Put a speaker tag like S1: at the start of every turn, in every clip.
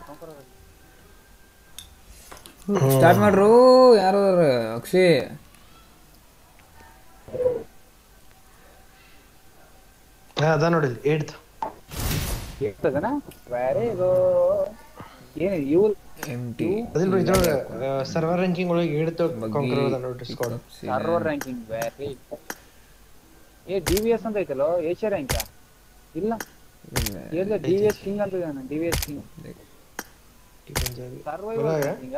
S1: Start ಮಾಡ್ರು ಯಾರು ಅಕ್ಷಯ್
S2: ಅದ ನೋಡಿ 8th
S3: ವೆರಿ ಗುಡ್ ಏನು ಇವು
S1: ಎಂಟಿ
S2: ಅದಿಲ್ಲ ಬ್ರೋ ಇದು ಸರ್ವರ್ ರ್ಯಾಂಕಿಂಗ್ ಒಳಗೆ 8th ಕಾಂಕರ್ ಅದ ನೋಡಿ squad
S3: server ranking very DVS ಅಂತ ಐತಲ್ಲ ಏಷ್ಯಾ ರ್ಯಾಂಕ್ ಇಲ್ಲ ಏನಿದೆ ಡಿವಿಎಸ್ ಕಿಂಗ್ ಅಂತ ಇದೆ DVS king survival ranking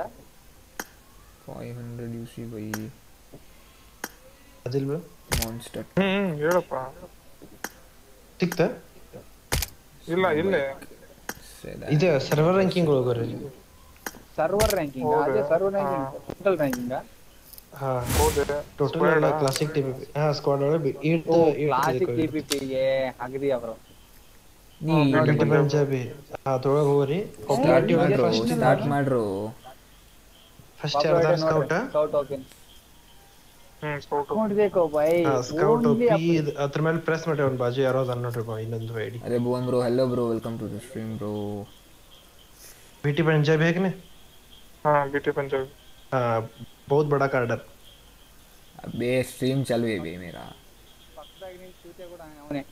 S1: 500 UC buy
S2: ಅದಿಲ್ಲ ಬ್ರೋ
S1: ಮಾನ್ಸ್ಟರ್
S4: ಹೇಳಪ್ಪ
S2: ಸಿಕ್ತಾ
S4: ಇಲ್ಲ ಇಲ್ಲೇ
S2: ಇದು ಸರ್ವರ್ ರ್ಯಾಂಕಿಂಗ್ ಒಳಗೆ
S3: ಸರ್ವರ್ ರ್ಯಾಂಕಿಂಗ್ ಅದೇ ಸರ್ವರ್ ರ್ಯಾಂಕಿಂಗ್ ಟೋಟಲ್ ರ್ಯಾಂಕಿಂಗ್
S2: ಹಾ ಟೋಟಲ್ ಕ್ಲಾಸಿಕ್ ಟಿಪಿಪಿ ಸ್ಕ್ವಾಡ್ ಒಳಗೆ 8
S3: ಕ್ಲಾಸಿಕ್ ಟಿಪಿಪಿ ಗೆ ಅಗದಿ ಅವರು
S1: ನೀ
S2: ಪಂಜಾಬಿ ಅದೊಳಗೆ ಹೋಗ್ರಿ
S1: ಸ್ಟಾರ್ಟ್ ಮಾಡ್ರು
S2: ಫಸ್ಟ್ ಯಾರ್ದಾರ ಸ್ಕೌಟ್
S3: ಓಪನ್
S4: ಸ್ಕೌಟ್
S3: ನೋಡ್ಬೇಕು ಬೈ
S2: ಸ್ಕೌಟ್ ಪಿ ಅದ್ರ ಮೇಲೆ ಪ್ರೆಸ್ ಮಾಡಿ ಒಂದು ಬಾಜು ಯಾರೋ ಅದ ನೋಡ್ರಿ ಬಾ ಇನ್ನೊಂದು ಐಡಿ
S1: अरे Bhuvan bro hello bro welcome to the stream bro
S2: बीटी पंजाबी है कि नहीं
S4: हाँ बीटी पंजाबी
S2: हाँ बहुत बड़ा कार्डर
S1: अबे स्ट्रीम चालू है बे मेरा
S3: ಪಕ್ಕದಾಗಿ ನಿನ್ ಚೂತೆ ಕೂಡ ಅವನೇ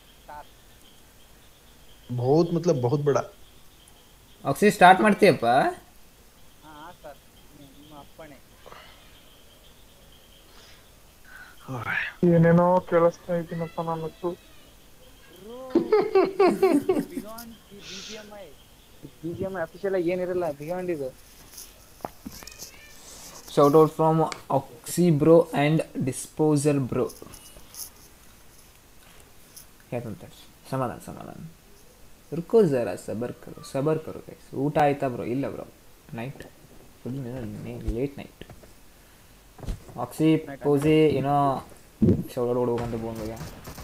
S2: बहुत मतलब बहुत बड़ा
S1: अक्षय स्टार्ट ಮಾಡ್ತೀಯಪ್ಪ
S3: ಹಾ ಸರ್ ನಿಮ್ಮ ಅಪ್ಪನೇ
S4: ಏನೇನೋ ಕೇಳಿಸ್ತಾ ಇದ್ದೀನಪ್ಪ ನಾನು
S3: ಬಿಯಾಂಡ್ ಬಿಜಿಎಂಐ ಅಫಿಷಿಯಲ್ ಆಗಿ ಏನಿರಲ್ಲ ಬಿಯಾಂಡ್ ಇದು
S1: shout out from Oxy bro and Disposer bro क्या बोलते हैं समाधान समाधान रुको जरा सबर करो गाइस ಊಟ ಆಯ್ತಾ ಬ್ರೋ ಇಲ್ಲ bro night full late night Oxy पोजे ಏನೋ ಶಾರ್ಟ್ ಔಟ್ ಹೊಡೋಕಂತ ಬೋನ್ಗೆ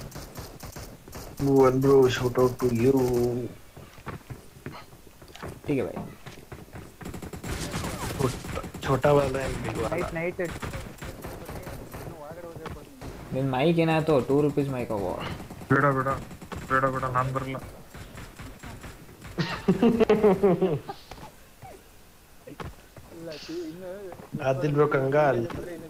S2: Bhuvan bro shout out to you
S1: ठीक है भाई
S2: छोटा वाला है बिग वाला
S3: ನೈಟ್
S1: ನಿನ್ನ ಮೈಕ್ ಏನಾಯ್ತು ₹2 ಮೈಕ್ ಅವ
S4: ಬೇಡ ಬೇಡ ಬೇಡ ಬೇಡ ನಾನು ಬರಲ್ಲ
S2: आदिल ब्रो कंगाल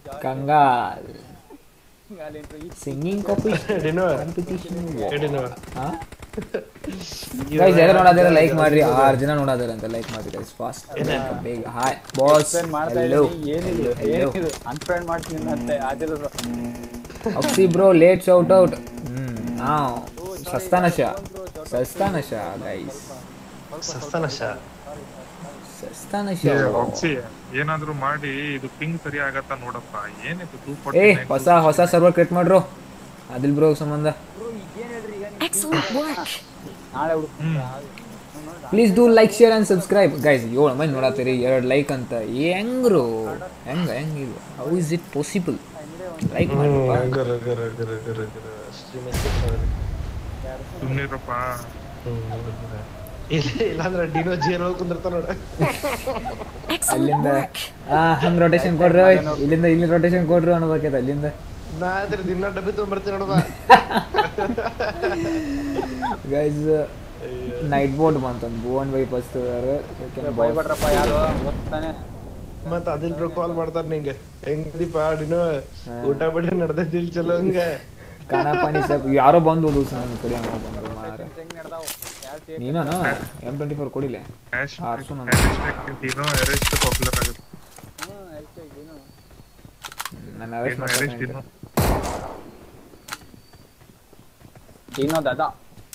S1: सिंगिंग ಕಾಂಪಿಟೇಷನ್
S2: डिनर
S1: ಹಾಂ ಗೈಸ್ ಯಾರು ನೋಡಾದ್ರೆ ಲೈಕ್ ಮಾಡ್ರಿ 6 ಜನ ನೋಡಾದ್ರೆ ಅಂತ ಲೈಕ್ ಮಾಡಿ ಗೈಸ್ ಫಾಸ್ಟ್ ಬೇಗ ಹಾಯ್ ಬಾಸ್ ಹೆಲೋ
S3: ಏನಿಲ್ಲ ಅನ್ಫ್ರೆಂಡ್ ಮಾಡ್ತೀನಿ ಅಂತ Adil
S1: Oxy bro late shout out हां सस्ता नशा गाइस
S2: सस्ता नशा
S4: ಆಕ್ಸಿ ಏನಾದ್ರೂ ಮಾಡಿ ಇದು ಪಿಂಗ್ ಸರಿ ಆಗತ್ತಾ ನೋಡಪ್ಪ ಏನಿತ್ತು
S1: 249 ಹೊಸ ಸರ್ವರ್ ಕ್ರಿಯೇಟ್ ಮಾಡ್ರು ಆದಿಲ್ ಬ್ರೋ ಸಂಬಂಧ
S5: Excellent work.
S3: ನಾಳೆ
S1: please do like share and subscribe guys 7 ಮಂದಿ ನೋಡಾತೀರಿ 2 ಲೈಕ್ ಅಂತ ಹೆಂಗ್ರು ಹೆಂಗ ಇದು how is it possible like ಮಾಡಿ
S4: ಸುಮ್ಮನಿರಪ್ಪ
S2: ಇಲ್ಲಾಂದ್ರೆ ಡಿನೋ ಜಿಯರ್ ಹೋಗಿ ಕುಂದಿರ್ತಾನ ನೋಡ
S1: ಅಲ್ಲಿಂದ ಹಂಗ್ ರೊಟೇಷನ್ ಕೊಡ್ರಿ ಇಲ್ಲಿಂದ ಇಲ್ಲಿ ರೊಟೇಷನ್ ಕೊಡ್ರಿ ಅನ್ನೋದಕ್ಕೆ ಅಲ್ಲಿಂದ
S2: ನಾ ಅದ್ರ ದಿನ ಡಬ್ಬಿ ತೊಗೊಂಡ್ಬರ್ತೀನಿ ನೋಡುವ
S1: ಗೈಸ್ ನೈಟ್ ಬೋಟ್ ಬಂತಂದು ಭುವನ್ ಬೈ ಪಸ್ತದಾರ
S3: ಭಯಪಡ್ರಪ್ಪ ಯಾರು ಗೊತ್ತಾನೆ
S2: ಮತ್ತ ಅದಿಲ್ ಬ್ರೋ ಕಾಲ್ ಮಾಡ್ತಾರ ನಿಂಗೆ ಹೆಂಗದಿಪ್ಪ ಡಿನೋ ಊಟ ಬಿಡ್ರಿ ನಡೆದಿಲ್ಲ ಚಲೋ ಹಂಗ
S1: ಖಾನಾ ಪಾನಿ ಸಬ್ ಯಾರೋ ಬಂದು ಓದು ನನ್ನ ಕಡೆ ಬಂದ್ರು ಮಾರ ನೀನಾ M24 ಕೊಡಿಲೆ ಆರ್ಸು ನಾನು
S4: ಡಿನೋ ಅರೆಸ್ಟ್ ಪಾಪ್ಯುಲರ್ ಆಗುತ್ತೆ
S1: ನಾನು ಅರೆಸ್ಟ್ ಮಾಡ್ತೀನಿ
S3: ಡಿನೋ ದಾದಾ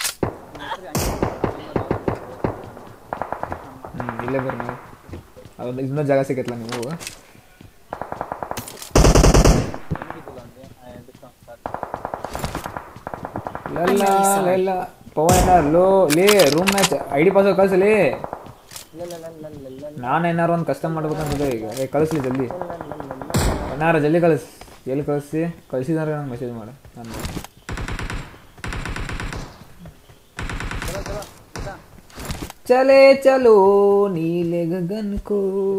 S1: ಇಲ್ಲೇ ಬರ್ರಿ ಅದೊಂದು ಇನ್ನೊಂದು ಜಾಗ ಸಿಗತ್ತಲ್ಲ ನೀವು ಲಲ್ಲ ಪವನ್ ಲೋ ಲೇ ರೂಮ್ ಮ್ಯಾಚ್ ಐಡಿ ಪಾಸ್ವರ್ಡ್ ಕಳಿಸಲಿ ನಾನು ಏನಾರು ಒಂದು ಕಸ್ಟಮ್ ಮಾಡ್ಬೇಕಂತಿದ್ದೆ ಈಗ ಕಳಿಸ್ಲಿ ಜಲ್ದಿ ಏನಾರು ಜಲ್ದಿ ಕಳಿಸ್ ಎಲ್ಲಿ ಕಳಿಸಿದಾರೆ ನಂಗೆ ಮೆಸೇಜ್ ಮಾಡು ನಾನು चले चलो नीले गगन को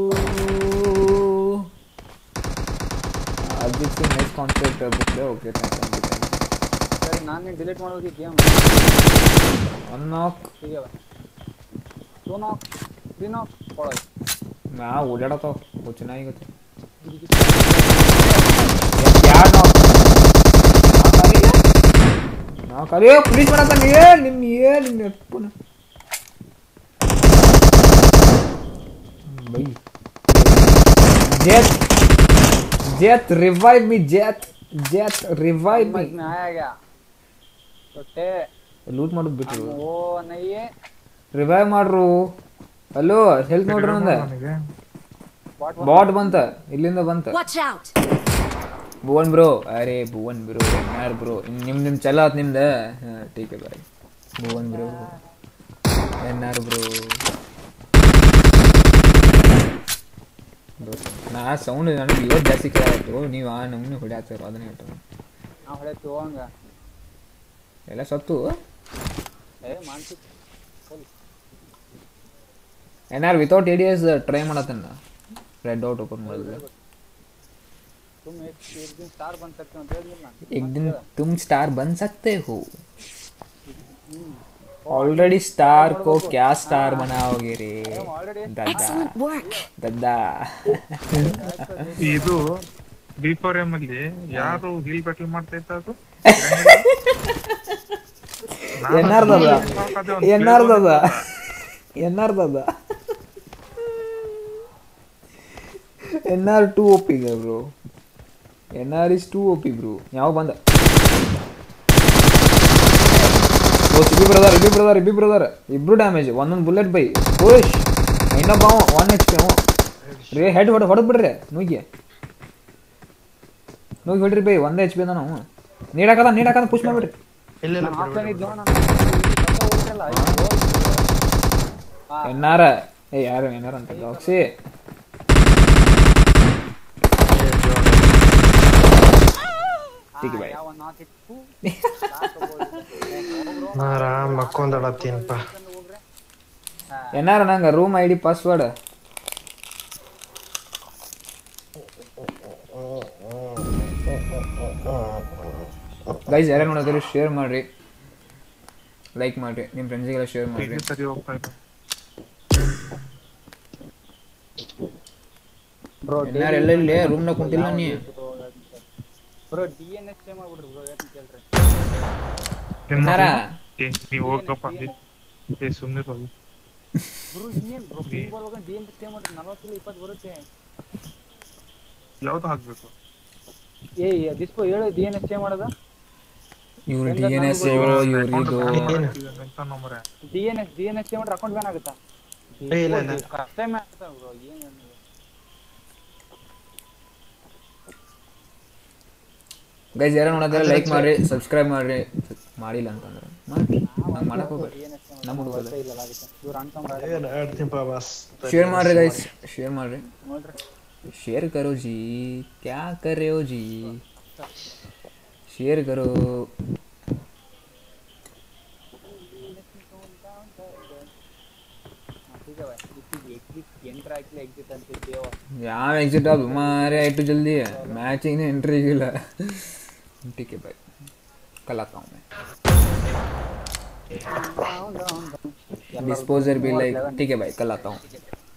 S1: Ajit Singh next concept book ले ओके थैंक यू
S3: ಸರಿ ನಾನು ಡಿಲೀಟ್ ಮಾಡೋದು ಗೇಮ್
S1: अनलॉक
S3: ठीक है 2 नॉक ಸ್ಕ್ರೀನ್ ಆಫ್ ಕೊಡೋದು
S1: ನಾ ಓಡಾಡತ್ತಾವ ಚೆನ್ನಾಗಿ ಗೊತ್ತೆ ಯಾರು ನಾವು ಕಲಿಯೋ ಪುಲೀಸ್ ಮಾಡತ್ತ ನಿನ್ನ ಎಪ್ಪನ ಬೈ जेत रिवाइव मी जेत रिवाइव मी
S3: में आया गया छोटे
S1: लूट ಮಾಡೋದು ಬಿಟ್ರು
S3: ಓ ನಯ್ಯೆ
S1: ರಿವೈವ್ ಮಾಡ್ರು ಹಲೋ ಹೆಲ್ತ್ ನೋಡ್ರಿ ನಂದ ಬಾಟ್ ಬಂತ ಇಲ್ಲಿಂದ ಬಂತ
S5: Watch out!
S1: ಭುವನ್ ಬ್ರೋ ಅರೆ ಭುವನ್ ಬ್ರೋ ಯಾರ್ ಬ್ರೋ ನಿಮ್ ಚಲಾತ್ ನಿಮ್ದ ठीक है भाई ಭುವನ್ ಬ್ರೋ ಎನ್ಆರ್ ಬ್ರೋ ನಾ ಸೌಂಡ್ ನನಗೆ ಇವತ್ತು ಜಾಸ್ತಿ ಕೇಳಾಯ್ತು ನೀವು ಆ ನಮ್ಮನೆ ಹೊಡ್ಯಾತಾರೋ ಅದನ್ನ ಹೇಳ್ತಾರೆ
S3: ನಾವು ಹೊಡೆತು ಹಂಗ
S1: ಎಲ್ಲ ಸತ್ತು
S3: Mansi
S1: NR without ADS try ಮಾಡತನ ರೆಡ್ ಡಾಟ್ ಓಪನ್ ಮಾಡಿದ್ರೆ
S3: तुम एक दिन स्टार बन सकते हो देख लेना
S1: एक दिन तुम स्टार बन सकते हो ऑलरेडी स्टार को क्या स्टार बनाओगे रे दादा
S5: Excellent work!
S1: दादा
S4: ಇದು B4M ಅಲ್ಲಿ ಯಾರು ಹೀಲ್ ಬ್ಯಾಟಲ್ ಮಾಡ್ತಾ ಇತ್ತ ಅದು
S1: ಎನ್ಆರ್ ದಾದಾ NR 2 OP bro. NR is 2 OP bro. ಯಾವ ಬಂದ ಓ ಸಿಬಿ ಬ್ರದರ್ ಇಬ್ರು ಡ್ಯಾಮೇಜ್ ಒಂದೊಂದು ಬುಲೆಟ್ ಬೈ ಪುಷ್ ಇನ್ನೊಬ್ಬ 1 HP ರೇ ಹೆಡ್ ಹೊಡೆದ್ ಬಿಡ್ರಿ ನುಗ್ಗಿ ಹೊಡ್ರಿ ಬೈ 1 HP ಅದ ನಾವು ನೀಡಾಕದ ಪುಷ್ ಮಾಡ್ಬಿಡ್ರಿ
S2: ಇಲ್ಲ
S1: ಎನ್ನಾರ ಯಾರು ಏನಾರ ಅಂತ ಡಾಕ್ಸಿ
S2: ಆರಾಮ್ ಮಕ್ಕೊಂದಳತ್ತೀನಪ್ಪ
S1: ಏನಾರ ನಂಗೆ ರೂಮ್ ಐಡಿ ಪಾಸ್ವರ್ಡ್ ಗೈಸ್ ಯಾರು ನೋಡಿದ್ರೆ ಶೇರ್ ಮಾಡ್ರಿ ಲೈಕ್ ಮಾಡ್ರಿ ನಿಮ್ಮ ಫ್ರೆಂಡ್ಸಿಗೆಲ್ಲ ಶೇರ್ ಮಾಡ್ರಿ
S4: ಸರಿ ಹೋಗ್ತಾ ಇದೆ
S3: ಬ್ರೋ
S1: ಏನಾರ ಎಲ್ಲ ಇಲ್ಲಿ ರೂಮ್ ನಾಗ ಕುಂತಿಲ್ಲ ನೀ
S3: ಬ್ರೋ ಡಿಎನ್ಎಸ್ ಚೇಂಜ್ ಮಾಡ್ಬಿಡ್ರಿ ಬ್ರೋ ಯಾಕೆ ಕೇಳ್ರಿ
S1: ಏನಾರ
S4: ನೀವು ಹೋಗಪ್ಪ ಸುಮ್ಮನೆ ಹೋಗಿ
S3: ಬ್ರೋ ಇನ್ನೇನು ಬ್ರೋ ಬರುವಾಗ ಡಿಎನ್ಎಸ್ ಚೇಂಜ್ ಮಾಡ್ರಿ 40 20 ಬರುತ್ತೆ
S4: ಯಾವ್ದು ಹಾಕ್ಬೇಕು
S3: ದಿಸ್ಕೋ ಹೇಳು ಡಿಎನ್ಎಸ್ ಚೇಂಜ್ ಮಾಡೋದು
S1: ಇವ್ರು ಡಿಎನ್ಎಸ್ ಇವ್ರು ಇದು
S3: ಡಿಎನ್ಎಸ್ ಚೇಂಜ್ ಮಾಡ್ರೆ ಅಕೌಂಟ್ ಬ್ಯಾನ್ ಆಗುತ್ತಾ
S2: ಇಲ್ಲ
S3: ಕಷ್ಟ ಮಾಡ್ತಾ ಬ್ರೋ ಏನು
S1: ಗೈಸ್ ಯಾರು ನೋಡಿದ್ರೆ ಲೈಕ್ ಮಾಡ್ರಿ ಸಬ್ಸ್ಕ್ರೈಬ್ ಮಾಡ್ರಿ ಮಾಡಿಲ್ಲ ಅಂತಂದ್ರೆ ಮಾಡ್ರಿ ಹಂಗೆ ಮಾಡಕ್ ಹೋಗ್ಬೇಡಿ ನಮ್ಮ ಹುಡುಗರು
S3: ಇವ್ರು ಅನ್ಕೊಂಡ್ರೆ
S2: ಏನು ಆಡ್ತೀನಪ್ಪ ಬಾಸ್
S1: ಶೇರ್ ಮಾಡ್ರಿ ಗೈಸ್ ಶೇರ್ ಮಾಡ್ರಿ
S3: ನೋಡ್ರಿ
S1: शेयर करो जी क्या कर रहे हो जी शेयर करो ಯಾವ ಎಕ್ಸಿಟ್ ಅದು ಮಾರೆ ಆಯ್ತು ಜಲ್ದಿ ಮ್ಯಾಚಿಂಗ್ ಎಂಟ್ರಿ ಇಲ್ಲ ठीक है भाई कल आता हूँ मैं डिस्पोजर भी लाइक ठीक है भाई कल आता हूँ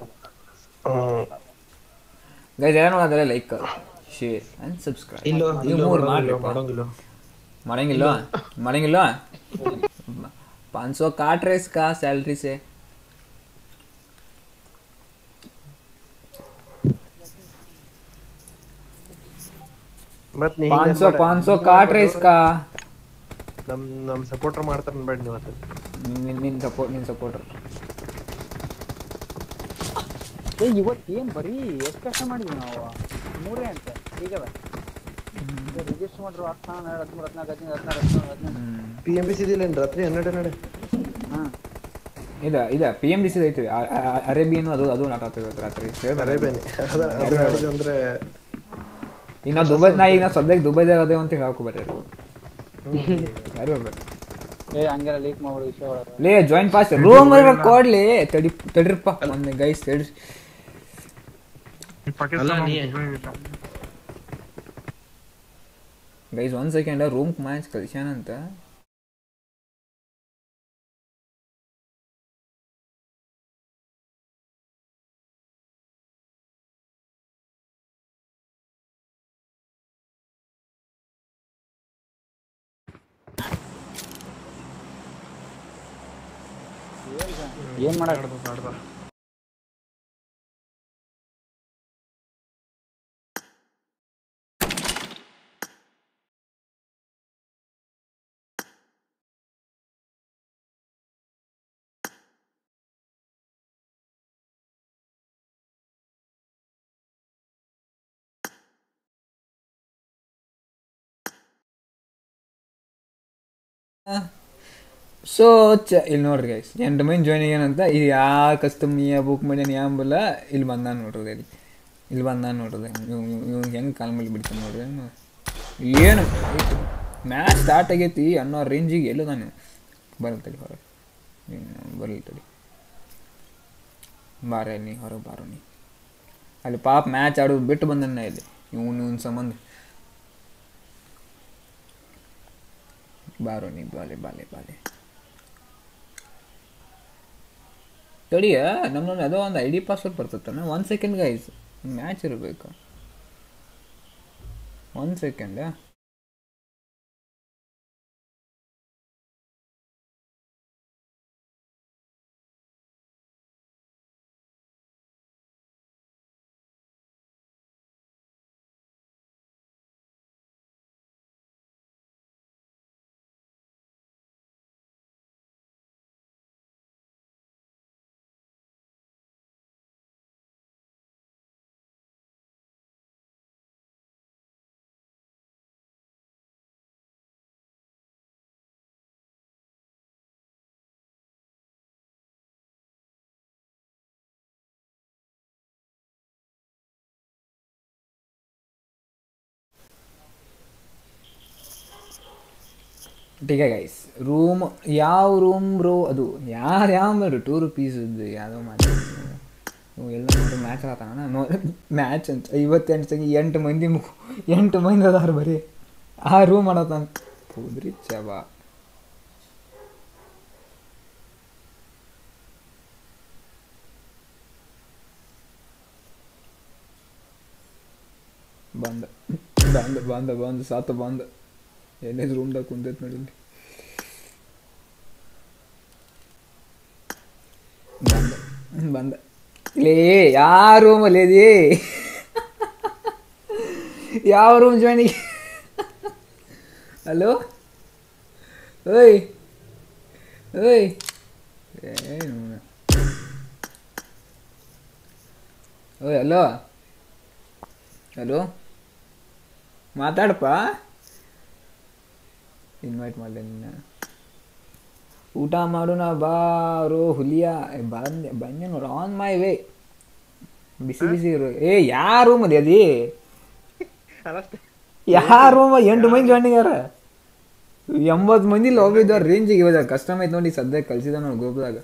S1: ಗೈಸ್ ಯಾರು ನೋಡಿದ್ರೆ ಲೈಕ್ ಶೇರ್ ಅಂಡ್ ಸಬ್ಸ್ಕ್ರೈಬ್ ನೀವು ಮೂರು ಮಾಡ್ರಿ ಮಾಡಂಗಿಲ್ಲ 500 काट रहे इसका सैलरी से
S2: ಮತ್ ನೀ
S1: 500 काट रहे इसका
S2: ನಮ್ ಸಪೋರ್ಟರ್ ಮಾಡ್ತಾರ ಬೇಡ ನೀವು
S1: ನಿನ್ ಸಪೋರ್ಟರ್
S3: ಇವತ್ತು ಏನ್ ಬರೀ ಎಷ್ಟು ಕಷ್ಟ ಮಾಡಿದ್ವಿ ನಾವು 3 ಅಂತ ಈಗ ರಿಜಿಸ್ಟರ್ ಮಾಡ್ರು 10 13 14 15 16
S2: PMBC ದಿಲ್ಲ ರಾತ್ರಿ 12
S1: ಇದ PMDC ಐತಿ ಅರೇಬಿಯನ್ ಅದು ನಾಟ ಆಗ್ತದೆ ರಾತ್ರಿ
S2: ಅರೇಬಿಯನ್ ಅಂದ್ರೆ
S1: ಇನ್ನ ದುಬೈ ನಾ ಈಗ ಸದ್ಯಕ್ಕೆ ದುಬೈದಾಗ ಅದೇ ಅಂತ ಹೇಳ್ಕೊಬೇಡ್ರಿ ಯಾರು ಹೋಗ್ಬೇಕು
S3: ಹಂಗೆಲ್ಲ ಲೀಕ್ ಮಾಡ್ಬಿಡು ವಿಷಯ ಒಳಗೆ
S1: ಲೇ ಜಾಯಿನ್ ಪಾಸ್ ರೂಮ್ ಕೊಡ್ಲಿ ತಡಿರಪ್ಪ ಒಂದು ಗೈಸ್ ತಡಿ ಗೈಸ್ 1 ಸೆಕೆಂಡ್ ರೂಮ್ ಮ್ಯಾಚ್ ಕಳ್ಸ್ಯಾನಂತ
S3: ಏನ್ ಮಾಡಕ್
S4: ಆಡ್ದ
S1: ಸೊ ಇಲ್ಲಿ ನೋಡ್ರಿ ಗೈಸ್ 8 ಮಂದಿ ಜಾಯ್ನಿಂಗ್ ಏನಂತ ಇದು ಯಾ ಕಸ್ಟಮ್ ಬುಕ್ ಮಾಡ್ಯಾನ ಯಾಂಬಲ್ಲ ಇಲ್ಲಿ ಬಂದಾನ ನೋಡ್ರಿ ಇಲ್ಲಿ ಬಂದಾನ ನೋಡ್ರಿ ಇವ್ ಹೆಂಗೆ ಕಾಲ್ ಮೇಲೆ ಬಿಡ್ತಾನೆ ನೋಡ್ರಿ ಏನು ಮ್ಯಾಚ್ ಸ್ಟಾರ್ಟ್ ಆಗೈತಿ ಅನ್ನೋ ರೇಂಜಿಗೆ ಎಲ್ಲೋ ನಾನು ಬರಲ್ತಡಿ ಹೊರಗೆ ಬರಲ್ತಡಿ ಬಾರ ನೀ ಹೊರಗೆ ಬಾರೋ ನೀ ಅಲ್ಲಿ ಪಾಪ ಮ್ಯಾಚ್ ಆಡೋದು ಬಿಟ್ಟು ಬಂದನ್ನ ಇಲ್ಲಿ ಇವನ್ ಸಂಬಂಧ ಬಾರೋ ನೀ ಬಾಲೆ ತಡಿಯ ನಮ್ಮಲ್ಲಿ ಅದೋ ಒಂದು ಐ ಡಿ ಪಾಸ್ವರ್ಡ್ ಬರ್ತೈತನ 1 ಸೆಕೆಂಡ್ ಗೈಸ್ ಮ್ಯಾಚ್ ಇರಬೇಕು 1 ಸೆಕೆಂಡ್ ಟೀಕೆ ಗೈಸ್ ರೂಮ್ ಯಾವ ರೂಮ್ ಬ್ರೋ ಅದು ಯಾವ ಬೇಡ್ರಿ 2 ರೂಪೀಸದ್ದು ಯಾವುದೋ ಮಾತು ಎಲ್ಲ ನೋಡಿ ಮ್ಯಾಚ್ ಆಗತ್ತಾನ ಮ್ಯಾಚ್ ಅಂತ 58 ಸೆಕೆಂಡ್ 8 ಮಂದಿ ಅದಾರ ಬರೀ ಆ ರೂಮ್ ಮಾಡತ್ತಾನ ಹೋದ್ರಿ ಚಬಾ ಬಂದ ಸಾತ ಬಂದ ಎಣ್ಣೆ ರೂಮ್ದಾಗ ಕುಂತೈತೆ ನೋಡಿ ಬಂದ ಲೇ ಯಾವ ರೂಮಲ್ಲಿ ಅದಿ ಯಾವ ರೂಮ್ ಜಾಯ್ನಿಂಗ್ ಹಲೋ ಓಯ್ ಏನು ಓಯ್ ಹಲೋ ಮಾತಾಡಪ್ಪ ಇನ್ವೈಟ್ ಮಾಡಿದೆ ನಿನ್ನ ಊಟ ಮಾಡೋಣ ಬಾರೋ ಹುಲಿಯ ಬಂದೆ ನೋಡು ಆನ್ ಮೈ ವೇ ಬಿಸಿ ಇರು ಯಾವ ರೂಮ್ ಅದಿ ಯಾವ ರೂಮ್ 8 ಮಂದಿ ಜಾಯ್ನಿಂಗ್ ಯಾರ 80 ಮಂದಿ ಲಾಬಿ ಇದ್ದವ್ರ ರೇಂಜಿಗೆ ಇವಾಗ ಕಸ್ಟಮ್ ಐತೆ ನೋಡಿ ಸದ್ಯಕ್ಕೆ ಕಳ್ಸಿದ ನೋಡಿ ಗ್ರೂಪ್ದಾಗ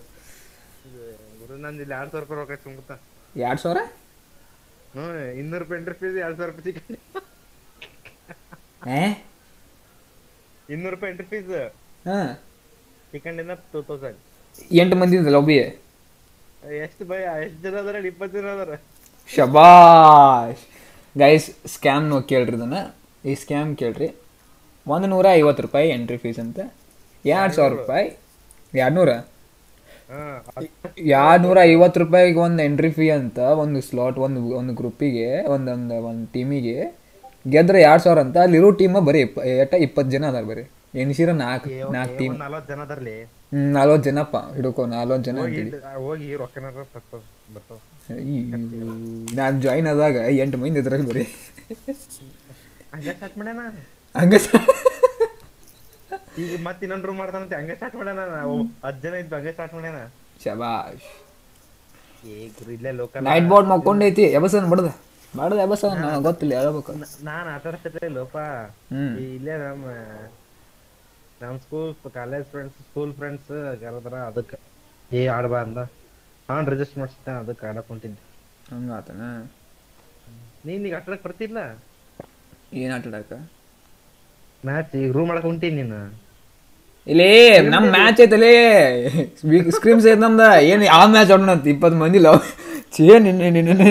S2: 2,000 ರೂಪಾಯಿ ರೊಕ್ಕ ತುಂಬುತ್ತ
S1: 2,000
S2: 200 ರೂಪಾಯಿ ಎಂಟ್ರಿ ಫೀಸ್ 2,000 ರೂಪಾಯಿ ಚಿಕನ್ 200 ರೂಪಾಯಿ ಎಂಟ್ರಿ ಫೀಸ್ ಚಿಕನ್ ಡಿನ್ನರ್ 2,000
S1: 8 ಮಂದಿ ಲಾಬಿ
S2: ಎಷ್ಟು ಭಯ ಎಷ್ಟು ಜನ ಅದಾರ 20 ಜನ ಅದಾರ
S1: ಶಬಾಷ್ ಗೈಸ್ ಸ್ಕ್ಯಾಮ್ ಕೇಳ್ರಿ ಇದನ್ನ ಈ ಸ್ಕ್ಯಾಮ್ ಕೇಳ್ರಿ 150 ರೂಪಾಯಿ ಎಂಟ್ರಿ ಫೀಸ್ ಅಂತ 2,000 ರೂಪಾಯಿ 250 ರೂಪಾಯಿಗೆ ಒಂದು ಎಂಟ್ರಿ ಫೀ ಅಂತ ಒಂದು ಸ್ಲಾಟ್ ಒಂದು ಗ್ರೂಪಿಗೆ ಒಂದು ಟೀಮಿಗೆ ಗೆದ್ರೆ 2,000 ಅಂತ ಅಲ್ಲಿರೋ ಟೀಮ್ ಬರೀ 20 ಜನ ಅದಾರ ಬರೀ ಎಣಿಸಿರ 4 ಟೀಮ್
S2: 40 ಜನ ಅದಾರ್ಲಿ
S1: 40 ಜನಪ್ಪ ಹಿಡ್ಕೊ 40 ಜನ
S2: ಹೋಗಿ ರೊಕ್ಕನಾರ ಬರ್ತಾವ
S1: ನಾನು ಜಾಯಿನ್ ಆದಾಗ 8 ಮಂದಿ ಇದ್ರಾಗ ಬರೀ
S2: ಹಂಗ ಸ್ಟಾರ್ಟ್ ಮಾಡ್ಯಾನ
S1: ಹಂಗ
S2: ಈಗ ಮತ್ತೆ ಇನ್ನೊಂದು ರೂಮ್ ಮಾಡ್ತಾನಂತೆ ಹಂಗೆ ಸ್ಟಾರ್ಟ್ ಮಾಡ್ಯಾನ 10 ಜನ ಇದ್ದು ಹಂಗೆ ಸ್ಟಾರ್ಟ್ ಮಾಡ್ಯಾನ
S1: ಶಬಾಷ್
S2: ಇಲ್ಲೇ ಲೋಕಲ್
S1: ನೈಟ್ ಬೋರ್ಡ್ ಮಕ್ಕೊಂಡೈತಿ ಎಬಸನ್ ಬಡ್ದ ಎಬಸನ್ ಗೊತ್ತಿಲ್ಲ ಹೇಳ್ಬೇಕು
S2: ನಾನ್ ಆಟಾಡ್ತಿರ್ಲಿ ಲೋಪ ಇಲ್ಲೇ ನಮ್ ಕಾಲೇಜ್ ಸ್ಕೂಲ್ ಫ್ರೆಂಡ್ಸ್ ಕರೆದ್ರ ಅದಕ್ಕೆ ಆಡ್ಬಾ ಅಂದ ಅವ್ನು ರಿಜಿಸ್ಟರ್ ಮಾಡ್ಸಿದ್ದ ಅದಕ್ಕೆ ಆಡಕ್ ಹೊಂಟಿದ್ದೆ
S1: ಹಂಗಾತನ
S2: ನೀನ್ ಈಗ ಆಟಾಡಕ್ ಬರ್ತಿಲ್ಲ
S1: ಏನ್ ಆಟಾಡಕ
S2: ಮ್ಯಾಚ್ ಈಗ ರೂಮ್ ಮಾಡಕ್ ಹೊಂಟೀನಿ ನೀನು
S1: ಇಲ್ಲೇ ನಮ್ ಮ್ಯಾಚ್ ಐತಲೇ ಸ್ಕ್ರೀಮ್ಸ್ ಐತ್ ನಮ್ದ ಏನ್ ಯಾವ ಮ್ಯಾಚ್ ಆಡೋಣ 20 ಮಂದಿ ಲವ್ ಚೇ ನಿನ್ನ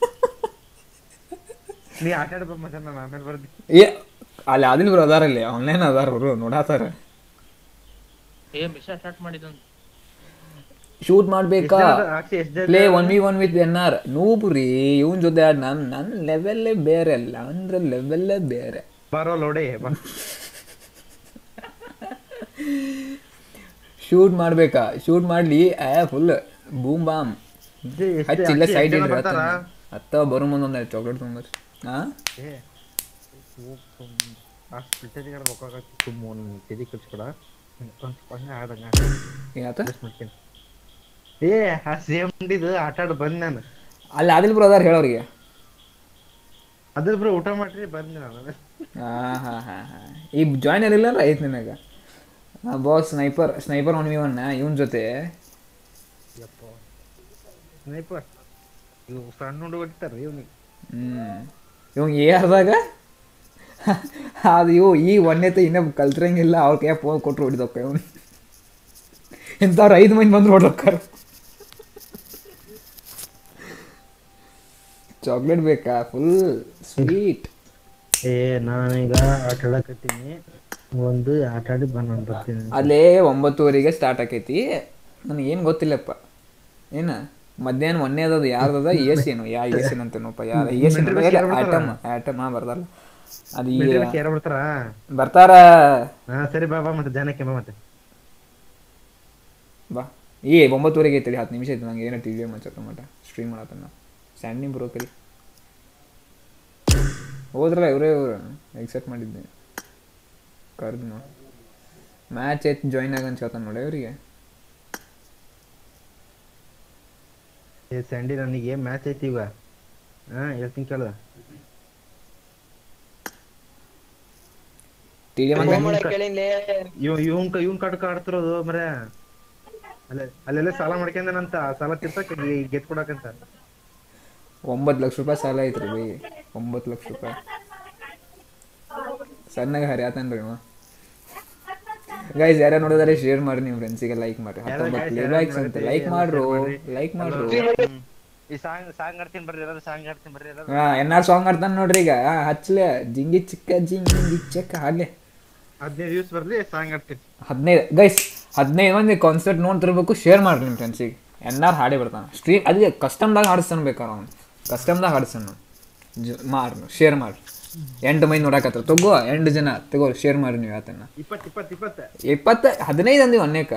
S2: ನೀ ಆಟಾಡ್ಬ ಮಚ್ಚ ನಾನು ಆಮೇಲೆ ಬರ್ದಿ
S1: ಅಲ್ಲಿ ಆದಿಲ್ ಬ್ರೋ ಅದಾರಲ್ಲಿ ಆನ್ಲೈನ್ ಅದಾರ ಅವರು ನೋಡಾತಾರ
S4: ಮಿಷನ್ ಸ್ಟಾರ್ಟ್ ಮಾಡಿದಂತ
S1: ಶೂಟ್ ಮಾಡ್ಬೇಕಾ
S2: ಅಕ್ಷಯ್ ಎಷ್ಟ್ ಜನ
S1: ಪ್ಲೇ 1v1 ವಿತ್ NR ನೂಬ್ರಿ ಇವನ್ ಜೊತೆ ಆಡ್ ನನ್ನ ಲೆವೆಲ್ಲೇ ಬೇರೆ ಅಲ್ಲ ಅಂದ್ರೆ ಲೆವೆಲ್ಲೇ ಬೇರೆ
S2: ಬರೋ ಲೋಡೆ ಬಾ
S1: ಶೂಟ್ ಮಾಡ್ಬೇಕಾ ಶೂಟ್ ಮಾಡ್ಲಿ ಫುಲ್ ಬೂಮ್ ಬಾಮ್ ಹಚ್ಚಿಲ್ಲ ಸೈಡ್ ಅತ್ತ ಬರೋ ಮುಂದೆ ಒಂದು ಚಾಕ್ಲೇಟ್ ತೊಗೊಂಡ್ರಿ ಹಾಂ
S2: ಆ ಸ್ಪಿಟೇಜ್ ಕಡೆ ಬೊಕ್ಕಾಗತ್ತಿ ತುಂಬ ಒಂದು ತೆಗಿ ಕಳ್ಸ್ಕೊಡ ಆದಂಗ
S1: ಏನಾತ
S2: ಮಾಡ್ತೀನಿ ಏ ಆ ಸೇಮ್ ಇದು ಆಟ ಆಡ್ ಬಂದ್ ನಾನು
S1: ಅಲ್ಲಿ ಆದಿಲ್ ಬ್ರೋ ಅದಾರ ಹೇಳೋರಿಗೆ
S2: ಅದ್ರ ಬ್ರೋ ಊಟ ಮಾಡ್ರಿ ಬಂದ್ ನಾನು
S1: ಹಾಂ ಈ ಜಾಯ್ನ್ ಇರಲಿಲ್ಲ ಅಂದ್ರೆ ಐತೆ ನಿನಗೆ ಬಾಸ್ ಸ್ನೈಪರ್ 1v1 ಇವನ್ ಜೊತೆ
S2: ಯಪ್ಪ ಸ್ನೈಪರ್ ಇವು ಸಣ್ಣ ಹುಡುಗ ಹೊಡಿತಾರ್ರಿ ಇವ್ನಿಗೆ
S1: ಇವಂಗೆ ಏರ್ದಾಗ ಅದು ಇವು ಈ ಒನ್ನೆತ್ತ ಇನ್ನೂ ಕಲ್ತ್ರಂಗಿಲ್ಲ ಅವ್ರ ಕೈ ಫೋನ್ ಕೊಟ್ಟರು ಹೊಡಿದಕ್ಕ ಇವನು ಇಂಥವ್ರು 5 ಮಂದಿ ಬಂದ್ರು ಹೊಡ್ಲಕ್ಕಾರ ಚಾಕ್ಲೇಟ್ ಬೇಕಾ ಫುಲ್ ಸ್ವೀಟ್
S2: ಏ ನಾನೀಗ ಆಟ ಆಡಕತ್ತೀನಿ ಒಂದು ಆಟ ಆಡಿ ಬಂದು ಬರ್ತೀನಿ
S1: ಅಲ್ಲೇ 9:30 ಸ್ಟಾರ್ಟ್ ಆಕೈತಿ ನನಗೆ ಏನು ಗೊತ್ತಿಲ್ಲಪ್ಪ ಏನ ಮಧ್ಯಾಹ್ನ ಮೊನ್ನೆ ಅದ ಯಾರ್ದದ ಎಸ್ ಏನು ಯಾ ಎಸ್ ಏನು ಅಂತನಪ್ಪ ಯಾರ ಎಸ್ ಆಟಮ್ ಬರ್ತಾರಲ್ಲ ಅದು ಬರ್ತಾರ
S2: ಸರಿ ಬಾ ಬಾ ಮತ್ತೆ ಜನಕ್ಕೆ ಬಾ ಮತ್ತೆ
S1: ಬಾ 9:30 ಐತಿ 10 ನಿಮಿಷ ಐತಿ ನಂಗೆ ಏನೋ ಟಿವಿ ಮಚ್ಚತ್ತ ಮಟ ಸ್ಟ್ರೀಮ್ ಮಾಡತ್ತನ್ನ ಸ್ಯಾಂಡಿ ಬ್ರೋ ಕಲಿ ಹೋದ್ರಲ್ಲ ಇವರೇ ಎಕ್ಸೆಪ್ಟ್ ಮಾಡಿದ್ದೆ ಕರ್ದು ನೋಡಿ ಮ್ಯಾಚ್ ಐತಿ ಜಾಯ್ನ್ ಆಗಂತ ಹೇಳ್ತಾನೆ ನೋಡಿ ಅವರಿಗೆ
S2: ಏ ಸ್ಯಾಂಡಿ ನನಗೆ ಮ್ಯಾಚ್ ಐತಿ ಈಗ ಹೇಳ್ತೀನಿ ಕೇಳ ಇವನ್ ಕಟ್ಕ ಆಡ್ತಿರೋದು ಮರ ಅಲ್ಲೆಲ್ಲ ಸಾಲ ಮಾಡ್ಕೊಂಡೇನಂತ ಸಾಲ ತಿರ್ಸಕ್ ಗೆತ್ ಕೊಡಕಂತ
S1: 9 ಲಕ್ಷ ರೂಪಾಯಿ ಸಾಲ ಐತ್ರಿ ಬೈ 9 ಲಕ್ಷ ರೂಪಾಯಿ ಸಣ್ಣಗೆ ಹರಿಯಾತನ್ರಿ ಇವ ಗೈಸ್ ಯಾರ ನೋಡಿದಾರೆ ಶೇರ್ ಮಾಡಿ ನಿಮ್ಮ ಫ್ರೆಂಡ್ಸಿಗೆ ಲೈಕ್ ಮಾಡ್ರಿ 19 ಲೈಕ್ಸ್ ಅಂತ ಲೈಕ್ ಮಾಡ್ರು
S2: ಈ ಸಾಂಗ್ ಆಡ್ತೀನಿ ಬರ್ರಿ ಎಲ್ಲರೂ ಸಾಂಗ್ ಆಡ್ತೀನಿ ಬರ್ರಿ ಎಲ್ಲರೂ
S1: NR ಸಾಂಗ್ ಆಡ್ತಾನೆ ನೋಡ್ರಿ ಈಗ ಹಚ್ಲೆ ಜಿಂಗಿ ಚಿಕ್ಕ ಹಾಡ್ಲೆ
S2: 15 ವ್ಯೂಸ್ ಬರ್ಲಿ ಸಾಂಗ್ ಆಡ್ತೀನಿ
S1: 15 ಗೈಸ್ 15 ಮಂದಿ ಕಾನ್ಸರ್ಟ್ ನೋಡ್ತಿರ್ಬೇಕು ಶೇರ್ ಮಾಡ್ರಿ ನಿಮ್ಮ ಫ್ರೆಂಡ್ಸಿಗೆ NR ಹಾಡೇ ಬರ್ತಾನೆ ಸ್ಟ್ರೀಮ್ ಅದೇ ಕಸ್ಟಮ್ದಾಗ ಹಾಡಿಸ್ತಾನೆ ಬೇಕಾರೆ ಅವ್ನು ಕಸ್ಟಮ್ದಾಗ ಹಾಡಿಸ್ತಾನೆ ಮಾಡ್ರಿ ಶೇರ್ ಮಾಡ್ರಿ 8 ಮಂದಿ ನೋಡಕತ್ರ ತಗೋ 8 ಜನ ತಗೋ ಶೇರ್ ಮಾಡ್ರಿ ನೀವು ಆತನ 20 15 ಅಂದಿವಿ ಅನ್ನೇಕ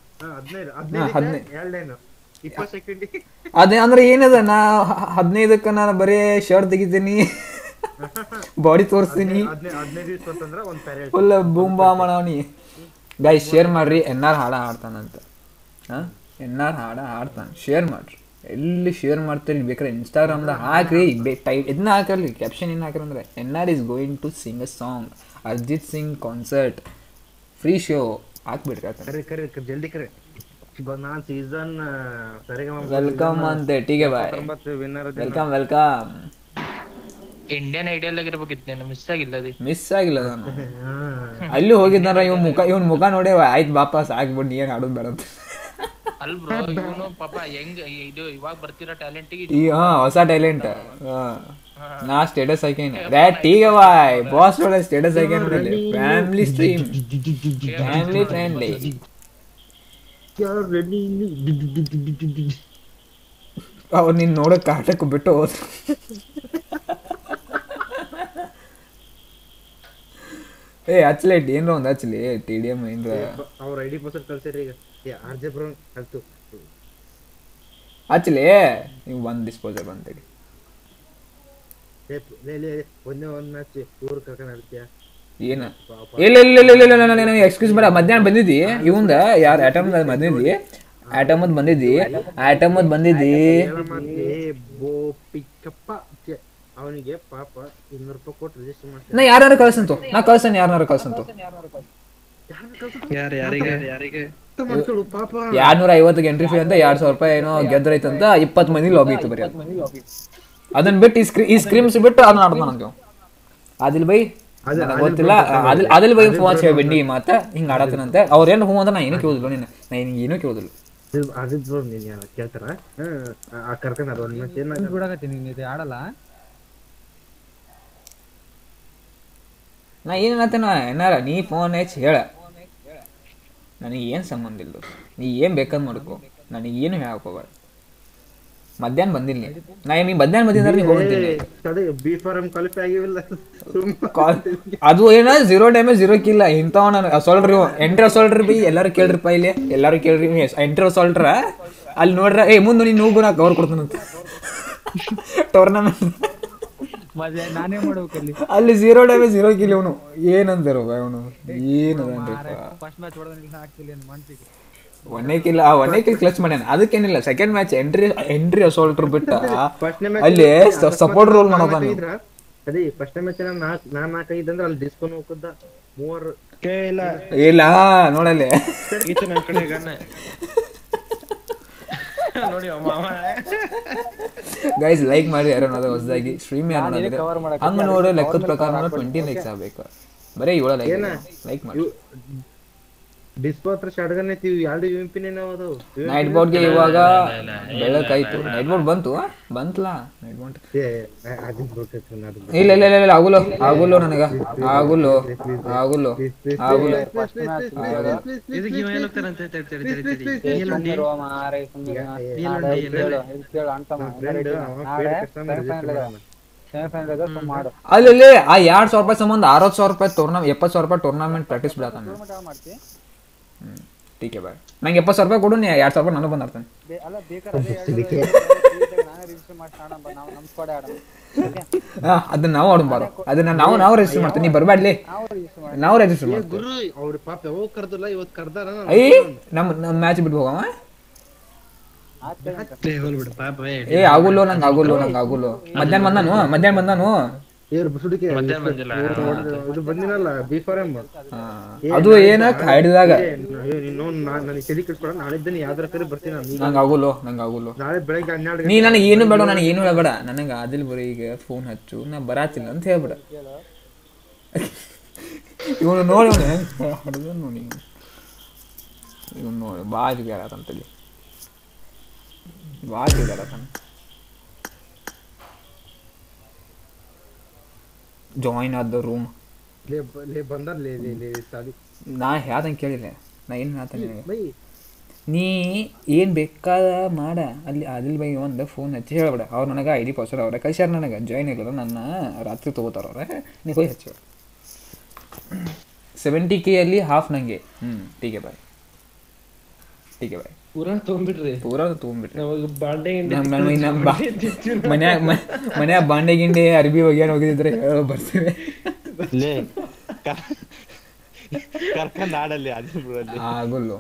S2: 15
S1: ಅದೇ ಅಂದ್ರೆ ಏನದ ನಾ 15ಕ್ಕೆ ನಾನು ಬರೀ ಶರ್ಟ್ ತೆಗಿತೀನಿ ಬಾಡಿ ತೋರಿಸ್ತೀನಿ ಫುಲ್ ಬೂಮ್ ಬಾ ಮಾಡವನಿ ಗೈಸ್ ಶೇರ್ ಮಾಡ್ರಿ NR ಹಾಡ ಹಾಡ್ತಾನಂತ NR ಹಾಡ ಹಾಡ್ತಾನೆ ಶೇರ್ ಮಾಡ್ರಿ ಎಲ್ಲಿ ಶೇರ್ ಮಾಡ್ತೀರಿ ಬೇಕಾದ್ರೆ ಇನ್ಸ್ಟಾಗ್ರಾಮ್ದಾಗ ಹಾಕ್ರಿ ಇದನ್ನ ಹಾಕಲ್ರಿ ಕ್ಯಾಪ್ಷನ್ ಏನು ಹಾಕ್ರಿ ಅಂದ್ರೆ NR is going to sing a song Arijit Singh concert free show ಹಾಕ್ಬಿಡ್ರಿ
S2: ಕರೆ ಜಲ್ದಿ ಕರೆ ನಾನು ಸೀಸನ್
S1: ವೆಲ್ಕಮ್ ಅಂತೆ TK boy welcome
S6: Indian Idol ಆಗಿರ್ಬೇಕಿತ್ತು ಮಿಸ್ ಆಗಿಲ್ಲ
S1: ನಾನು ಅಲ್ಲಿ ಹೋಗಿದ್ದಾರ ಇವನ್ ಮುಖ ನೋಡಿ ಆಯ್ತು ಬಾಪ ಸಾಕ್ಬಿಟ್ಟು ಏನ್ ಆಡೋದು ಬೇಡ
S6: ಅಲ್ ಬ್ರೋ ಇವನು ಪಾಪ ಹೆಂಗ್ ಇದು ಇವಾಗ ಬರ್ತಿರೋ ಟ್ಯಾಲೆಂಟ್
S1: ಹೊಸ ಟ್ಯಾಲೆಂಟ್ ನಾ ಸ್ಟೇಟಸ್ ಹಾಕೇನಿ ಟೀಕೆ ಬಾಯ್ ಬಾಸ್ ಒಳ್ಳೆ ಸ್ಟೇಟಸ್ ಹಾಕೇನಿ ಫ್ಯಾಮಿಲಿ ಸ್ಟ್ರೀಮ್ ಫ್ಯಾಮಿಲಿ ಫ್ರೆಂಡ್ಲಿ ಅವ್ರು ನೀನ್ ನೋಡಕ್ ಕಾಟಕ್ಕೆ ಬಿಟ್ಟು ಹೋದ್ರು ಹಚ್ಲೇಟ್ ಏನ್ರ ಒಂದ್ ಹಚ್ಲಿ TDM ಏನ್ರ
S2: ಅವ್ರ ID ಪಾಸ್ವರ್ಡ್ ಕಳ್ಸಿರಿ ಈಗ RJ ಬ್ರೋ ಕಳ್ತು
S1: ಹಚ್ಲಿ ನೀವು ಒಂದ್ ಡಿಸ್ಪೋಸಲ್ ಬಂತೇಳಿ
S2: ಒಂದೇ ಒಂದ್ ಮ್ಯಾಚ್ ಊರ್ ಕರ್ಕೊಂಡ್ ಆಡ್ತೀಯ
S1: ಏನ ಇಲ್ಲ ಎಕ್ಸ್ಕ್ಯೂಸ್ ಬೇಡ ಮಧ್ಯಾಹ್ನ ಬಂದಿದ್ದಿ ಇವಂದ ಯಾರು ಆಟಮದ್ ಬಂದಿದ್ದಿ
S2: ಅವನಿಗೆ ಪಾಪ 200 ರೂಪಾಯಿ ಕೊಟ್ಟು ರಿಜಿಸ್ಟರ್ ಮಾಡ್ತಾರೆ
S1: ನಾ ಯಾರು ಕಳ್ಸಂತು ನಾ ಕಳ್ಸನ್ ಯಾರು ಕಳ್ಸಂತು 250 ಎಂಟ್ರಿ ಫೀ ಅಂತ 2000 ರೂಪಾಯಿ ಏನೋ ಗೆದ್ರೈತಂತ 20 ಮಂದಿ ಲಾಬಿ ಇತ್ತು ಬರೀ ಅದನ್ನ ಬಿಟ್ಟು ಈ ಸ್ಕ್ರೀಮ್ಸ್ ಬಿಟ್ಟು ಅದನ್ನ ಆಡ್ತಾನಂತ ಆದಿಲ್ ಬೈ ಗೊತ್ತಿಲ್ಲ ಆದಿಲ್ ಬೈ ಫೋನ್ ಬೆಂಡಿ ಮಾತ ಹಿಂಗ ಆಡತ್ತನಂತೆ ಅವ್ರೇನು ಹೂ ಅಂದ್ರೆ ನಾ ಏನೂ ಕೇಳುದಿಲ್ಲ ನೀನು ನಾ ಏನೂ ಕೇಳುದಿಲ್ಲ
S2: ಕೇಳ್ತಾರ ಕರ್ಕೊಂಡ್
S3: ಆಡಲ್ಲ
S1: ನಾ ಏನ್ ಹೇಳ್ತೇನ ಏನಾರ ನೀ ಫೋನ್ ಹಚ್ಚಿ ಹೇಳ ನನಗೆ ಏನ್ ಸಂಬಂಧ ಇಲ್ಲ ನೀ ಏನ್ ಬೇಕಾದ್ ಮಾಡ್ಕೋ ನನಗೇನು ಹೇಳಕ್ ಹೋಗ್ಬೇಡ. ಮಧ್ಯಾಹ್ನ ಬಂದಿಲ್ಲ ನಾ ನೀ ಮಧ್ಯಾಹ್ನ ಬಂದಿದ್ರೆ ನೀ ಹೋಗ್ತೀನಿ.
S2: B.Pharm ಕ್ವಾಲಿಫೈ ಆಗಿಲ್ಲ
S1: ಅದು ಏನ 0 ಡ್ಯಾಮೇಜ್ 0 ಕಿಲ್ಲ ಇಂಥವ ನಾನು ಸೊಲ್ರಿ ಎಂಟ್ರ ಸೊಲ್ರಿ ಬಿ ಎಲ್ಲರೂ ಕೇಳ್ರಿಪ್ಪ ಇಲ್ಲಿ ಎಲ್ಲರೂ ಕೇಳ್ರಿ ಎಂಟ್ರ ಸೊಲ್ರ ಅಲ್ಲಿ ನೋಡ್ರ ಏ ಮುಂದೆ ನೀನು ಹೋಗು ನಾ ಕವರ್ ಕೊಡ್ತಾನಂತ ಟೂರ್ನಮೆಂಟ್
S3: ನಾನೇ ಮಾಡ್ಬೇಕಲ್ಲಿ
S1: ಅಲ್ಲಿ 0 ಡ್ಯಾಮೇಜ್ 0 ಕಿಲ್ಲ ಅವನು ಏನಂತಾರ ಅವನು ಏನದ
S3: ಫಸ್ಟ್ ಮ್ಯಾಚ್ ಹೊಡೆದ್ರೆ ಹಾಕ್ತಿಲ್ಲ ಏನು ಮಾಡ್ತೀವಿ
S1: ಒಂದೇ ಕಿಲ್ ಕ್ಲಚ್ ಮಾಡ್ಯಾನ ಅದಕ್ಕೇನಿಲ್ಲ. ಸೆಕೆಂಡ್ ಮ್ಯಾಚ್ ಎಂಟ್ರಿ ಅಸೋಲ್ಟ್ರ್ ಬಿಟ್ಟ ಅಲ್ಲಿ ಸಪೋರ್ಟ್ ರೋಲ್ ಮಾಡೋದಾನ.
S2: ಅದೇ ಫಸ್ಟ್ ಮ್ಯಾಚ್ ನಾನ್ 4-5 ಅಂದ್ರೆ ಅಲ್ಲಿ ಡಿಸ್ಕೋನ್ ಹೋಗದ 3
S1: ಇಲ್ಲ ನೋಡಲ್ಲಿ
S6: ಈಚೆ ನನ್ನ ಕಡೆ ಗಣ್ಣ ನೋಡಿ ಮಾಮ
S1: ಗೈಸ್ ಲೈಕ್ ಮಾಡಿ ಯಾರು ಅನ್ನೋದು ಹೊಸದಾಗಿ ಸ್ಟ್ರೀಮ್ ಯಾರು ನೋಡಿದ್ರೆ ಹಂಗ ನೋಡೋ ಲೆಕ್ಕದ ಪ್ರಕಾರ 20 ಲೈಕ್ಸ್ ಆಗಬೇಕು. ಬರೀ 7 ಲೈಕ್ ಮಾಡಿ.
S2: ಡಿಸ್ಕೋ ಹತ್ರ ಶಾಟ್ಗನ್ ಐತಿವಿ 2 ಯುಎಂಪಿನೇ ನಾವು
S1: ನೈಟ್ ಬೋರ್ಡ್ಗೆ ಇವಾಗ ಬೆಳಕಾಯ್ತು. ನೈಟ್ ಬೋರ್ಡ್ ಬಂತಲ್ಲ ನೈಟ್ ಬೋರ್ಡ್ ಇಲ್ಲ ಇಲ್ಲ ಇಲ್ಲ ಆಗುಲ್ಲೋ ನನಗ ಆಗುಲ್ಲೋ ಅಲ್ಲಿ ಆ 2,000 ರೂಪಾಯಿ ಸಂಬಂಧ 60,000 ರೂಪಾಯಿ 70,000 ರೂಪಾಯಿ ಟೂರ್ನಮೆಂಟ್ ಪ್ರಾಕ್ಟೀಸ್ ಬಿಡತಾನೆ. ಟೀಕೆ ಬಾಯ್ ನಂಗೆ 70,000 ರೂಪಾಯಿ ಕೊಡು, ನೀ 2,000 ರೂಪಾಯಿ ನಾನು ಬಂದಿರ್ತಾನೆ. ಅದನ್ನ ನಾವು ಆಡೋಣ, ಅದನ್ನ ನಾವು ರಿಜಿಸ್ಟರ್ ಮಾಡ್ತೀವಿ. ನೀ ಬರ್ಬೇಡ್ಲಿ, ನಾವು ರಿಜಿಸ್ಟರ್ ಮಾಡ್ತೀವಿ. ನಮ್ಮ ಮ್ಯಾಚ್ ಬಿಟ್ಟು ಹೋಗವ. ಏ ಆಗುಲ್ಲೋ ನಂಗೆ ಆಗುಲ್ಲೋ. ಮಧ್ಯಾಹ್ನ ಬಂದಾನು ಅದು ಏನ ಹಿಡಿದಾಗ ನಂಗೆ ಆಗುಲ್ಲೋ.
S2: ನಾಳೆ ಬೆಳಗ್ಗೆ 12
S1: ನೀ ನನಗೆ ಏನು ಬೇಡ, ನನಗೆ ಏನು ಹೇಳಬೇಡ. ನನಗೆ ಆದಿಲ್ ಬರೀ ಈಗ ಫೋನ್ ಹಚ್ಚು, ನಾ ಬರಾತಿಲ್ಲ ಅಂತ ಹೇಳ್ಬೇಡ. ಇವನು ನೋಡಿ ನೋಡಿ ಇವನು ನೋಡಿ ಬಾಜಿಗಾರತಂತಲ್ಲಿ ಜಾಯಿನ್ ಆದ ರೂಮ್ ನಾ ಹೇಳ್ದಂಗೆ ಕೇಳಿಲ್ಲ. ನಾ ಏನು ಹೇಳ್ತಾನೆ, ನೀ ಏನು ಬೇಕಾದ ಮಾಡ. ಅಲ್ಲಿ ಆದಿಲ್ ಬೈ ಒಂದು ಫೋನ್ ಹಚ್ಚಿ ಹೇಳ್ಬೇಡ. ಅವ್ರು ನನಗೆ ID ಪಾಸ್ವರ್ಡ್ ಅವ್ರೆ ಕಳ್ಸ್ಯಾರ, ನನಗೆ ಜಾಯಿನ್ ಆಗಿಲ್ಲ. ನನ್ನ ರಾತ್ರಿ ತೊಗೋತಾರ ಅವ್ರೆ. ನೀ ಹೋಗಿ ಹಚ್ಚಿ 70K ಅಲ್ಲಿ ಹಾಫ್ ನನಗೆ. ಟೀಕೆ ಬಾಯ್
S6: ಪೂರಾ ತೊಗೊಂಡ್ಬಿಟ್ರಿ
S1: ಮನ್ಯಾಗ ಬಾಂಡೆ ಗಿಂಡೆ ಅರ್ಬಿ ಒಗ್ಯಾನ ಹೋಗಿದ್ರೆ ಬರ್ತೀವಿ. ಆಗುಲ್ಲೋ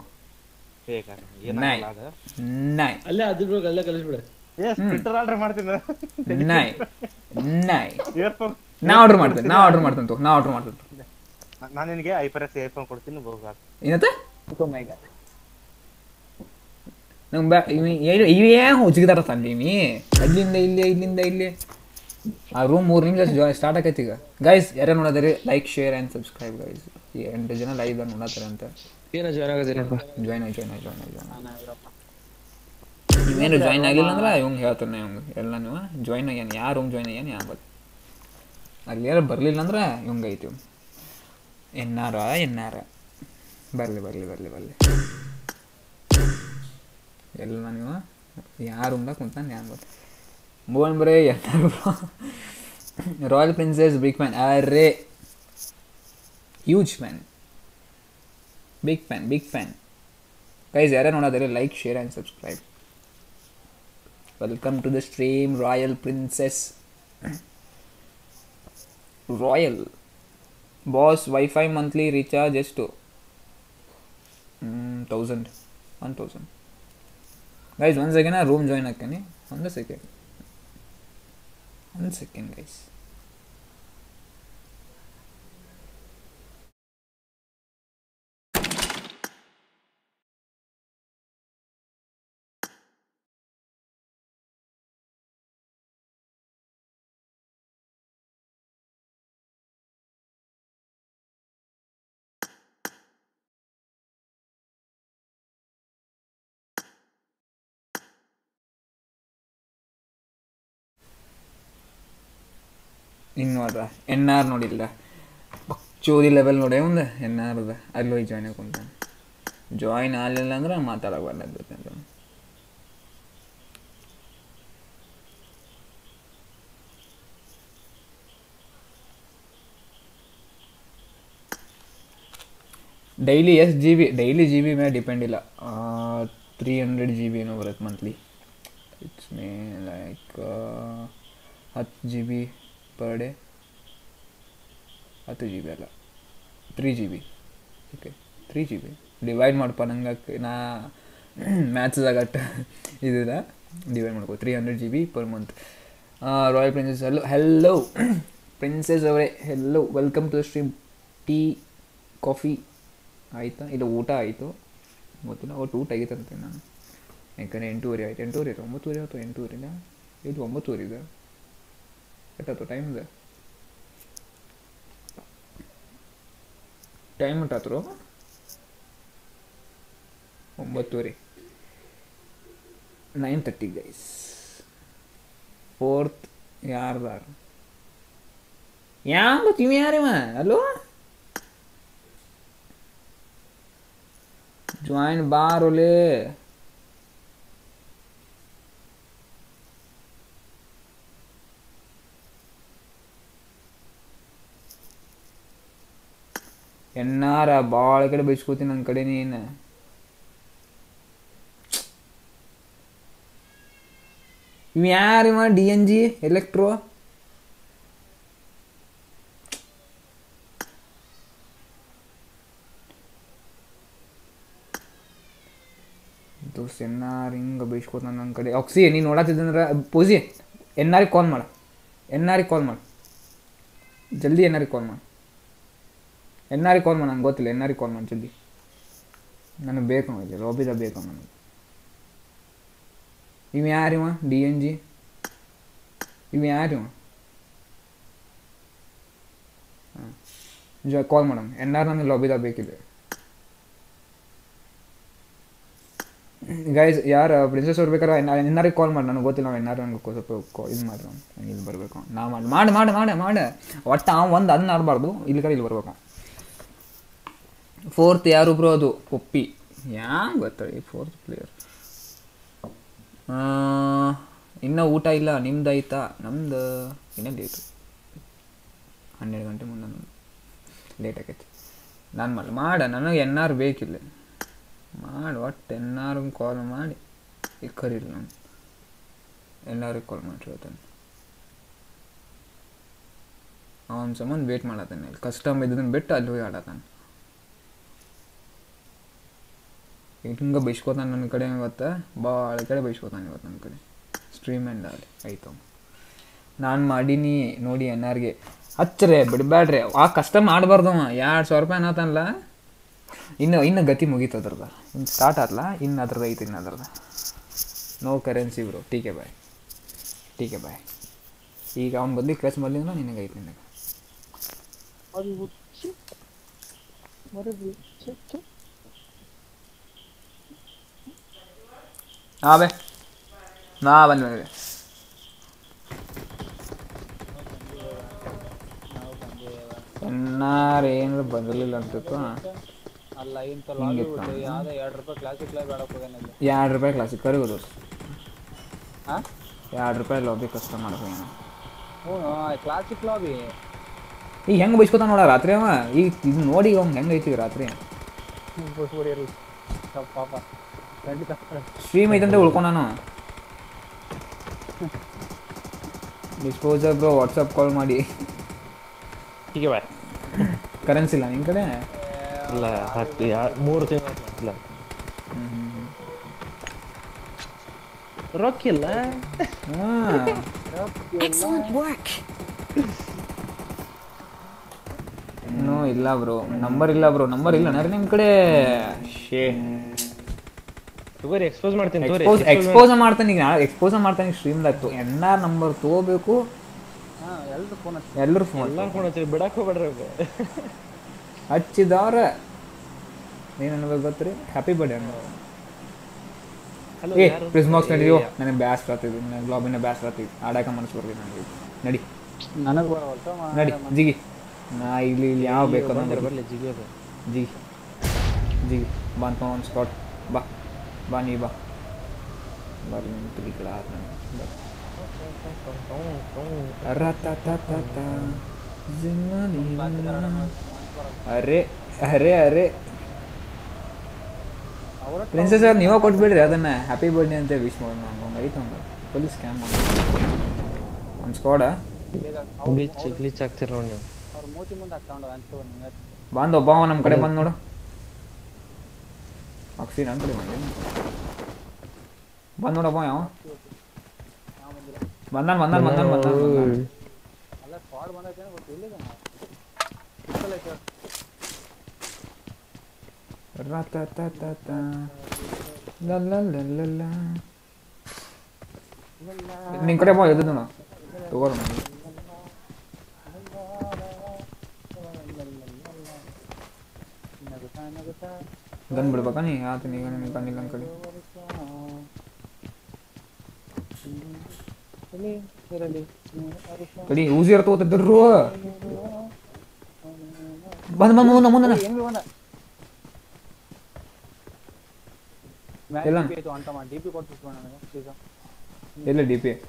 S1: ನಾ ಆರ್ಡರ್ ಮಾಡ್ತೇನೆ
S2: ನಾನು ನಿನಗೆ ಐಫೋನ್ ಕೊಡ್ತೀನಿ.
S1: ಏನತ್ತ ಇವೇ ಹುಚ್ಚಿದಾರ ತಂದೀನಿ. ಅಲ್ಲಿಂದ ಇಲ್ಲಿ ಆ ರೂಮ್ 3 ನಿಮಿಷ ಸ್ಟಾರ್ಟ್ ಆಕೈತಿ ಈಗ. ಗೈಸ್ ಯಾರು ನೋಡೋದ್ರಿ like share and subscribe guys. 8 ಜನ ಲೈವ್ ನೋಡತ್ತಾರ ಅಂತ. ಜಾಯ್ನ್ ನೀವೇನು ಜಾಯ್ನ್ ಆಗಿಲ್ಲ ಅಂದ್ರೆ ಇವಂಗೆ ಹೇಳ್ತಾನೆ. ಇವಂಗೆ ಎಲ್ಲ ನೀವು ಜಾಯ್ನ್ ಆಗ್ಯಾನ, ಯಾರು ರೂಮ್ ಜಾಯ್ನ್ ಆಗ್ಯಾನ ಯಾರು ಅಲ್ಲಿ ಯಾರು ಬರಲಿಲ್ಲ ಅಂದ್ರೆ ಇವಂಗೆ ಐತಿ. ಎನ್ನಾರ ಬರಲಿ ಎಲ್ಲ ನೀವು ಯಾರು ರೂಮ್ದಾಗ ಕುಂತಾನೆ ಯಾರು ಬರ್ರಿ ಬೋನ್ ಬರೇ ಎಲ್ಲರೂ. Royal princess big fan. ಅರೇ huge fan, big fan guys. ಯಾರೇ ನೋಡೋದ್ರೆ like share and subscribe. Welcome to the stream royal princess. Royal boss wifi monthly recharge ಎಷ್ಟು? 1,000 ಗೈಸ್. ಒಂದು ಸೆಕೆಂಡ್ ರೂಮ್ ಜಾಯ್ನ್ ಹಾಕ್ತೀನಿ. ಒಂದು ಸೆಕೆಂಡ್ ಗೈಸ್. ಹಿಂಗೆ ನೋಡ್ರ NR ನೋಡಿಲ್ಲ, ಚೋದಿ ಲೆವೆಲ್ ನೋಡಿ ಒಂದು NR ಅದ. ಅಲ್ಲಿ ಹೋಗಿ ಜಾಯ್ನ್ ಹಾಕೊಂತಾನೆ. ಜಾಯ್ನ್ ಆಗಲಿಲ್ಲ ಅಂದ್ರೆ ಮಾತಾಡಬಾರ್ದು. ಡೈಲಿ ಎಷ್ಟು G B daily G B ಮೇಲೆ ಡಿಪೆಂಡ್ ಇಲ್ಲ 300 GB ಏನೋ ಬರುತ್ತೆ monthly it's may like 10 GB per day 10 GB ಅಲ್ಲ 3 GB ಓಕೆ 3 GB ಡಿವೈಡ್ ಮಾಡ್ಪ ನಂಗೆ ನಾ ಮ್ಯಾಥ್ಸ್ದಾಗ ಇದಿದೆ ಡಿವೈಡ್ ಮಾಡ್ಕೋ 300 GB per month royal princess hello princess ಅವರೇ hello welcome to the stream tea coffee ಆಯಿತಾ ಇಲ್ಲ ಊಟ ಆಯಿತು ಗೊತ್ತಿಲ್ಲ ಒಟ್ಟು ಊಟ ಆಗಿತ್ತಂತೆ ನಾನು ಯಾಕಂದರೆ 8:30 ಆಯ್ತು 8:30 9:30 ಆಯ್ತು 8:30 ಇದು 9:30 ಇದೆ ಎಷ್ಟಾಯ್ತು ಟೈಮ್ ಇದೆ ಟೈಮ್ ಎಷ್ಟಾದ್ರು 9:30 9:30 ಗೈಸ್ 4th ಯಾರ್ದಾರು ಯಾವ ತಿವಿ ಯಾರೇವ ಹಲೋ ಜಾಯಿನ್ ಬಾರೋಲೆ ಎನ್ನಾರ ಭಾಳ ಕಡೆ ಬೈಸ್ಕೋತೀನಿ ನನ್ನ ಕಡೆ ನೀನು ಇವ್ ಯಾರಿವ DNG ಎಲೆಕ್ಟ್ರೋ ದೋಸ್ತ್ ಎನ್ನಾರು ಹಿಂಗೆ ಬೈಸ್ಕೋತ ನನ್ನ ಕಡೆ ಆಕ್ಸಿ ನೀನು ನೋಡತ್ತಿದ್ದಂದ್ರೆ ಪೂಜಿ ಎನ್ನಾರಿಗೆ ಕಾಲ್ ಮಾಡು ಜಲ್ದಿ ಎನ್ನಾರಿಗೆ ಕಾಲ್ ಮಾಡು ನಂಗೆ ಗೊತ್ತಿಲ್ಲ ಎನ್ನಾರಿಗೆ ಕಾಲ್ ಮಾಡಿ ಜಲ್ದಿ ನನಗೆ ಬೇಕು ಇಲ್ಲಿ ಲಾಬಿದಾಗ ಬೇಕು ನನಗೆ ಇವು ಯಾರಿವ DNG ಇವು ಯಾರಿವ ಹಾಂ ಕಾಲ್ ಮಾಡೋಣ ಎನ್ನಾರು ನನಗೆ ಲಾಬಿದಾಗ ಬೇಕಿದೆ ಗೈಸ್ ಯಾರು ಪ್ರಿನ್ಸೆಸ್ ಅವ್ರು ಬೇಕಾದ್ರೆ ಎನ್ನಾರಿಗೆ ಕಾಲ್ ಮಾಡಿ ನನಗೆ ಗೊತ್ತಿಲ್ಲ ನಾವು ಎನ್ನಾರು ನನಗೆ ಸ್ವಲ್ಪ ಇದು ಮಾಡ್ರಿ ನಂಗೆ ಇಲ್ಲಿ ಬರಬೇಕು ನಾ ಮಾಡಿ ಒಟ್ಟು ಒಂದು ಅದನ್ನ ಆಡಬಾರ್ದು ಇಲ್ಲಿ ಕಡೆ ಇಲ್ಲಿ ಬರ್ಬೇಕು 4th ಯಾರು ಬ್ರೋ ಅದು ಒಪ್ಪಿ ಯಾಕೆ ಗೊತ್ತಾಳಿ 4th ಪ್ಲೇಯರ್ ಇನ್ನೂ ಊಟ ಇಲ್ಲ ನಿಮ್ದು ಆಯ್ತಾ ನಮ್ದು ಇನ್ನೂ ಲೇಟು 12 ಗಂಟೆ ಮುಂದೆ ಲೇಟ್ ಆಗೈತಿ ನಾನು ನನಗೆ ಎನ್ನಾರು ಬೇಕಿಲ್ಲ ಮಾಡಿ ಒಟ್ಟು ಎನ್ನಾರಿಗೆ ಕಾಲ್ ಮಾಡಿ ಈಗ ಕರೀಲಿ ನಾನು ಎಲ್ಲರಿಗೆ ಕಾಲ್ ಮಾಡಿರ್ತಾನೆ ಅವನ ಸಂಬಂಧ ವೇಟ್ ಮಾಡತ್ತಾನೆ ಇಲ್ಲಿ ಕಸ್ಟಮ್ ಇದನ್ನು ಬಿಟ್ಟು ಅಲ್ಲಿ ಹೋಗಿ ಆಡತ್ತಾನೆ ಹಿಂಗೆ ಬೈಸ್ಕೋತಾನೆ ನನ್ನ ಕಡೆ ಇವತ್ತು ಭಾಳ ಕಡೆ ಬೈಸ್ಕೋತಾನೆ ಇವತ್ತು ನನ್ನ ಕಡೆ ಸ್ಟ್ರೀಮ್ ಆ್ಯಂಡ್ ಅಲ್ಲಿ ಆಯ್ತು ನಾನು ಮಾಡೀನಿ ನೋಡಿ ಎನ್ನಾರಿಗೆ ಹಚ್ಚರೆ ಬಿಡಬೇಡ್ರಿ ಆ ಕಸ್ಟಮ್ ಆಡಬಾರ್ದವ 2,000 ರೂಪಾಯಿ ಅನ್ನತಾನಲ್ಲ ಇನ್ನು ಗತಿ ಮುಗೀತು ಅದ್ರದ ಇನ್ನು ಸ್ಟಾರ್ಟ್ ಆದ್ಲ ಇನ್ನು ಅದ್ರದ್ದು ಐತಿ ಇನ್ನು ಅದ್ರದ್ದು ನೋ ಕರೆನ್ಸಿ ಬ್ರೋ ಟೀಕೆ ಬಾಯ್ ಈಗ ಅವ್ನು ಬದಲಿ ಕ್ರಶ್ ಬದಲಿಂದ ನಿನಗೈತಿ ನಿನಗೆ ಹಾಂ ಬೇ ನಾ ಬಂದ್ಮೇಲೆ ಎನ್ನಾರು ಏನಾರು ಬದಲಿಲ್ಲ ಅಂತಿತ್ತು
S3: ಅಲ್ಲ ಇಂಥ ಲಾಬಿ ಬಿಟ್ಟು ಯಾವುದೇ 2 ರೂಪಾಯಿ ಕ್ಲಾಸಿಕ್ ಲಾಬಿ ಆಡಕ್ಕೆ ಹೋಗೋನಿಲ್ಲ
S1: 2 ರೂಪಾಯಿ ಕ್ಲಾಸಿಕ್ ಕರಿಗೋದು
S3: ಹಾಂ
S1: 2 ರೂಪಾಯಿ ಲಾಬಿ ಕಷ್ಟ ಮಾಡ್ತೀನಿ
S3: ಹ್ಞೂ ಕ್ಲಾಸಿಕ್ ಲಾಬಿ
S1: ಈಗ ಹೆಂಗೆ ಬೈಸ್ಕೊತಾನ ನೋಡ ರಾತ್ರಿ ಅವ ಈಗ ಇದು ನೋಡಿ ಅವ್ನು ಹೆಂಗೆ ಐತಿ ರಾತ್ರಿ
S3: ಪಾಪ ಖಂಡಿತ
S1: ಸ್ಟ್ರೀಮ್ ಐತಂತ ಉಳ್ಕೊ ನಾನು ಡಿಸ್ಪೋಸರ್ ಬ್ರೋ ವಾಟ್ಸಪ್ ಕಾಲ್ ಮಾಡಿ
S2: ಹೀಗೆ ಬಾಯ್
S1: ಕರೆನ್ಸಿ ಇಲ್ಲ ನಿನ್ನ ಕಡೆ
S2: ಇಲ್ಲ 3 ತಿಂಗಳು ಇಲ್ಲ ರೊಕ್ಕಿಲ್ಲ
S1: ಇನ್ನೂ ಇಲ್ಲ ಬ್ರೋ ನಂಬರ್ ಇಲ್ಲ ನಿಮ್ಮ ಕಡೆ ಶೇ
S2: ತಗೋರಿ ಎಕ್ಸ್ಪೋಸ್ ಮಾಡ್ತೀನಿ
S1: ಎಕ್ಸ್ಪೋಸ್ ಮಾಡ್ತಾನೆ ಸ್ಟ್ರೀಮ್ದಾಗ್ತು ಎನ್ನಾರ ನಂಬರ್ ತಗೋಬೇಕು ಎಲ್ಲರೂ ಫೋನ್
S2: ಹಚ್ಚಿ ಬಿಡಕ್ಕೆ ಹೋಗ್ಬೇಡ್ರಿ
S1: ಹಚ್ಚಿದವ್ರ ಏನು ಅನ್ಬೇಕು ಗೊತ್ತ್ರಿ ಹ್ಯಾಪಿ ಬರ್ಡೇ ಏ ಪ್ರಿಸ್ಮಾಕ್ಸ್ ನಡಿಯೋ ನನಗೆ ಬ್ಯಾಸ್ ಆಗ್ತಿದ್ವಿ ನನಗೆ ಲಾಬಿನ ಬ್ಯಾಸ್ ಆಗ್ತಿದ್ವಿ ಆಡಾಕ ಮನಸ್ಸು ಬರ್ತೀವಿ ನನಗೆ ನಡಿ ನಡಿ ಜಿಗಿ ನಾ ಇಲ್ಲಿ ಯಾವ ಬೇಕು ಅಂದ್ರೆ
S2: ಬರಲಿ
S1: ಜಿಗಿ ಬಂತ ಒಂದು ಸ್ಪಾಟ್ ಬಾ ನೀ ಬಾ ಬರ್ಲಿ ಈ ಕಡೆ ಆದ ಅರೆ ಪ್ರಿನ್ಸೆಸ್ ಅವ್ರು ನೀವೇ ಕೊಟ್ಬಿಡ್ರಿ ಅದನ್ನ ಹ್ಯಾಪಿ ಬರ್ಡೇ ಅಂತ ವಿಶ್ ಮಾಡೋಣ ಹಂಗೆ ಐತೆ ಒಂದು ಫುಲ್ ಸ್ಕ್ಯಾಮ್ ಮಾಡಿ ಒಂದು ಸ್ಕ್ವಾಡ
S2: ಗ್ಲಿಚ್ ಆಗ್ತಿರ ನೋಡಿ ನೀವು.
S3: ಅವ್ರ ಮೂತಿ ಮುಂದೆ ಹಾಕ್ಕೊಂಡು ಅಂತ
S1: ಬಂದು ಒಬ್ಬ ನಮ್ಮ ಕಡೆ ಬಂದು ನೋಡು ಹಾಕ್ಸಿ ನನ್ನ ಕಡೆ ಬಂದು ನೋಡಪ್ಪ ಯಾವ ಬಂದಾನ
S3: ಅಲ್ಲ ಸ್ಕ್ವಾಡ್ ಬಂದೈತೆ ಗೊತ್ತಿಲ್ಲ
S1: ನಿನ್ ಕಡೆ ಬಾ ಎದ್ದು ನೋಡು ತಗೋರು ಗನ್ ಬಿಡ್ಬೇಕಾ ನೀ ಆತ ಈಗ ನಿನ್ನ ಕಣ್ಣಿಲ್ಲ ನನ್ನ ಕಡೆ ಕಡಿ ಯೂಸ್ ಇರ್ತೋತಿದ್ರು ಬಂದ ಮುಂದೆ ಎಲ್ಲ ಎಲ್ಲ ಡಿ ಪಿ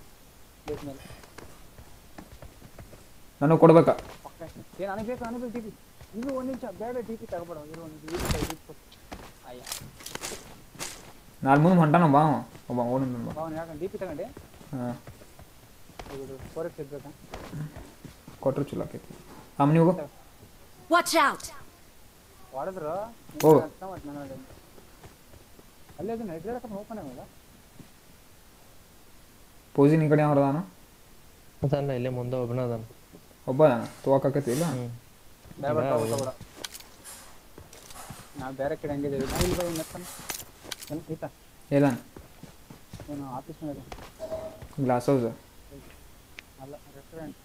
S1: ನನಗೆ ಕೊಡ್ಬೇಕಾ
S3: ನನಗೆ ಬೇಕು ಟಿ ಪಿ ಇದು ಒಂದು ನಿಮಿಷ ಬೇಡ ಟಿ ಪಿ ತಗೋಬೇಡ
S1: ನಾಲ್ ಮುಂದೆ ಹೊಂಟಾನ ಬಾ ಒಬ್ಬ ಓಡ್
S3: ಅವನು ಯಾಕಂದ್ರೆ ಡಿ ಪಿ ತಗೊಂಡೆ
S1: ಹಾಂ
S3: ಫೋರೆಕ್ಸ್ ಇರ್ಬೇಕಾ
S1: ಕೊಟ್ಟರು ಚಲೋ ಆಕೈತಿ ಆಮ್ ನೀವು
S5: Watch out!
S3: ಹೊಡೆದ್ರು
S1: ಓ
S3: ಅಲ್ಲೇ ಅದು ನೈಟ್ ಹೇಳಕ್ಕೆ ಓಪನ್ ಆಗಲ್ಲ
S1: ಪೂಜಿ ನಿನ್ ಕಡೆ ಯಾವ ಹೊರದಾನ
S2: ಅದನ್ನ ಇಲ್ಲೇ ಮುಂದೆ ಒಬ್ಬನ ಅದಾನ
S1: ಒಬ್ಬ ತಗೋಕಾಕೈತಿ ಇಲ್ಲ
S3: ನಾವು ಬೇರೆ ಕಡೆ ಹಂಗಿದ್ದೀವಿ ನಾವು ಇಲ್ಲಿ ಬಂದು ನೆಕ್ಸ್ಟ್ ಏನು ಆಯ್ತಾ
S1: ಇಲ್ಲ
S3: ಏನು ಆಫೀಸ್ ಮೇಲೆ
S1: ಗ್ಲಾಸ್ ಹೌಸ್
S3: ಅಲ್ಲ ರೆಸ್ಟೋರೆಂಟ್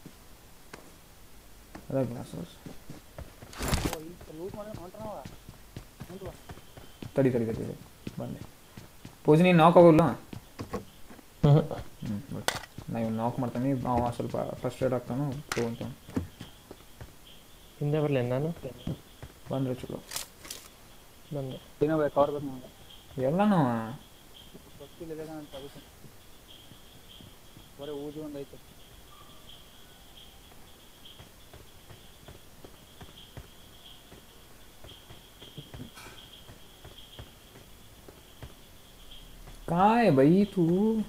S1: ಅದ ಗ್ಲಾಸ್ ಹೌಸ್
S3: ಲೂಸ್ ಮಾಡಿ ಹೊಂಟ್ರವ
S1: ತಡಿ ಬಂದೆ ಪೂಜಿ ನೀನು ನಾಕ್ ಆಗೋಲ್ಲ ನಾವು ನಾಕ್ ಮಾಡ್ತಾನೆ ಅವ ಸ್ವಲ್ಪ ಫ್ರಸ್ಟ್ರೇಟ್ ಆಗ್ತಾನು ತಗೊಂತ
S2: ಹಿಂದೆ ಬರಲಿ ನಾನು
S1: ಬಂದ್ರೆ ಚಲೋ
S3: ಬಂದೆ ಏನೋ ಕವರ್ ಬೇಕು ನನಗೆ
S1: ಎಲ್ಲನೂ
S3: ಗೊತ್ತಿಲ್ಲ ಅಂತ ಅದಕ್ಕೆ ಬರೀ ಊದಿ ಒಂದು ಐತೆ
S1: काय भाई तू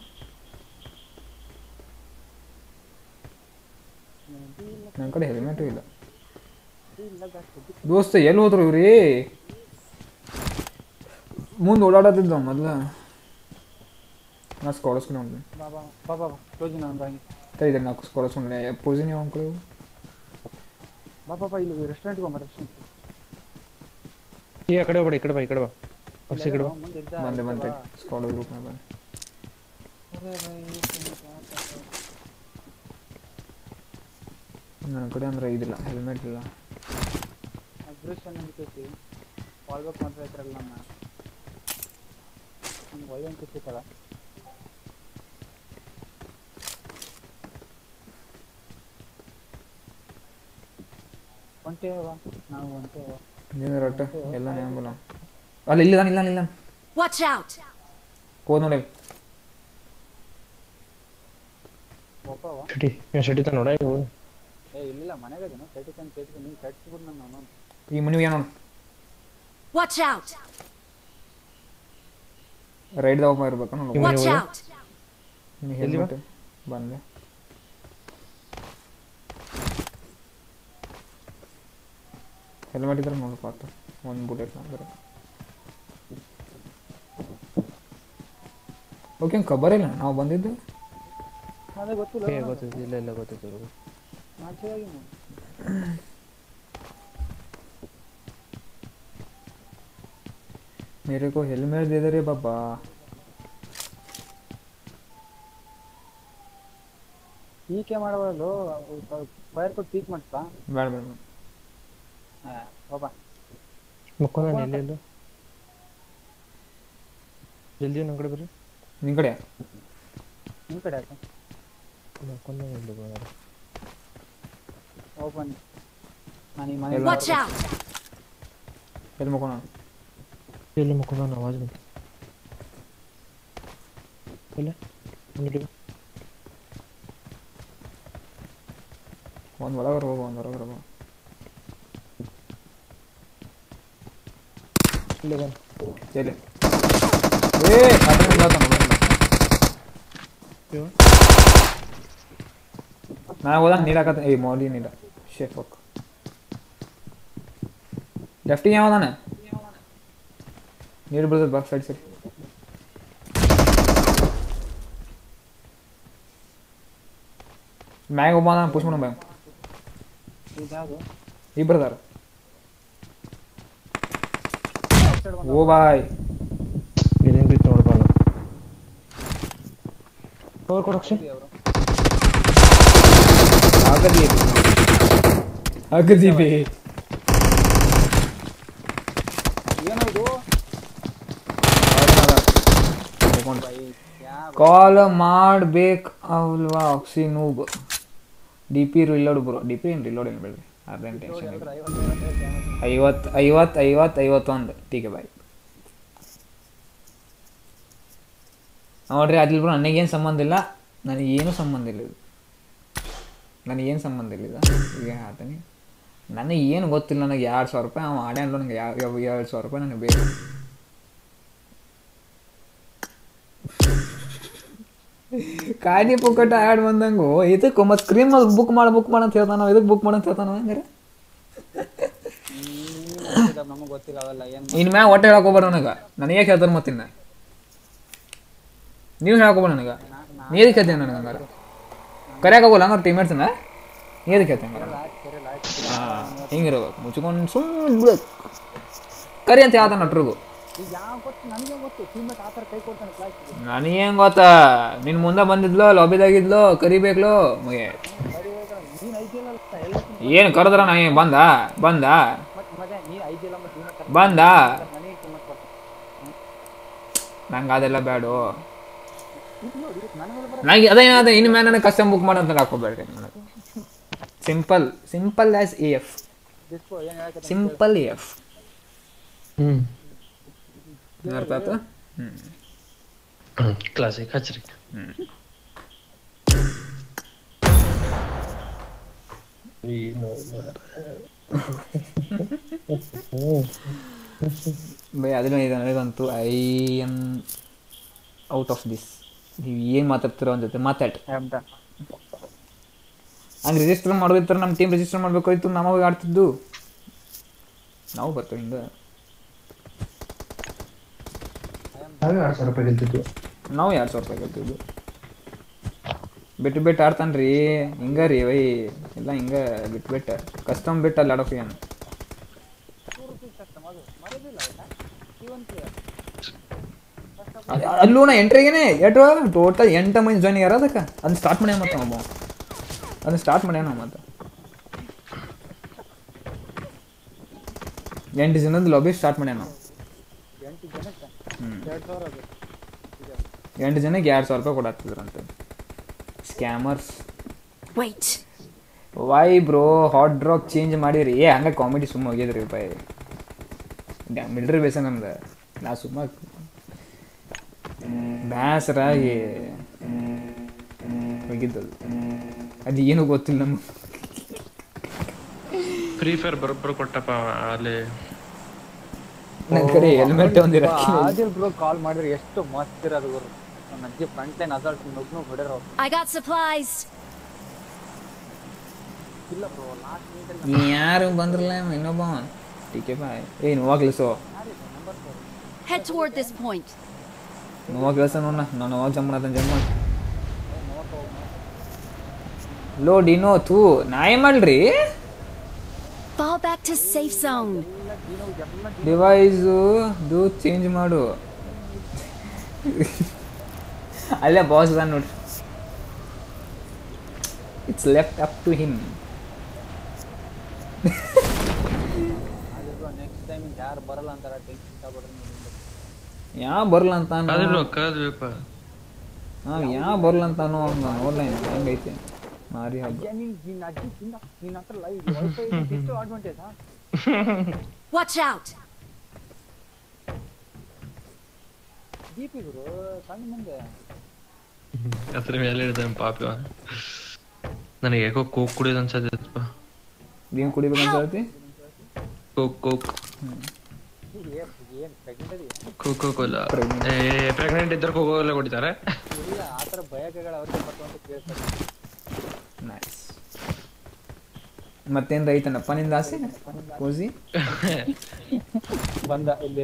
S1: ನನ್ನ ಕಡೆ ಹೆಲ್ಮೆಟು ಇಲ್ಲ ದೋಸ್ತ ಎಲ್ಲಿ ಹೋದ್ರು ಇವ್ರಿ ಮುಂದೆ ಓಡಾಡತ್ತಿದ್ದ ಮೊದ್ಲ ನಾ ಸ್ಕಾಲರ್ಸ್ಕೊಂಡು ಹೊಂಟೆ
S3: ಬಾಬಾ ಕ್ಲೋಸ್ ನಾನು ಬಾಗಿ
S1: ತೆಗೆದ್ರೆ ನಾವು ಸ್ಕಾಲರ್ಸ್ಕೊಂಡೆ ಪೂಜೆ ನೀವು ಅಂಕಳು
S3: ಬಾಬಾ ಇಲ್ಲಿ ರೆಸ್ಟೋರೆಂಟ್ಗೆ ಹೋಗ್ಬಾರ ರೆಸ್ಟೋರೆಂಟ್
S2: ಈ ಕಡೆ ಹೋಗ್ಬೇಡ ಈ ಕಡೆ ಬಾ ಈ ಕಡೆ ಬಾ
S1: ಬಂದೆ ಸ್ಕಾಲರ್ ಗ್ರೂಪ್ನಾಗ ಬಂದೆ ನನ್ನ ಕಡೆ ಅಂದ್ರೆ ಇದಿಲ್ಲ ಹೆಲ್ಮೆಟ್ ಇಲ್ಲ
S3: ಅಗ್ರೆಷನ್ ಅನ್ಕೈತಿ ವಾಲ್ಬೇಕು ಮಾತ್ರ ಇದ್ರಲ್ಲ ನಮ್ಗೆ ಒಳ್ಳೆ ಅನ್ಕಿಸ್ತೈತಲ್ಲ ಒಂಟೇವ ನಾವು ಒಂಟೇವ
S1: ನೀನು ರೊಟ್ಟ ಎಲ್ಲ ನೇಂಬಲ್ಲ ಅಲ್ಲ ಇಲ್ಲ
S5: Watch out!
S1: ಹೋದ್ ನೋಡಿ
S3: ಒಪ್ಪವ
S2: ಶೆಟ್ಟಿ ತ ನೋಡ ಇವು
S3: ಏ ಇಲ್ಲ ಮನೆಗೆ ಇದೀನಿ ಕೇಳ್ತಿ ನೀನು ಕಟ್ಸ್ಬಿಡು ನಾನು
S1: ಈ ಮನೆ ಏನು
S5: Watch out!
S1: ರೈಡ್ ದಾಗ ಇರ್ಬೇಕು ನೋಡಿ
S5: Watch out!
S1: ನೀನು ಹೆಲ್ಮೆಟ್ ಬಂದೆ ಹೆಲ್ಮೆಟ್ ಇದ್ರೆ ನೋಡಪ್ಪ ಆತ ಒಂದು ಬುಲೆಟ್ ಅಂದ್ರೆ ಓಕೆ ಖಬರ್ ಇಲ್ಲ ನಾವು ಬಂದಿದ್ದು
S3: ಅದೇ ಗೊತ್ತಿಲ್ಲ
S2: ಗೊತ್ತಿಲ್ಲ ಇಲ್ಲ ಗೊತ್ತಿತ್ತು
S3: ನಾಚಿಯಾಗಿ
S1: मेरे को हेलमेट दे दे रे बाबा
S3: ಪೀಕೆ ಮಾಡಬಾರ್ದು ಫೈರ್ ಕೊಟ್ಟು ಪೀಕ್ ಮಾಡ್ತಾ
S1: ಬೇಡ
S3: ಬಾಬಾ
S2: ಮುಕ್ಕೊಂಡ ಎಲ್ಲೆಲ್ಲೋ ಜಲ್ದಿ ನನ್ನ ಕಡೆ ಬರ್ರಿ
S1: ನಿನ್ನ ಕಡೆ
S3: ನಿಮ್ಮ ಕಡೆ ಆಯ್ತು
S2: ಮುಕ್ಕೊಂಡ ಎಲ್ಲಿ ಬರೋದು
S3: ಓಪನ್ ನಾನು ಈ ಮನೆ
S5: Watch out!
S1: ಎಲ್ಲಿ ಮಕ್ಕೋಣ
S2: ಎಲ್ಲಿ ಮುಕ್ಕೊಂಡ ಆವಾಜ್ ಬಂತು ಇಲ್ಲ ನೋಡಿ
S1: ಒಂದು ಒಳಗರ ಹೋಗು ಒಂದು ಹೊರಗರ ಬಾ
S2: ಇಲ್ಲ ಬನ್ನಿ
S1: चले ए अरे बात ना मैं बोला नीला का ए मॉली नीला शिट फक लेफ्टी यहाँ वाला ना नीड ब्रदर बैक साइड से मैं को बाना पुश मना मैं ये ब्रदर वो भाई
S2: ಇದನ್ನ ಬಿಟ್ಟು ನೋಡಬಾರದು ಕವರ್ ಕೊಡಕ್ಷೆ
S1: ಆಗದಿ ಬೇ
S3: ಏನೋ ಇದು
S1: ಕಾಲ್ ಮಾಡ್ಬೇಕು ಅಲ್ವಾ Oxy noob DP reload bro DP ಏನು ರಿಲೋಡ್ ಏನು ಬೇಡ್ರಿ ಅದೇನು ಟೆನ್ಷನ್ ಇಲ್ಲ 51 ಟೀಕೆ ಬಾಯ್ ನೋಡ್ರಿ ಅದಿಲ್ ಬ್ರೋ ನನಗೇನು ಸಂಬಂಧ ಇಲ್ಲ ನನಗೇನು ಸಂಬಂಧ ಇಲ್ಲ ಇದು ನನಗೇನು ಸಂಬಂಧ ಇಲ್ಲ ಈಗ ಹೇಳ್ತೀನಿ ನನಗೆ ಏನು ಗೊತ್ತಿಲ್ಲ ನನಗೆ 2,000 ರೂಪಾಯಿ ಅವ ಆಡ್ಯಾನ್ಲು ನನಗೆ 2,000 ರೂಪಾಯಿ ನನಗೆ ಬೇಕು ಕಾಡಿ ಪುಕ್ಕಟ ಆ್ಯಡ್ ಬಂದಂಗು ಇದಕ್ಕೆ ಮತ್ತು ಸ್ಕ್ರೀನ್ ಬುಕ್ ಮಾಡಿ ಅಂತ ಹೇಳ್ತಾನ ಇದಕ್ಕೆ ಬುಕ್ ಮಾಡಂತ ಹೇಳ್ತಾನ ಹಂಗಾರೆ
S3: ನಮಗೆ ಗೊತ್ತಿಲ್ಲ ಅವೆಲ್ಲ ಏನು
S1: ಇನ್ನು ಮ್ಯಾಗ ಹೊಟ್ಟೆ ಹೇಳಕೋಬೇಡ ನನಗೆ ಯಾಕೆ ಹೇಳ್ತಾರೆ ಮತ್ತಿನ್ನ ನೀವು ಹೇಳಕೋಬೇಡ ನನಗೆ ನೀ ಎದಕ್ಕೆ ಹೇಳ್ತೀನಿ ನನಗೆ ಹಂಗಾರೆ ಕರೆಯಾಕ ಹೋಗಲ್ಲ ಹಂಗಾರೆ ಟೀಮೇಟ್ಸನ್ನ ನೀ ಎದಕ್ಕೆ ಹೇಳ್ತೀನಿ ಹಂಗಾರೆ ಹಾಂ ಹಿಂಗಿರ್ಬೇಕು ಮುಚ್ಕೊಂಡು ಸುಮ್ಮನೆ ಬಿಡೋದು ಕರಿ ಅಂತ ಹೇಳ್ತಾನೆ ನಟ್ರಿಗೂ ನನಗೇನು ಗೊತ್ತಾ ನಿನ್ನ ಮುಂದೆ ಬಂದಿದ್ಲೋ ಲಾಬಿದಾಗಿದ್ಲೋ ಕರಿಬೇಕ್ಲೋ ಮುಗೆ ಏನು ಕರೆದ್ರ ನಾ ಬಂದ ನಂಗೆ ಅದೆಲ್ಲ ಬೇಡು ನನಗೆ ಅದೇ ಇನ್ನು ಮೇಲೆ ನನಗೆ ಕಸ್ಟಮ್ ಬುಕ್ ಮಾಡಂತ ಹಾಕೋಬೇಡ್ರಿ ನನಗೆ simple as A F simple A F ಅರ್ಥ ಆಯ್ತು
S6: ಕ್ಲಾಸಿಕ್ ಹಚ್ರಿ
S1: ಬೈ ಅದನ್ನ ನನಗಂತೂ I'm out of this ನೀವು ಏನು ಮಾತಾಡ್ತಿರೋ ಒಂದು ಜೊತೆ ಮಾತಾಡಿ ಹಂಗೆ ರಿಜಿಸ್ಟರ್ ಮಾಡೋದಿತ್ತಾರೆ ನಮ್ಮ ಟೀಮ್ ರಿಜಿಸ್ಟರ್ ಮಾಡಬೇಕಾಯ್ತು ನಾವು ಹೋಗಿ ಆಡ್ತಿದ್ದು ನಾವು ಬರ್ತೇವೆ ಹಿಂಗೆ
S2: ನಾವು 2,000 ರೂಪಾಯಿ ಗೆಲ್ತಿದ್ವಿ
S1: ನಾವು 2,000 ರೂಪಾಯಿ ಗೆಲ್ತಿದ್ದು ಬಿಟ್ಟು ಆಡ್ತಾನೆ ರೀ ಹಿಂಗೆ ರೀ ವೈ ಎಲ್ಲ ಹಿಂಗೆ ಬಿಟ್ಟು ಕಸ್ಟಮ್ ಬಿಟ್ಟು ಅಲ್ಲಿ ಆಡೋಕೆ ಏನು ಅಲ್ಲೂ ನಾ ಎಂಟ್ರಿಗೇನೆ ಎಷ್ಟು ಟೋಟಲ್ 8 ಮಂದಿ ಜಾಯ್ನ್ ಆಗ್ಯಾರ ಅದಕ್ಕೆ ಅದನ್ನ ಸ್ಟಾರ್ಟ್ ಮಾಡ್ಯಾನ ಮತ್ತೆ ಒಬ್ಬ ಅದನ್ನ ಸ್ಟಾರ್ಟ್ ಮಾಡ್ಯಾನ ಮತ್ತೆ 8 ಜನದ ಲಾಬಿ ಸ್ಟಾರ್ಟ್ ಮಾಡ್ಯಾನ 8 ಜನಕ್ಕೆ 2,000 ರೂಪಾಯಿ ಕೊಡತ್ತಿದ್ರಂತೆ scammers
S5: Wait.
S1: Why bro hot drop change ಮಾಡಿರಿ ಹಂಗೆ ಕಾಮಿಡಿ ಸುಮ್ಮ ಹೋಗಿದ್ರಿ ಬಾಯ್ ಮಿಲ್ಟ್ರಿ ಬೇಸ ನಮ್ದು ನಾ ಸುಮ್ಮ ಬೇಸರಾಗಿ ಹೋಗಿದ್ದದು ಅದು ಏನು ಗೊತ್ತಿಲ್ಲ ನಮ್ಗೆ
S6: ಫ್ರೀ ಫೈರ್ ಬರೋಬ್ಬರ ಕೊಟ್ಟಪ್ಪ ಅಲ್ಲಿ
S1: ನನ್ನ ಕಡೆ ಹೆಲ್ಮೆಟ್ ಒಂದಿರ
S3: ಆದಿಲ್ ಬ್ರೋ ಕಾಲ್ ಮಾಡಿದ್ರೆ ಎಷ್ಟು ಮಸ್ತ್ ಇರೋದು ಗುರು ನನ್ನ ಅಜ್ಜಿ ಫ್ರಂಟ್ ಲೈನ್ ಅಸಾಲ್ಟ್ ನುಗ್ನು ಹೊಡೆರೋ
S5: I got supplies.
S3: ಇಲ್ಲ ಬ್ರೋ ಲಾಸ್ಟ್ ಮಿನಿಟ್
S1: ಯಾರು ಬಂದ್ರಲ್ಲ ಇನ್ನೊಬ್ಬ ಟೀಕೆ ಬಾಯ್ ನೋವಾಗ so
S5: Head toward this point.
S1: ನೋವಾಗ ಕೆಲಸ ನೋಡ ನಾನು ನೋವಾಗ ಜಂಪ್ ಮಾಡತ್ತ ಜಂಪ್ ಮಾಡಿ ಲೋ ಡಿನೋ ಥೂ ನಾ ಏನು ಮಾಡ್ರಿ
S5: Fall back to safe zone.
S1: Device ಇದು ಚೇಂಜ್ ಮಾಡು ಅಲ್ಲೇ ಬಾಸ್ ಅದ ನೋಡ್ರಿ it's left up to him
S3: next time ಯಾರು ಬರಲ್ಲ ಅಂತಾರ ಟೆನ್ಷನ್ ತಗೊಳ್ರಿ
S1: ಯಾ ಬರಲ್ಲ ಅಂತ
S6: ಕದ್ಬೇಕ
S1: ನಾವು ಯಾ ಬರಲ್ಲ ಅಂತ ಅನ್ನೋ ನೋಡ್ಲ ಹೆಂಗೈತೆ ಮಾರಿ ಹಬ್ಬ
S3: ನಿನ್ನ ಅಜ್ಜಿ ನಿನ್ನ ಹತ್ರ ಲೈವ್ ವೈಫೈ ಎಷ್ಟು ಅಡ್ವಾಂಟೇಜ್
S5: Watch out.
S3: ದೀಪಿ ಗುರು ಕಣ್ಣು ಮುಂದೆ
S6: ಅದ್ರ ಮೇಲೆ ಇರ್ತಾನೆ ಪಾಪಿ ನನಗೆ ಯಾಕೋ ಕೋಕ್ ಕುಡಿಯೋದು ಅನ್ಸತ್ತಪ್ಪ
S1: ಏನು ಕುಡಿಬೇಕು ಅಂತ ಹೇಳ್ತಿ
S6: ಕೋಕ್
S3: ಏನ್ ಪ್ರೆಗ್ನೆಂಟ್ ಇದೆಯಾ?
S6: ಕೋಕೋಕೋಲಾ ಪ್ರೆಗ್ನೆಂಟ್ ಇದ್ರೆ ಕೋಕೋಕೋಲಾ ಕುಡಿತಾರೆ.
S3: ಇಲ್ಲ ಆ ಥರ ಬಯಕೆಗಳು ಅವ್ರಿಗೆ ಬರ್ತಾವ ಅಂತ ಕೇಳ್ತಾರೆ.
S1: ನೈಸ್. ಮತ್ತೇನ್ ರೈತನಪ್ಪ ನಿಂದ ಆಸೆ ಕೋಸಿ
S3: ಬಂದ ಇಲ್ಲಿ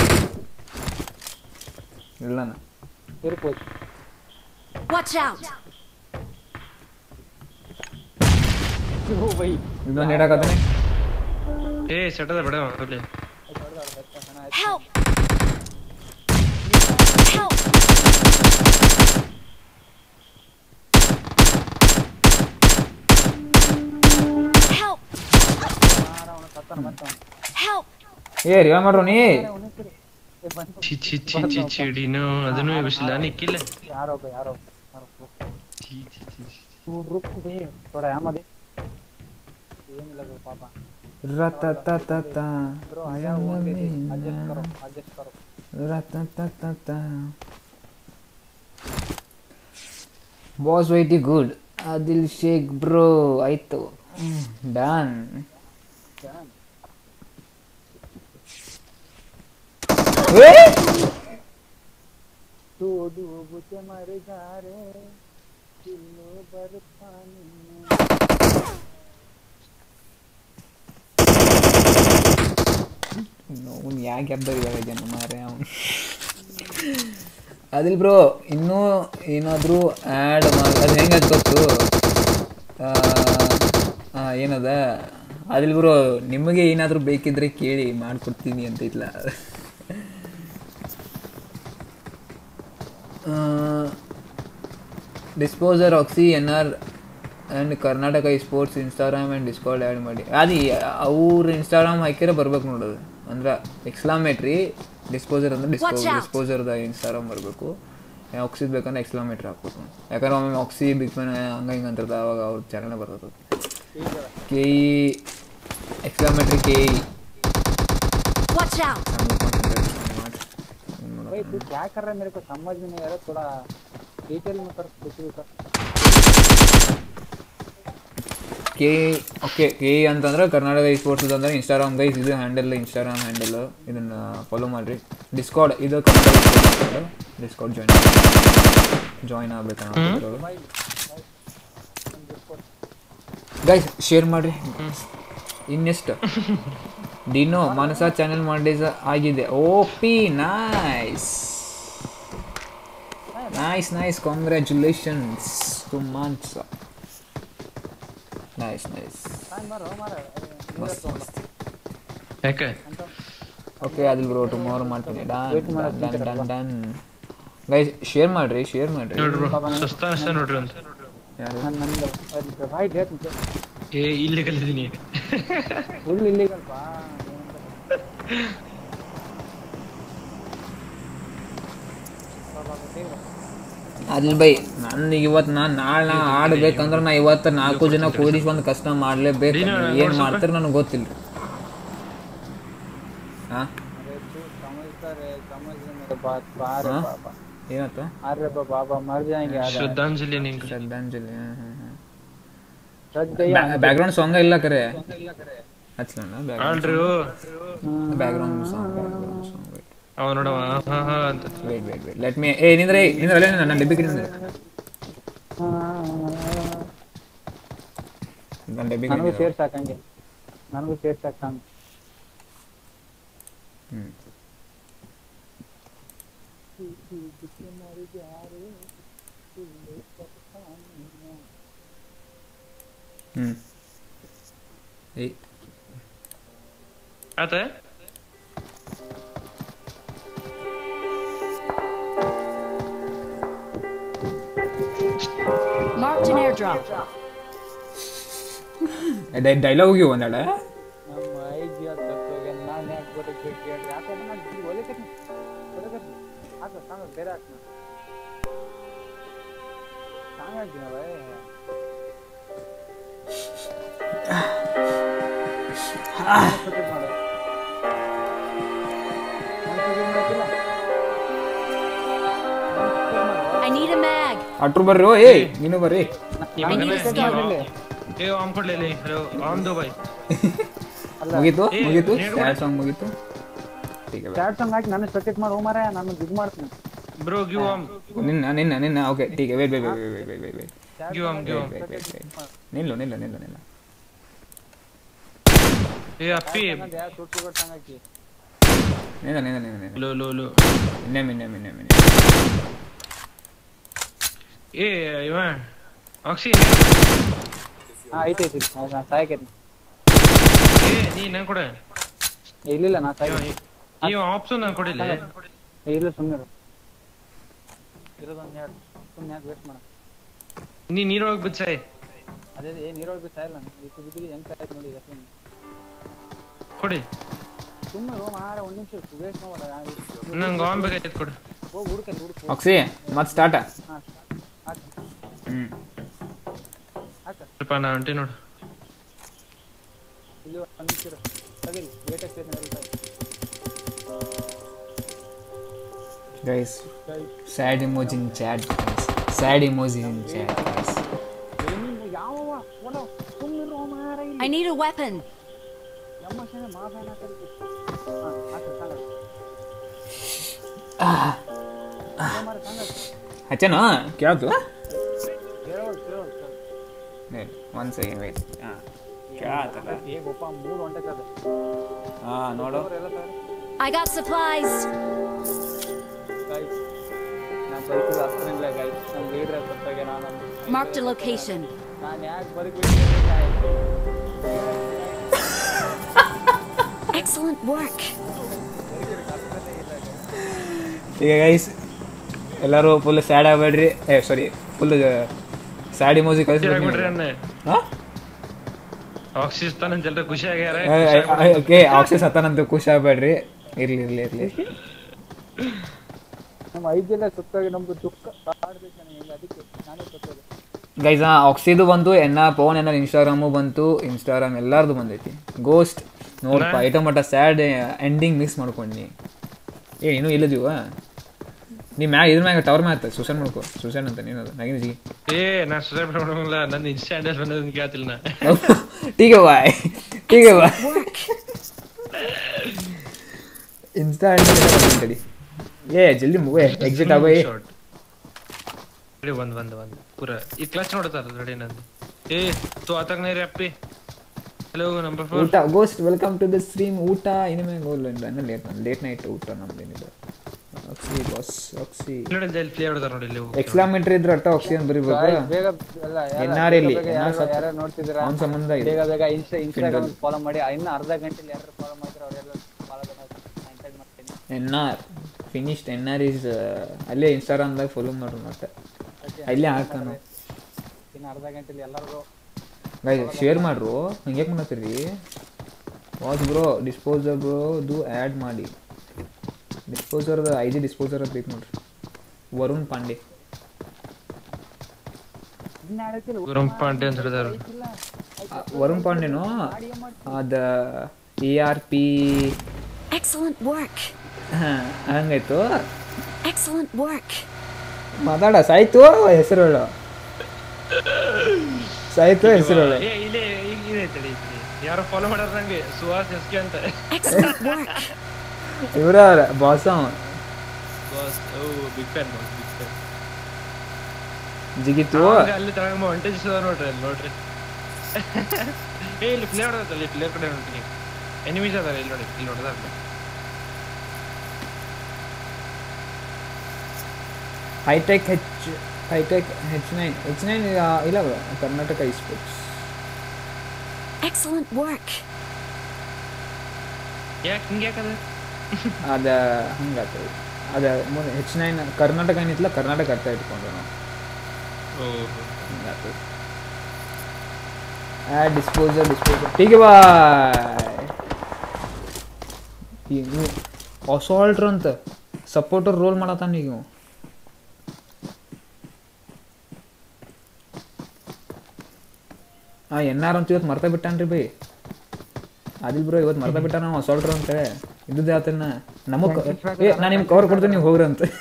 S1: ಇಲ್ಲನ
S3: ಇರ್ಬೋದು.
S5: Watch out!
S3: ಓ ಬೈ
S1: ಇನ್ನೊಂದು ಹೇಳಕತ್ತಾನೆ.
S6: ಸೆಟದ ಬೇಡ ಅಲ್ಲಿ.
S5: Help! Help! Help! Help!
S1: Riva ಮಾಡ್ರು ನೀ
S6: ಚಿಡಿನೋ ಅದನ್ನು ಯೋಚಿಸಿಲ್ಲ ನಿಕ್ಕಿಲ್ಲ.
S3: ಯಾರೋ रुक दे थोड़ा यहाँ दे ಏನಿಲ್ಲ ಪಾಪ
S1: ರತತತತ
S3: ಬ್ರೋ ಆಯಾ ಓಕೆ ಅಡ್ಜಸ್ಟ್ ಕರೋ
S1: ರತತತತ ಬಾಸ್ ವೈಟಿ ಗುಡ್ ಆದಿಲ್ ಶೇಖ್ ಬ್ರೋ ಆಯ್ತು ಡನ್
S3: तू बुझे मर जा रे दिलो बरपानी
S1: ಅವ್ನು ಯಾಕೆ ಹಬ್ಬ ಇವಾಗ ಜನ ಮಾರೆ ಅವನು ಅದಿಲ್ ಬ್ರೋ ಇನ್ನೂ ಏನಾದರೂ ಆ್ಯಡ್ ಅದು ಹೆಂಗೆ ಗೊತ್ತು ಏನದ ಅದಿಲ್ ಬ್ರೋ ನಿಮಗೆ ಏನಾದರೂ ಬೇಕಿದ್ರೆ ಕೇಳಿ ಮಾಡಿಕೊಡ್ತೀನಿ ಅಂತ ಇಲ್ಲ Disposer Oxy NR and Karnataka sports Instagram and Discord add ಮಾಡಿ ಅದು ಅವ್ರ ಇನ್ಸ್ಟಾಗ್ರಾಮ್ ಹಾಕಿದ್ರೆ ಬರ್ಬೇಕು ನೋಡೋದು ಅಂದ್ರೆ ಎಕ್ಸ್ಕ್ಲಾಮೇಟ್ರಿ ಡಿಸ್ಪೋಸರ್ ಅಂದ್ರೆ ಡಿಸ್ಪೋಸರ್ದ ಇನ್ಸ್ಟಾಗ್ರಾಮ್ ಬರಬೇಕು ಆಕ್ಸಿದ್ ಬೇಕಂದ್ರೆ ಎಕ್ಸ್ಕ್ಲಾಮೇಟ್ರಿ ಹಾಕ್ಬೇಕು ಯಾಕಂದ್ರೆ ಒಮ್ಮೆ ಆಕ್ಸಿ ಬಿಗ್ ಫ್ಯಾನ್ ಹಂಗೆ ಹಿಂಗೆ ಅಂತಿರ್ತದೆ ಅವಾಗ ಅವ್ರ ಚಾನಲ್ ಬರ್ತದೆ KE ಎಕ್ಸ್ಕ್ಲಾಮೇಟ್ರಿ KE
S3: भाई तू क्या कर रहा है मेरे को समझ में नहीं आ रहा थोड़ा डिटेल में कर स्पेसिफिक
S1: ಓಕೆ KE ಅಂತಂದ್ರೆ ಕರ್ನಾಟಕ ಸ್ಪೋರ್ಟ್ಸ್ ಅಂದ್ರೆ ಇನ್ಸ್ಟಾಗ್ರಾಮ್ ಗೈಸ್ ಇದು ಹ್ಯಾಂಡಲ್ ಇನ್ಸ್ಟಾಗ್ರಾಮ್ ಹ್ಯಾಂಡಲ್ ಇದನ್ನು ಫಾಲೋ ಮಾಡಿರಿ ಡಿಸ್ಕಾರ್ಡ್ ಇದು ಕರ್ನಾಟಕ ಡಿಸ್ಕಾರ್ಡ್ ಜಾಯಿನ್ ಆಗ್ಬೇಕು ಗೈಸ್ ಶೇರ್ ಮಾಡಿರಿ ಇನ್ನೆಷ್ಟು ಡಿನೋ ಮಾನಸ ಚಾನೆಲ್ ಮಾಡಿದ ಆಗಿದೆ OP nice nice nice congratulations to Manasa nice nice ಮಸ್ತ್ ಮಸ್ತ್
S6: ಯಾಕೆ
S1: ಓಕೆ ಅದಿಲ್ ಬ್ರೋ ಟುಮಾರೋ ಮಾಡ್ತೀನಿ done done done guys share ಮಾಡ್ರಿ
S6: ನೋಡ್ರಿ ಬ್ರೋ ಸುಸ್ತ ಅನ್ಸ್ತಾ ನೋಡ್ರಿ ಅಂತ
S1: ಯಾರು
S3: ನಂದು ಭಾई डेट
S6: ಇಲ್ಲಿಗಲ್ ಇದೀನಿ
S3: ಫುಲ್ ಇಲ್ಲಿಗಲ್ ಪಾ
S1: ಅದಿಲ್ ಬೈ ನನಗೆ ಇವತ್ತು ನಾಳೆ ಆಡ್ಬೇಕಂದ್ರೆ ನಾ ಇವತ್ತು 4 ಜನ ಕೂಡಿಸಿ ಒಂದು ಕಷ್ಟ ಮಾಡಲೇಬೇಕು ಏನು ಮಾಡ್ತಾರೆ ನನಗೆ ಗೊತ್ತಿಲ್ಲ ಹಾಂ ಏನಾಯ್ತು
S3: अरे बाबा मर जाएंगे
S6: ಶ್ರದ್ಧಾಂಜಲಿ ನಿಂಗೆ
S1: ಶ್ರದ್ಧಾಂಜಲಿ ಬ್ಯಾಕ್ಗ್ರೌಂಡ್ ಸಾಂಗ್ ಇಲ್ಲ ಕರೆ ಹಚ್ಕೊಂಡ ಬ್ಯಾಕ್ಗ್ರೌಂಡ್ ಸಾಂಗ್
S6: ಅವ ನೋಡವ ಅಂತ
S1: ವೇಟ್ ಲೆಟ್ ಮೀ ನಿಂದ್ರೆ ನನ್ನ ಡೆಬ್ಬಿ ಕಡೆ ನಿಂದ್ರೆ ನನ್ನ ಡೆಬ್ಬಿ
S3: ನನಗೂ ಸೇರ್ ಸಾಕಂಗೆ ನನಗೂ ಸೇರ್ ಸಾಕಂಗೆ
S6: ಆತ
S5: Marked an airdrop.
S1: ಡೈಲಾಗ್ ಹೋಗಿ ಒಂದೆರಡ
S3: ನಮ್ಮ ಐದು ತಪ್ಪಗೆ ನಾನು ಯಾಕೆ ಗೊತ್ತಿಗೆ ಕೇಳಿ ಯಾಕೆ ನಾನು ಒಲೆ ಕಟ್ಟಿ ಹಾಕ ಸಾಂಗ್ ಬೇರೆ ಹಾಕ್ನ ಸಾಂಗ್ ಹಾಕ್ತೀನಿ
S5: I need a mag.
S1: ಅಟ್ರು ಬರ್ರಿ ನೀನು ಬರ್ರಿ
S6: ಹಲೋ ಆನ್ ದೋ ಬೈ
S1: ಮುಗೀತು ಸ್ಯಾಡ್ ಸಾಂಗ್ ಮುಗೀತು ठीक है
S3: ಚಾಟ್ ಸಾಂಗ್ ಹಾಕಿ ನಾನು ಸ್ಪೆಕ್ಟೇಟ್ ಮಾಡಿ ಹೋಮಾರ ನಾನು ಇದು ಮಾಡ್ತೀನಿ
S6: ಬ್ರೋ ಗಿವ್ ಆಮ್
S1: ನಿನ್ನ ಓಕೆ ठीक है वेट
S6: ಗಿವ್ ಆಮ್
S1: ನಿಲ್ಲು
S6: ಏ ಅಪ್ಪಿ
S3: ಸುಟ್ಟು ಸಾಂಗ್ ಹಾಕಿ
S1: ನಿನ್ನ
S6: ಲೋ
S1: ಮಿನ್ನೆ
S6: ಏ ಇವ ಆಕ್ಸಿ
S3: ಐತಿ ನಾ ಸಾಯಕೇನಿ
S6: ಏ ನೀ ನಂಗೆ ಕೊಡ
S3: ಇಲ್ಲ ನಾ ಸಾಯ
S6: ಈ ಆಪ್ಷನ್ ನಂಗೆ ಕೊಡಿಲ್ಲ
S3: ಇಲ್ಲ ಸುಮ್ಮನೆ ಇರೋದೊಂದು ಎರಡು ಸುಮ್ಮನೆ ಯಾಕೆ ವೇಸ್ಟ್ ಮಾಡ
S6: ನೀ ನೀರೊಳಗೆ ಬಿದ್ದು ಸಾಯ್
S3: ಅದೇ ನೀರೊಳಗೆ ಬಿಟ್ಟು ಸಾಯಲ್ಲ ಇಷ್ಟು ಬಿದ್ದಿಗೆ ಹೆಂಗೆ ಸಾಯ್ತು ನೋಡಿ ಈಗ
S6: ಕೊಡಿ
S3: ಸುಮ್ಮನೆ ಮಾರ ಒಂದು ನಿಮಿಷ ವೇಸ್ಟ್ ಮಾಡಲ್ಲ
S6: ನಂಗೆ ಆನ್ ಬೇಕಾಯ್ತು ಕೊಡು
S3: ಹೋಗಿ ಹುಡುಕಲ್ಲಿ ಹುಡುಕು
S1: ಆಕ್ಸಿ ಮತ್ತೆ ಸ್ಟಾರ್ಟ್
S3: ಹಾಂ ಹಾಕಿ ಹಾಕ
S6: ಸ್ವಲ್ಪ ನಾ ಹೊಂಟಿ ನೋಡು
S3: ಇಲ್ಲಿ ಒಂದು ನಿಮಿಷ ಇರು ತಗಲಿ ವೇಟ್ ಆಗ್ತೈತೆ ಹೇಳ್ತಾ
S1: guys sad emoji in chat guys sad emoji in chat guys
S3: ಯಾವವ ಒಡ ಸುಮ್ಮನೆ ಮಾರ ಇಲ್ಲಿ
S5: I need a weapon.
S3: Emotion ಮಾಫಾನ ಕಲ್ತಿ ಹಾಕ ಸಾಂಗ ಮಾರ ಸಾಂಗ
S1: अच्छा ना क्या तू
S3: ಕೇಳೋ
S1: नहीं वन सेकंड वेट हां क्या आता है
S3: ಏ ಗೋಪ ಮೂರು ಹೊಂಟೆ ಕದ
S1: हां ನೋಡು
S5: I got supplies.
S3: ಗೈಸ್ ನಾನು ಬೈಕ್ ಹತ್ತಿರಲ್ಲ ಗೈಸ್ ನಾನು ಲೀಡರ್ ಬರ್ತಾಗೆ ನಾನು
S5: Marked a location.
S3: ನಾನು ಯಾಕೆ ಬರಬೇಕು
S5: Excellent work.
S1: ಈಗ ಗೈಸ್ ಎಲ್ಲರೂ ಫುಲ್ ಸ್ಯಾಡ್ ಆಗಬೇಡ್ರಿ ಸಾರಿ ಫುಲ್ ಸ್ಯಾಡ್ ಇಮೋಜಿ
S6: ಬಿಡ್ರಿ ಅಣ್ಣ
S1: ಹಾಂ
S6: ಆಕ್ಸಿಸ್ತಾನ ಜಲ್ರ ಖುಷಿ ಆಗ್ಯಾರ
S1: ಓಕೆ ಆಕ್ಸಿಸ್ ಹತ್ತಾನಂತ ಖುಷಿ ಆಗಬೇಡ್ರಿ ಇರ್ಲಿ
S3: ನಮ್ಮ 5 ಜನ ಸುತ್ತಾಗಿ ನಮ್ದು ದುಃಖ ಕಾಡ್ಬೇಕು ನನಗೆ ಅದಕ್ಕೆ ನಾನೇ ಸುತ್ತೋದು
S1: ಗೈಸ್ ಆಕ್ಸಿದು ಬಂತು ಫೋನ್ ಇನ್ಸ್ಟಾಗ್ರಾಮು ಬಂತು ಇನ್ಸ್ಟಾಗ್ರಾಮ್ ಎಲ್ಲಾರ್ದು ಬಂದೈತಿ ಗೋಸ್ಟ್ ನೋಡಪ್ಪ ಐಟಮ್ ಮಟ್ಟ ಸ್ಯಾಡ್ ಎಂಡಿಂಗ್ ಮಿಸ್ ಮಾಡ್ಕೊಂಡಿ ಇನ್ನೂ ಇಲ್ಲದೀವ ನೀ ಇದ್ರ ಮ್ಯಾಗ ಟವರ್ ಮ್ಯಾಗ ಸುಸೈಡ್ ಮಾಡ್ಕೋ ಸುಸೈಡ್ ಅಂತ ನೀನದು ನಗಿನ ಜಿಗಿ
S6: ನಾ ಸುಸೈಡ್ ಮಾಡೋಂಗಿಲ್ಲ ನನ್ನ ಇನ್ಸ್ಟಾ ಹ್ಯಾಂಡಲ್ ಬಂದದನ್ನ ಕೇಳ್ತಿಲ್ಲ ನಾ
S1: ठीक है भाई इंस्टा हैंडल ये जल्दी मूव एग्जिट आगो ये
S6: ರೆಡಿ ಬಂದ್ ಪೂರ ಈ ಕ್ಲಾಸ್ ನೋಡ್ತಾರ ರೆಡಿ ನಂದು ತೋ ಆತಕ ನೈ ರೇ ಅಪ್ಪಿ ಹಲೋ ನಂಬರ್ 4
S1: ಊಟ ghost welcome to the stream ಊಟ ಇನಿಮೆ ಗೋಲ್ ಲೇಟ್ ನೈಟ್ ಊಟ ನಮ್ದೇನಿಲ್ಲ ಆಕ್ಸಿ ಬಾಸ್ ಆಕ್ಸಿ
S6: ನೋಡಿ ಜಲ್ ಪ್ಲೇ ಆಡ್ತಾರ ನೋಡಿ ಇಲ್ಲಿ
S1: ಎಕ್ಸ್ಕ್ಲಾಮೇಟರಿ ಇದ್ರೆ ಅಟ್ಟ ಆಕ್ಸಿಜನ್ ಬರಿಬೇಕು
S3: ಬೇಗ ಎಲ್ಲ
S1: ಎನ್ಆರ್ ಇಲ್ಲಿ
S3: ಯಾರು ನೋಡ್ತಿದ್ದೀರಾ
S1: ಅವನ ಸಂಬಂಧ ಇದೆ
S3: ಬೇಗ ಇನ್ಸ್ಟಾಗ್ರಾಮ್ ಫಾಲೋ ಮಾಡಿ ಇನ್ನು ಅರ್ಧ ಗಂಟೆಲಿ ಯಾರು ಫಾಲೋ ಮಾಡ್ತಾರೆ ಅವರೆಲ್ಲ ಫಾಲೋ ಕಾಂಟ್ಯಾಕ್ಟ್ ಮಾಡ್ತೀನಿ
S1: ಎನ್ಆರ್ ಫಿನಿಶ್ಡ್ ಎನ್ಆರ್ ಇಸ್ ಅಲ್ಲೇ ಇನ್ಸ್ಟಾಗ್ರಾಮ್ದಾಗ ಫಾಲೋ ಮಾಡ್ರು ಮತ್ತೆ ಅಲ್ಲೇ ಹಾಕೋಣ
S3: ಇನ್ನು ಅರ್ಧ ಗಂಟೆಲಿ ಎಲ್ಲರಿಗೂ
S1: ಗೈಸ್ ಶೇರ್ ಮಾಡ್ರು ಹಂಗೆ ಯಾಕೆ ಮಾಡತ್ತೀರಿ ವಾಚ್ ಬ್ರೋ ಡಿಸ್ಪೋಸರ್ ಬ್ರೋ ದು ಆ್ಯಡ್ ಮಾಡಿ ಡಿಸ್ಪೋಸರ್ ಐಜಿ ಡಿಸ್ಪೋಸರ್ ಅಂತ ಬೇಕು ನೋಡ್ರಿ ವರುಣ್ ಪಾಂಡೆ
S6: ವರುಣ್ ಪಾಂಡೆ ಅಂತ ಹೇಳಿದಾರೆ
S1: ವರುಣ್ ಪಾಂಡೆನೋ ಅದ ERP
S5: Excellent work.
S1: ಹಂಗಾಯ್ತು
S5: Excellent work.
S1: ಮಾತಾಡ ಸಾಯ್ತು ಹೆಸರು ಹೇಳು ಸಾಯ್ತು ಹೆಸರು ಹೇಳು
S6: ಇಲ್ಲೇ ಇದೆ ತಡಿ ಯಾರೋ ಫಾಲೋ ಮಾಡ್ಯಾರ ನಂಗೆ ಸುಹಾಸ್ ಎಸ್ಕೆ ಅಂತ
S5: Excellent work.
S1: ಇವರ ಬಾಸ್
S6: ಬಾಸ್ ಬಿಗ್ ಫ್ಯಾನ್
S1: ಜಿಗಿತು
S6: ಅಲ್ಲಿ ತಳಗ ವಾಂಟೇಜ್ ನೋಡ್ರಿ ಅಲ್ಲಿ ನೋಡ್ರಿ ಇಲ್ಲಿ ಪ್ಲೇಯರ್ ಅದಲ್ಲ ಪ್ಲೇಯರ್ ಕಡೆ ನೋಡ್ತೀನಿ ಎನಿಮೀಸ್ ಅದಾರ ಇಲ್ಲಿ ನೋಡಿದಾರ
S1: ಹೈಟೆಕ್ H9 ಇಲ್ಲ bro Karnataka sports
S5: Excellent work.
S6: ಯಾಕೆ ಹಿಂಗೆ ಯಾಕದ
S1: ಅದ ಹಂಗಾತು ಅದ H9 ಕರ್ನಾಟಕ ಏನಿತ್ತಲ್ಲ ಕರ್ನಾಟಕ ಅರ್ಥ ಇಟ್ಕೊಂಡು ನಾವು ಹಂಗಾತು ಡಿಸ್ಪೋಸರ್ ठीक है ಬಾಯ್ ಈಗ ಅಸಾಲ್ಟ್ರ್ ಅಂತ ಸಪೋರ್ಟರ್ ರೋಲ್ ಮಾಡತ್ತಾನ ಈಗ ಎನ್ಆರ್ ಅಂತ ಇವತ್ತು ಮರ್ತಾ ಬಿಟ್ಟಾನ್ರಿ ಬೈ ಆದಿಲ್ ಬ್ರೋ ಇವತ್ತು ಮರ್ತಾ ಬಿಟ್ಟ ನಾವು ಅಸಾಲ್ಟ್ರ್ ಅಂತ ಇದ್ದುದೇ ಆತನ ನಮಗ್ ನಾನು ನಿಮ್ಗೆ ಕವರ್ ಕೊಡ್ತೀನಿ ನೀವು ಹೋಗ್ರಿ ಅಂತ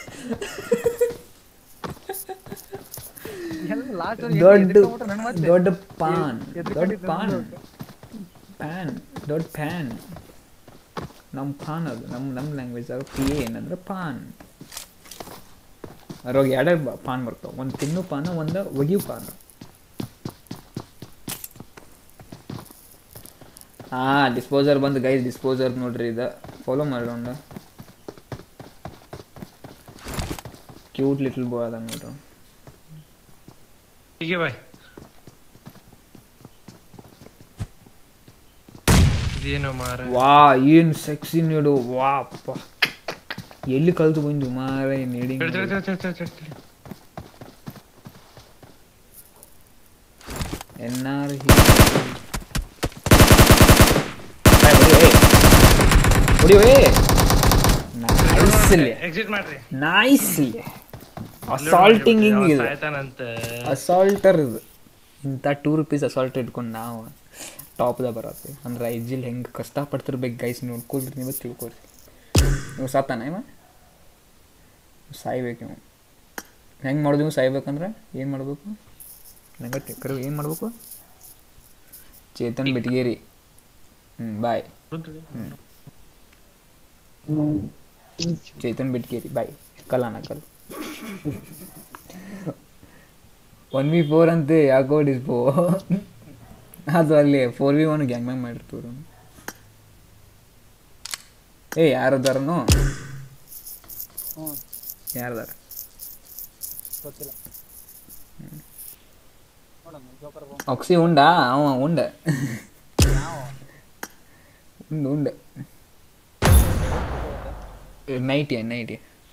S1: ದೊಡ್ಡ ಪ್ಯಾನ್ ನಮ್ಮ ಪಾನ್ ಅದು ನಮ್ಮ ಲ್ಯಾಂಗ್ವೇಜ್ ಪಿ ಏನಂದ್ರೆ ಪಾನ್. ಅದ್ರೊಳಗೆ ಎರಡೆರಡು ಪಾನ್ ಬರ್ತಾವೆ, ಒಂದು ತಿನ್ನು ಪಾನ, ಒಂದು ಒಗಿಯು ಪಾನ. ಡಿಸ್ಪೋಸರ್ ಬಂದು ಗೈಸ್, ಡಿಸ್ಪೋಸರ್ ನೋಡ್ರಿ, ಇದು ಫಾಲೋ ಮಾಡೋಣ. ಕ್ಯೂಟ್ ಲಿಟಲ್ ಬಾಯ್ ಅದ ನೋಡ್ರಿ.
S6: ಹೀಗೆ ಬಾಯ್, ಇದೇನು ಮಾರ,
S1: ವಾ ಏನು ಸೆಕ್ಸಿ ನೀಡು, ವಾ ಅಪ್ಪ ಎಲ್ಲಿ ಕಲ್ತು ಬಂದು ಮಾರ ನೀಡಿಂಗ್. ಎನ್ಆರ್
S6: ಎಕ್ಸಿಟ್ ಮಾಡ್ರಿ.
S1: ನೈಸ್ ಅಸಾಲ್ಟಿಂಗ್ ಹಿಂಗಿದೆ, ಅಸಾಲ್ಟರ್ ಇದು. ಇಂಥ ₹2 ಅಸಾಲ್ಟ್ ಇಟ್ಕೊಂಡು ನಾವು ಟಾಪ್ದಾಗ ಬರತ್ತೆ ಅಂದ್ರೆ ಐಜಿಲ್ ಹೆಂಗೆ ಕಷ್ಟಪಡ್ತಿರ್ಬೇಕು ಗೈಸ್, ನೋಡ್ಕೊಳ್ರಿ ನೀವು, ತಿಳ್ಕೊಳ್ರಿ. ನೀವು ಸಾತಾನ ಇವ ಸಾಯ್ಬೇಕು. ನೀವು ಹೆಂಗೆ ಮಾಡೋದು? ನೀವು ಸಾಯ್ಬೇಕಂದ್ರೆ ಏನು ಮಾಡಬೇಕು? ನಂಗೆ ಕರೆ ಏನು ಮಾಡಬೇಕು? ಚೇತನ್ ಬಿಟ್ಗೇರಿ, ಬಾಯ್. ಚೇತನ್ ಬಿಟ್ಗೇರಿ ಬಾಯ್. ಕಲ್ಲಾನ ಕಲ್ 1v4 ಅಂತೆ ಯಾಕೋ ಡಿಸ್ಪೋ ಅದು ಅಲ್ಲಿ 4v1 ಗ್ಯಾಂಗ್ ಮ್ಯಾಂಗ್ ಮಾಡಿರ್ತೀವ್ರು. ಯಾರದಾರನು ಯಾರದಾರ ಆಕ್ಸಿ ಉಂಡ ಅವ ಉಂಡ ಉಂಡ ನೈಟಿ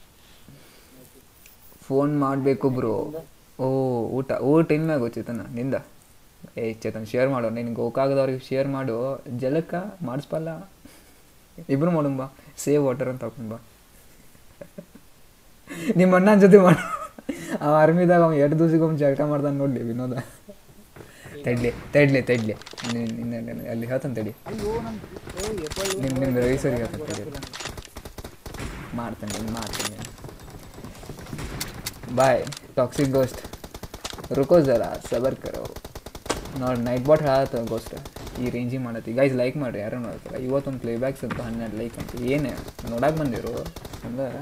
S1: ಫೋನ್ ಮಾಡಬೇಕು ಬ್ರೋ. ಊಟ ಇನ್ಮ್ಯಾಗ ಚೇತನ ನಿಂದ. ಚೇತನ್ ಶೇರ್ ಮಾಡೋ, ನಿನ್ ಗೋಕಾಗದವ್ರಿಗೆ ಶೇರ್ ಮಾಡು. ಜಲಕ್ಕ ಮಾಡಿಸ್ಪಲ್ಲ, ಇಬ್ರು ಮಾಡೋಣ ಬಾ. ಸೇವ್ ವಾಟರ್ ಅಂತ ಹಾಕೊಂಡ್ ಬಾ. ನಿಮ್ಮ ಅಣ್ಣನ ಜೊತೆ ಮಾಡ. ಅವ ಆರ್ಮಿದಾಗ ಅವ 2 ದಿವಸಕ್ಕೊಮ್ಮೆ ಜಳಕ ಮಾಡ್ತಾನೆ ನೋಡ್ಲಿ ವಿನೋದ. ತಡ್ಲಿ ಅಲ್ಲಿ ಹೇಳ್ತಾನೆ ತಡಿ, ನಿಮ್ದು ರವಿ ಸರಿ ಹೇಳ್ತಾನೆ ತಡಿ. ಮಾಡ್ತಾನೆ ಬಾಯ್. ಟಾಕ್ಸಿಕ್ ಗೋಸ್ಟ್ ರುಕೋ ಜರಾ ಸಬರ್ ಕರೋ. ನೋಡಿ ನೈಟ್ ಬಾಟ್ ಹೇಳತ್ತ ಗೋಸ್ಟ್ ಈ ರೇಂಜಿಗೆ ಮಾಡತ್ತಿ ಗೈಸ್. ಲೈಕ್ ಮಾಡಿರಿ ಯಾರು ನೋಡ್ತಾರೆ. ಇವತ್ತೊಂದು ಪ್ಲೇಬ್ಯಾಕ್ಸ್ ಅಂತ 12 ಲೈಕ್ ಅಂತ ಏನು ನೋಡಕ್ಕೆ ಬಂದಿರು ಅಂದ್ರೆ.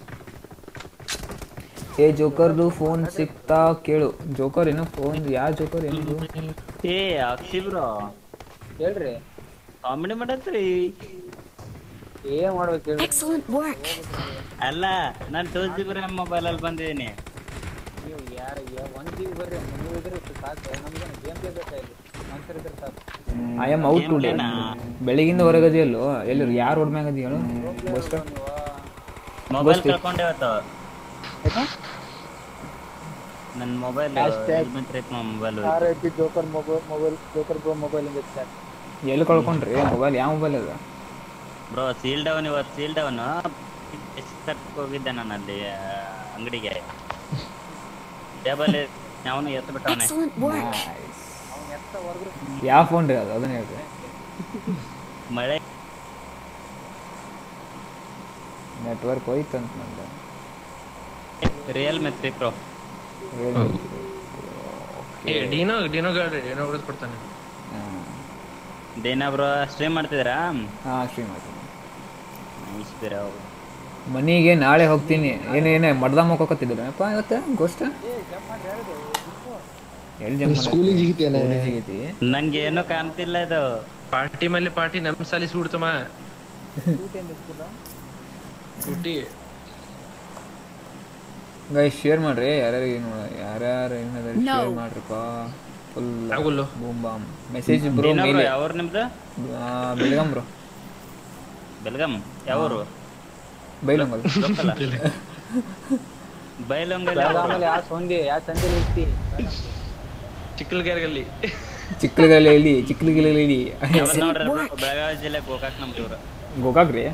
S1: ಜೋಕರ್ದು ಫೋನ್ ಸಿಗ್ತಾ ಕೇಳು. ಜೋಕರ್ ಏನೋ ಫೋನ್, ಯಾವ ಜೋಕರ್ ಏನು?
S7: ಅಕ್ಷಿ ಬ್ರೋ
S3: ಹೇಳ್ರಿ,
S7: ಕಾಮಿಡಿ ಮಾಡತ್ರಿ.
S3: ಏನ್ ಮಾಡ್ಬೇಕು ಹೇಳಿ?
S5: Excellent work.
S7: ಅಲ್ಲ ನಾನು 2GB ಮೊಬೈಲ್ ಅಲ್ಲಿ ಬಂದಿದ್ದೀನಿ.
S3: ನೀವು ಯಾರ 1GB ಬರ್ರಿ, ನೀವು ಇದ್ರೆ ಸಾಕು. ನಮ್ಗೆ ಗೇಮ್ ಪ್ಲೇ ಬೇಕಾಗಿಲ್ಲ, ಮನುಷ್ಯರು ಇದ್ರೆ ಸಾಕು.
S1: I am out today. ಬೆಳಗಿಂದ ಹೊರಗದಿಯಲ್ಲೋ ಎಲ್ಲರೂ ಯಾರು ರೋಡ್ ಮ್ಯಾಗ ಅದೀಯೋ?
S7: ಮೊಬೈಲ್ ಕಳ್ಕೊಂಡೆ ಇವತ್ತು. ನನ್ನ ಮೊಬೈಲ್
S3: ಮೊಬೈಲ್
S1: ಎಲ್ಲಿ ಕಳ್ಕೊಂಡ್ರಿ ಮೊಬೈಲ್? ಯಾವ ಮೊಬೈಲ್ ಅದ
S7: ಬ್ರೋ? ಸೀಲ್ ಡೌನ್ ಇವತ್ತು, ಸೀಲ್ ಡೌನ್ ಹೋಗಿದ್ದೆ ನಾನು ಅಲ್ಲಿ ಅಂಗಡಿಗೆ. ಟೇಬಲ್ ಅವನು ಎತ್ತು ಬಿಟ್ಟವನೆ.
S5: Excellent work.
S1: ಯಾವ ಫೋನ್ ರೀ ಅದು? ಅದನ್ನ ಹೇಳ್ರಿ.
S7: ಮಳೆ
S1: ನೆಟ್ವರ್ಕ್ ಹೋಯ್ತು ಅಂತ ನಂದು.
S7: Realme 3 Pro.
S6: ಡಿನೋ ಕೊಡ್ತಾನೆ.
S7: ಡೇನಾ ಬ್ರೋ ಸ್ಟ್ರೀಮ್ ಮಾಡ್ತಿದ್ದೀರಾ?
S1: ಸ್ಟ್ರೀಮ್ ಮಾಡ್ತೀನಿ.
S7: ಮನಿಗೆ
S1: ನಾಳೆ ಹೋಗ್ತೀನಿ. ಏನೇ ಮಡ್ದ ಮಕ್ಕೋಕತ್ತಿದ್ದೀರಪ್ಪ ಇವತ್ತು ಗೋಷ್ಟ?
S7: ನಂಗೆ ಏನೂ ಕಾಣ್ತಿಲ್ಲ ಇದು.
S6: ಪಾರ್ಟಿ ಮೇಲೆ ಪಾರ್ಟಿ ನಮ್ಮ ಸಾಲಿ ಸೂಡ್ತಮ್ಮ. ಸೂಟಿ
S1: ಗೈಸ್ ಶೇರ್ ಮಾಡ್ರಿ. ಯಾರ್ಯಾರು ಏನಾದ್ರು ಶೇರ್ ಮಾಡ್ರಪ್ಪ. Full boom bam message bro ಮೇಲೆ.
S7: ಯಾವ್ರು ನಿಮ್ದು?
S1: ಬೆಳಗಾಂ ಬ್ರೋ.
S7: ಬೆಳಗಾಂ ಯಾವರು?
S1: ಬೈಲೊಂಗಲ್.
S7: ಬೈಲೊಂಗಲ್
S3: ಆಮೇಲೆ ಯಾವ ಸಂಧಿ ಇರ್ತಿ?
S6: ಚಿಕ್ಕಲಗಲ್ಲಿ
S7: ನೋಡ್ರಿ ಬೆಳಗಾವಿ ಜಿಲ್ಲೆ ಗೋಕಾಕ್ ನಮ್ದು.
S1: ಗೋಕಾಕ್ ರೀ?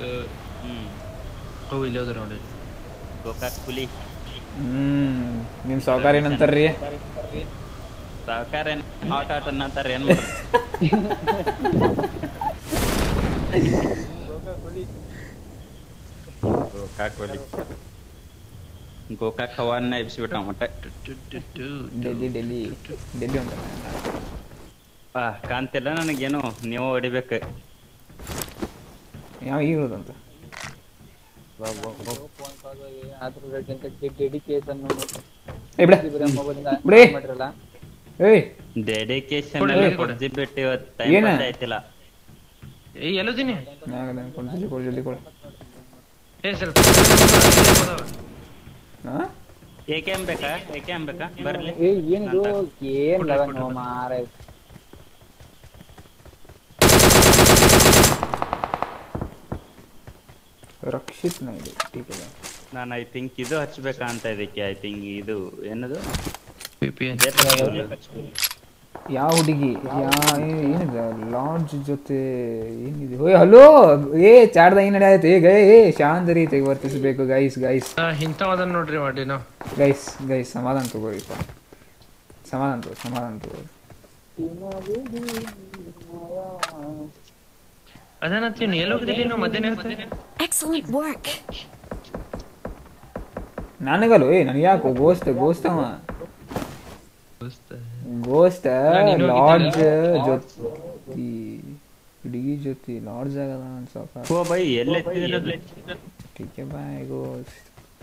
S6: ಇಲ್ಲಿ ಹೋದ್ರ ನೋಡಿ
S7: ಗೋಕಾಕ್ ಹುಲಿ.
S1: ನಿಮ್ ಸಾವುಕಾರ ಏನಂತಾರ್ರಿ?
S7: ಸಾವುಕಾರ ಆಟ ಅನ್ನಂತಾರ. ಏನ್ ಮಾಡ್ರಿ ಗೋಕಾಕ್ ಹುಲಿ. ಗೋಕಾಕ್ ಹವಾನ್ನ ಎಬ್ಸಿಬಿಟ್ಟ ಮಟ್ಟ.
S1: ಡೆಲ್ಲಿ ಅಂತ
S7: ಕಾಣ್ತಿಲ್ಲ ನನಗೇನು. ನೀವು ಹೊಡಿಬೇಕು.
S1: ಯಾವ ಈಗ ಇರೋದಂತ
S3: ಅದ್ರ ರೇಟ್ ಡೆಡಿಕೇಶನ್
S1: ಏ ಬಿಡ ಬಿಡಿ
S3: ಮಾಡಿರಲ್ಲ
S1: ಏಯ್
S7: ಡೆಡಿಕೇಶನ್ ಬಿಟ್ಟು ಇವತ್ತು
S1: ಏನ?
S7: ಟೈಮ್ ಆಯ್ತಿಲ್ಲ.
S6: ಏ ಎಲ್ಲದಿನಿ
S1: ಕೊಡು ಜಲ್ದಿ ಕೊಡು
S6: ಏ ಸ್ವಲ್ಪ
S1: ಹಾಂ
S7: AKM ಬೇಕಾ ಬರ್ಲಿ.
S3: ಏ ಏನಿದು ಏನ್ ಲಗನ್ ಮಾರ
S1: ರಕ್ಷಿತ್ ನಾಯ್ಡು ಟೀಕ್ ಇದೆ.
S7: ನಾನು ಐ ಥಿಂಕ್ ಇದು ಹಚ್ಬೇಕಾ ಅಂತ ಇದಕ್ಕೆ. ಐ ಥಿಂಕ್ ಇದು ಏನದು
S6: VPN.
S1: ಯಾವ ಹುಡುಗಿ ಏನಿದೆ ಲಾಡ್ಜ್ ಜೊತೆ ಏನಿದೆ ಓಯ್ ಹಲೋ ಏ ಚಾಡ್ದಾಗ ಏನು ನಡೆಯತ್ತೆ ಈಗ ಏ ಶಾಂತ ರೀತಿಯಾಗಿ ವರ್ತಿಸಬೇಕು ಗೈಸ್
S6: ಇಂಥವದನ್ನ ನೋಡ್ರಿ ಮಾಡಿ ನಾವು
S1: ಗೈಸ್ ಸಮಾಧಾನ ತಗೋರಿಪ್ಪ ಸಮಾಧಾನ ತಗೋ
S6: ಅದನ್ನ ಎಲ್ಲೋ ಹೋಗಿದ್ರಿ ನಾವು ಮಧ್ಯಾಹ್ನ ಹೇಳ್ತೇನೆ.
S5: Excellent work.
S1: ನನಗಲ್ಲ ಏ ನನಗೆ ಯಾಕೋ ಗೋಸ್ಟ್ ಅವ ಗೋಸ್ಟ್ ಲಾಡ್ಜ್ ಜೊತೆ ಹುಡುಗಿ ಜೊತೆ ಲಾಡ್ಜ್ ಆಗಲ್ಲ ಒಂದು ಸ್ವಲ್ಪ
S7: ಓ ಬೈ ಎಲ್ಲೆತ್ತಿರೋದು
S1: ಟೀಕೆ ಬಾಯ್ ಗೋಸ್ಟ್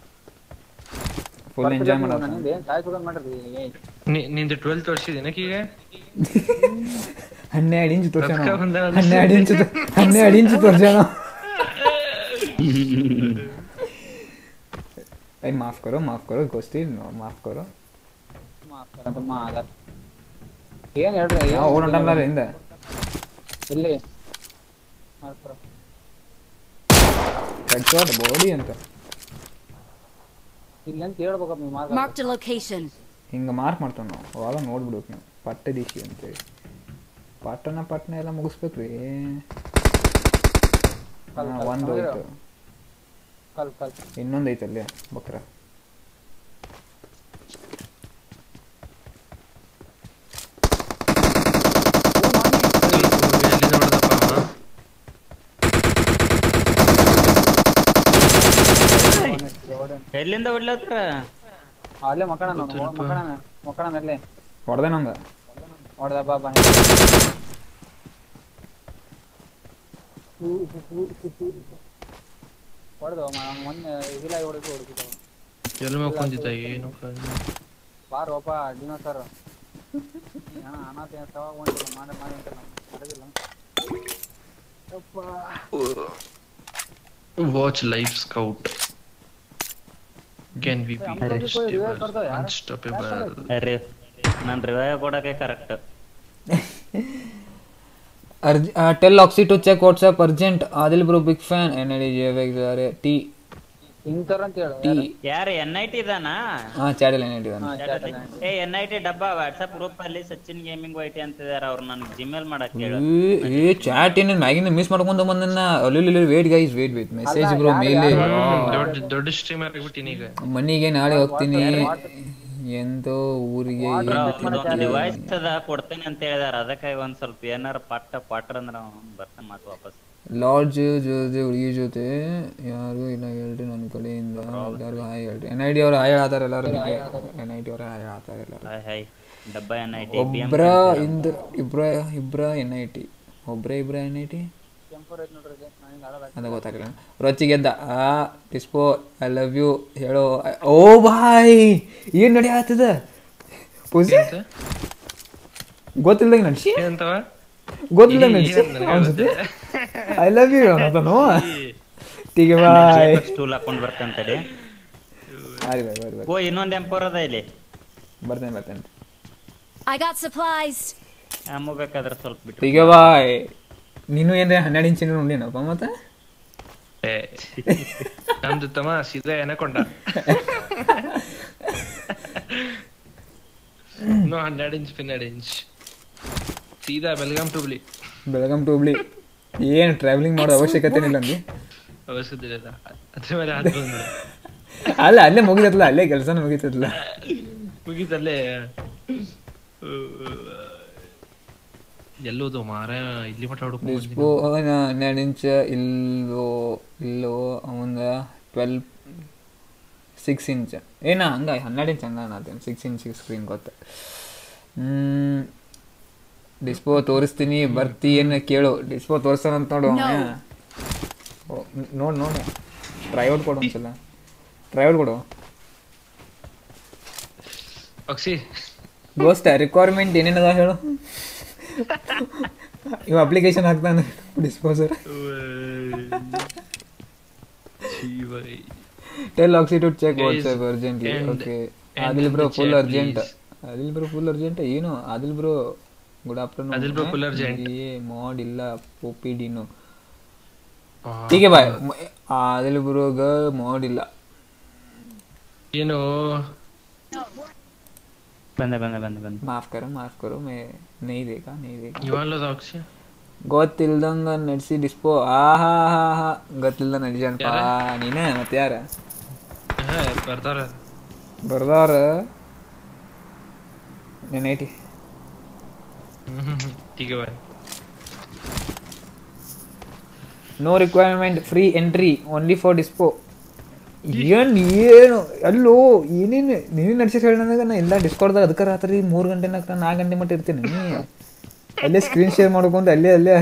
S1: ಫುಲ್ ಎಂಜಾಯ್ ಮಾಡೋದು
S3: ಏನ್ ಸಾಯ್ ಸುಗಂಧ ಮಾಡ್ರಿ
S6: ನಿಂದು 12th ವರ್ಷ ಈಗ
S1: 12 ಇಂಚ್ ತೋರ್ಸೋಣ 12 ಇಂಚ್ ತೋರ್ಸೋಣ ए माफ करो गोस्ती माफ करो
S3: ಏನ್ ಹೇಳ್ರಿ
S1: ಓಡೋಣ ಹಿಂದೆ
S3: ಇಲ್ಲಿ
S1: ಹೆಡ್ಶಾಟ್ ಬಾಡಿ ಅಂತ
S3: ಇಲ್ಲ ಅಂತ ಹೇಳ್ಬೇಕಪ್ಪ ನೀವು
S5: Marked a location.
S1: ಹಿಂಗೆ ಮಾರ್ಕ್ ಮಾಡ್ತಾವ ನಾವು ಅವಾಗ ನೋಡ್ಬಿಡ್ಬೇಕು ನೀವು ಪಟ್ಟದಿಶಿ ಅಂತೇಳಿ ಪಟ್ಟಣ ಎಲ್ಲ ಮುಗಿಸ್ಬೇಕ್ರಿ ಒಂದು ಹೋಯ್ತು ಇನ್ನೊಂದು ಐತಲ್ಲಿ ಬಕ್ರ
S7: ಎಲ್ಲಿಂದ ಹೊಡ್ಲತ್ರ
S3: ಅಲ್ಲೇ ಮಕ್ಕಳ ಮೇಲೆ
S1: ಹೊಡೆದೆ ನಂಗೆ
S3: ಹೊಡೆದ ಬಾಬಾ ಹೊಡೆದ ಮೊನ್ನೆ ಇದಿಲಾಗಿ ಹೊಡಿತು
S6: ಎಲ್ಲಿ ಮಕ್ಕೊಂದಿದ್ದ ಏನು
S3: ಬಾರೋಪ ಡಿನೋ ಸರ್ ಅನಾಥ ತವಾಗ ಹೊಂಟಿಲ್ಲ ಮಾಡಿ ಅಂತ ಮಾಡಿದಿಲ್ಲ
S6: watch life scout can we be unstoppable
S7: ಅರೆ ನಾನು ರಿವೈವ್ ಕೊಡಕ್ಕೆ correct
S1: tell Oxy to check WhatsApp urgent. Adil bro big fan. NID JVX are T
S3: ಇಂತರ ಅಂತ ಹೇಳು
S7: ಯಾರು NIT ಇದಾನಾ
S1: ಚಾಡಲ್ NID ಇದಾನ
S7: ಏ NIT ಡಬ್ಬಾ ವಾಟ್ಸ್ಆಪ್ ಗ್ರೂಪ್ ಅಲ್ಲಿ ಸಚಿನ್ ಗೇಮಿಂಗ್ ವೈಟಿ ಅಂತಿದಾರ ಅವ್ರು ನನಗೆ ಜಿಮೇಲ್ ಮಾಡಕ್ಕೆ ಹೇಳು
S1: ಏ ಚಾಟ್ ಏನ ಮ್ಯಾಗಿಂದ ಮಿಸ್ ಮಾಡ್ಕೊಂಡು ಬಂದನ್ನ ಅಲ್ಲಿ wait guys wait message bro ಮೇಲೆ
S6: ದೊಡ್ಡ ಸ್ಟ್ರೀಮರ್ ಆಗಿಬಿಟ್ಟಿನಿ ಈಗ
S1: ಮನಿಗೆ ನಾಳೆ ಹೋಗ್ತೀನಿ ಎಂತೋ ಊರಿಗೆ
S7: ಡಿವೈಸ್ ಅದ ಕೊಡ್ತೇನೆ ಅಂತ ಹೇಳಿದಾರ ಅದಕ್ಕಾಗಿ ಒಂದ್ ಸ್ವಲ್ಪ ಏನಾರ ಪಾಟ್ರ ಅಂದ್ರೆ ಬರ್ತಾನೆ ಮಾತು ವಾಪಸ್
S1: ಲಾಡ್ಜ್ ಜೊತೆ ಹುಡುಗಿ ಜೊತೆ ಯಾರಿಗೂ ಇಲ್ಲ ಹೇಳ್ರಿ ನನ್ನ ಕಡೆಯಿಂದ ಎಲ್ಲರಿಗೂ ಹಾಯ್ ಹೇಳ್ರಿ NID ಅವ್ರು ಹಾಯ್ ಹೇಳ್ತಾರೆ ಎಲ್ಲರೂ NID ಅವ್ರು ಹಾಯ್ ಹೇಳ್ತಾರೆ ಎಲ್ಲರೂ
S7: ಹಾಯ್ ಡಬ್ಬಾ NIT
S1: ಒಬ್ರ ಇಬ್ರ NIT ಒಬ್ರ NIT ಅದ ಗೊತ್ತಾಗಲ್ಲ ರೊಚ್ಚಿಗೆದ್ದ ಡಿಸ್ಪೋ ಐ ಲವ್ ಯು ಹೇಳೋ ಓ ಬಾಯ್ ಏನ್ ನಡೆಯತ್ತದ ಗೊತ್ತಿಲ್ದಂಗೆ ನಡ್ಸಿ ಗೊತ್ತಿಲ್ಲ ನಡ್ಸಿ ಅನ್ಸುತ್ತೆ ಐ ಲವ್ ಯು ಅನ್ನೋದನು ಟೀಕೆ ಬಾಯ್
S7: ಸ್ಟೂಲ್ ಹಾಕೊಂಡು ಬರ್ತಂತಡಿ
S1: ಆರಿ ಬಾಯ್
S7: ಓ ಇನ್ನೊಂದು ಎಂಪೋರ್ ಅದ ಇಲ್ಲಿ
S1: ಬರ್ತೇನೆ
S5: I got supplies.
S7: ಅಮ್ಮ ಬೇಕಾದ್ರೆ ಸ್ವಲ್ಪ ಬಿಟ್ಟು
S1: ಟೀಕೆ ಬಾಯ್ ನೀನು ಏನ್ರೆ 12 ಇಂಚಿನ ಉಂಡೇನಪ್ಪ ಮತ್ತೆ
S6: ನಮ್ದು ತಮ್ಮ ಸೀದಾ ಏನಕೊಂಡ ನೋ 100 ಇಂಚ್ 12 ಇಂಚ್ ಸೀದಾ ಬೆಳಗಾಂ ಟು ಹುಬ್ಳಿ
S1: ಏನು ಟ್ರಾವೆಲಿಂಗ್ ಮಾಡೋ ಅವಶ್ಯಕತೆ ಇಲ್ಲ ಅಂದಿ
S6: ಅವಶ್ಯಕತೆ ಇಲ್ಲ ಅದ್ರ ಮೇಲೆ ಹಾಕ್ತು
S1: ಅಲ್ಲ ಅಲ್ಲೇ ಮುಗಿತಲ್ಲ ಅಲ್ಲೇ ಕೆಲಸನ ಮುಗಿತಲ್ಲ
S6: ಮುಗಿತಲ್ಲೇ ಎಲ್ಲೋದು ಮಾರ ಇಲ್ಲಿ ಮಟ್ಟ
S1: ಡಿಸ್ಪೋ 12 ಇಂಚ್ ಇಲ್ಲೋ ಅವಂದ 6 ಇಂಚ್ ಏನ ಹಂಗ 12 ಇಂಚ್ ಹಂಗ ಅನ್ನತ್ತೇನೆ 6 ಇಂಚ್ ಸ್ಕ್ರೀನ್ ಗೊತ್ತ ಡಿಸ್ಪೋ ತೋರಿಸ್ತೀನಿ ಬರ್ತಿ ಏನು ಕೇಳು ಡಿಸ್ಪೋ ತೋರಿಸ್ತಾನಂತ ನೋಡು ನೋಡು ಟ್ರೈಔಟ್ ಕೊಡು ಒಂದ್ಸಲ ಟ್ರೈಔಟ್ ಕೊಡು
S6: ಅಕ್ಷಿ
S1: ದೋಸ್ತ ರಿಕ್ವೈರ್ಮೆಂಟ್ ಏನೇನದ ಹೇಳು ಇವ ಅಪ್ಲಿಕೇಶನ್ ಹಾಕ್ತಾನೆ ಡಿಸ್ಪೋಸರ್ tell Oxy to check WhatsApp urgently okay Adil bro full urgent ಏನು Adil bro good afternoon
S6: Adil bro full urgent
S1: ಮಾಡ್ ಇಲ್ಲ ಪೋಪಿಡಿನೋ ठीक है भाई आदिल ब्रो ग मोड ಇಲ್ಲ
S6: ಏನು
S7: ಬಂದೆ
S1: माफ करो मैं नहीं देखा
S6: ಇವಾಲ ದಾಕ್ಷಿ
S1: ಗೊತ್ತಿಲ್ದಂಗ ನಡೆಸಿ ಡಿಸ್ಪೋ ಆಹಾ ಗೊತ್ತಿಲ್ದ ನಡೆಸಪ್ಪ ನೀನೇ ಮತ್ತೆ ಯಾರ ಬರ್ದಾರ ನೀನ್ ಐಟಿ
S6: ठीक है भाई
S1: no requirement free entry only for ಡಿಸ್ಪೋ ಏನು ಅಲ್ಲೋ ಏನೇನು ನೀನು ನಡೆಸಿ ಹೇಳಿದಾಗ ನಾ ಎಲ್ಲ ಡಿಸ್ಕೌಂಟ್ದಾಗ ಅದಕ್ಕೆ ರಾತ್ರಿ 3 ಗಂಟೆನಾಗ 4 ಗಂಟೆ ಮಟ್ಟ ಇರ್ತೀನಿ ಅಲ್ಲೇ ಸ್ಕ್ರೀನ್ ಶೇರ್ ಮಾಡ್ಕೊಂಡು ಅಲ್ಲೇ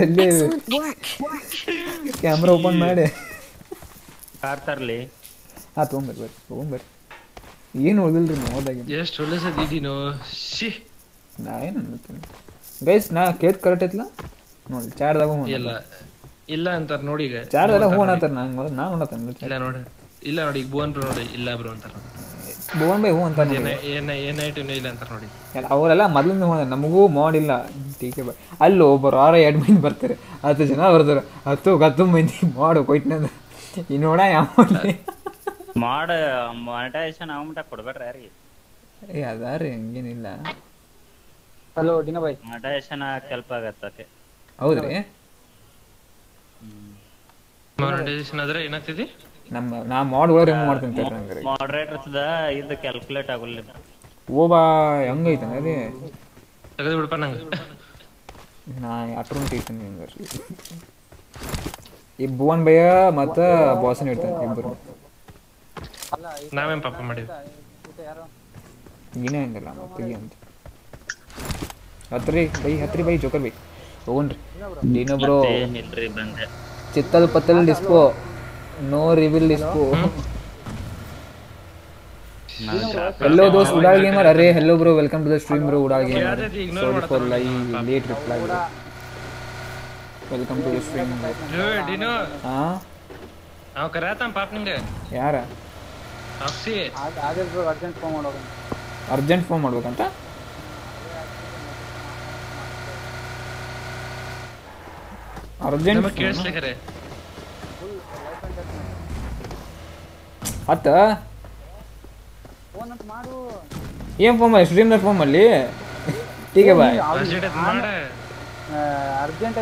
S1: ಕ್ಯಾಮ್ರಾ ಓಪನ್ ಮಾಡಿ
S7: ಕಾರ್ ತರ್ಲಿ
S1: ತೊಗೊಂಬರ್ರಿ ಏನು ಉಳಿದಿಲ್ರಿ ನೋದಾಗಿ
S6: ಎಷ್ಟು ಒಳ್ಳೆ ಸದಿನೋ ಶಿ
S1: ನಾ ಏನು ಅನ್ತೀನಿ ಗೈಸ್ ನಾ ಕೇಟ್ ಕರೆಕ್ಟ್ ಐತ್ಲ ನೋಡಿ ಚಾರ್ದಾಗ
S6: ಇಲ್ಲ ಅಂತಾರ ನೋಡಿ ಈಗ
S1: ಚಾರ್ದಾಗ ಹೂ ಅನ್ನತ್ತಾರ ನಾ ನೋಡತ್ತಾನ
S6: ಇಲ್ಲ ನೋಡಿ ಈಗ ಭುವನ್ ಬ್ರೋ ನೋಡಿ ಇಲ್ಲ ಬ್ರೋ ಅಂತಾರ
S1: ಭುವನ್ ಬೈ ಹೂ ಅಂತ
S6: ಏನಾಯ್ತು ಇಲ್ಲ ಅಂತಾರ ನೋಡಿ
S1: ಅವರೆಲ್ಲ ಮೊದಲಿಂದ ಹೂ ನಮಗೂ ಮಾಡಿಲ್ಲ ಟೀಕೆ ಬೈ ಅಲ್ಲಿ ಒಬ್ಬರು 6 ಮಂದಿ ಬರ್ತಾರೆ 10 ಜನ ಬರ್ತಾರೆ 10 ಮಂದಿ ಮಾಡು ಕೊಯ್ಟ್ನಂದ ಈ ನೋಡ ಯಾವ
S7: ಮಾನಿಟೈಸೇಷನ್ ಅವಮಟ ಕೊಡ್ಬೇಡ್ರಿ ಯಾರಿಗೆ
S1: ಅದಾರಿ ಹಂಗೇನಿಲ್ಲ
S3: ಹಲೋ ಡಿನಾ ಬೈ
S7: ಮಾನಿಟೈಸೇಷನ್ ಹೆಲ್ಪ್ ಆಗತ್ತೆ
S1: ಹೌದ್ರಿ
S6: ಮಾನಿಟೈಸೇಷನ್ ಆದ್ರೆ ಏನಾಗ್ತಿದೆ
S1: ನಾ ಮಾಡ್ಗಳು ರಿಮೂವ್ ಮಾಡ್ತೀನಿ ನಂಗೆ
S7: ಮಾಡರೇಟರ್ಸ್ ಇದು ಕ್ಯಾಲ್ಕುಲೇಟ್ ಆಗಲ್ಲ
S1: ಓಬಾ ಹೆಂಗೈತೆ ಅದೇ
S6: ತೆಗೆದು ಬಿಡಪ್ಪ ನಂಗೆ
S1: ನಾ ಅಟ್ರೂನ್ ಟೀತೀನಿ ಹಂಗಾರೆ ಈ ಭುವನ್ ಭಯ್ಯ ಮತ್ತು ಬಾಸನ್ ಇರ್ತಾನೆ ಇಬ್ಬರು
S6: ನಾವೇನ್ ಪಾಪ ಮಾಡಿವಿ
S1: ನೀನೇ ಹಂಗಲ್ಲ ಮತ್ತೆ ಅಂತ ಹತ್ರಿ ಬೈ ಜೋಕರ್ ಬೈ ಹೋಗೋಣ್ರಿ ನೀನೊಬ್ರು
S7: ಇಲ್ರಿ ಬಂದೆ
S1: ಚಿತ್ತಲ್ ಪತ್ತಲ್ ಡಿಸ್ಪೋ ನೋ ರಿವಿಲ್ ಡಿಸ್ಪೋ हेलो दोस्त उड़ाल गेमर अरे hello bro welcome to the stream bro उड़ाल gamer sorry for late reply welcome to the stream
S6: ಡಿನೋ
S1: हां
S6: ನಾವು ಕರಾತಂ ಪಾಪ ನಿಂಗೆ
S1: ಯಾರ
S6: ಅಕ್ಷಿ
S3: ಆದಿಲ್ ಬ್ರೋ
S1: ಅರ್ಜೆಂಟ್ ಫೋನ್ ಮಾಡ್ಬೇಕಂತ ಅರ್ಜೆಂಟ್
S6: ಕೇಳಿಸ್ಲಿಕ್ಕೆ
S1: ಅತ್ತ ಏನ್ ಫೋನ್ ಮಾಡಿ ಸ್ಟ್ರೀಮ್ ನ ಫೋನ್ ಮಾಡ್ಲಿ ಟೀಕೆ ಬಾಯ್
S3: ಅರ್ಜೆಂಟ್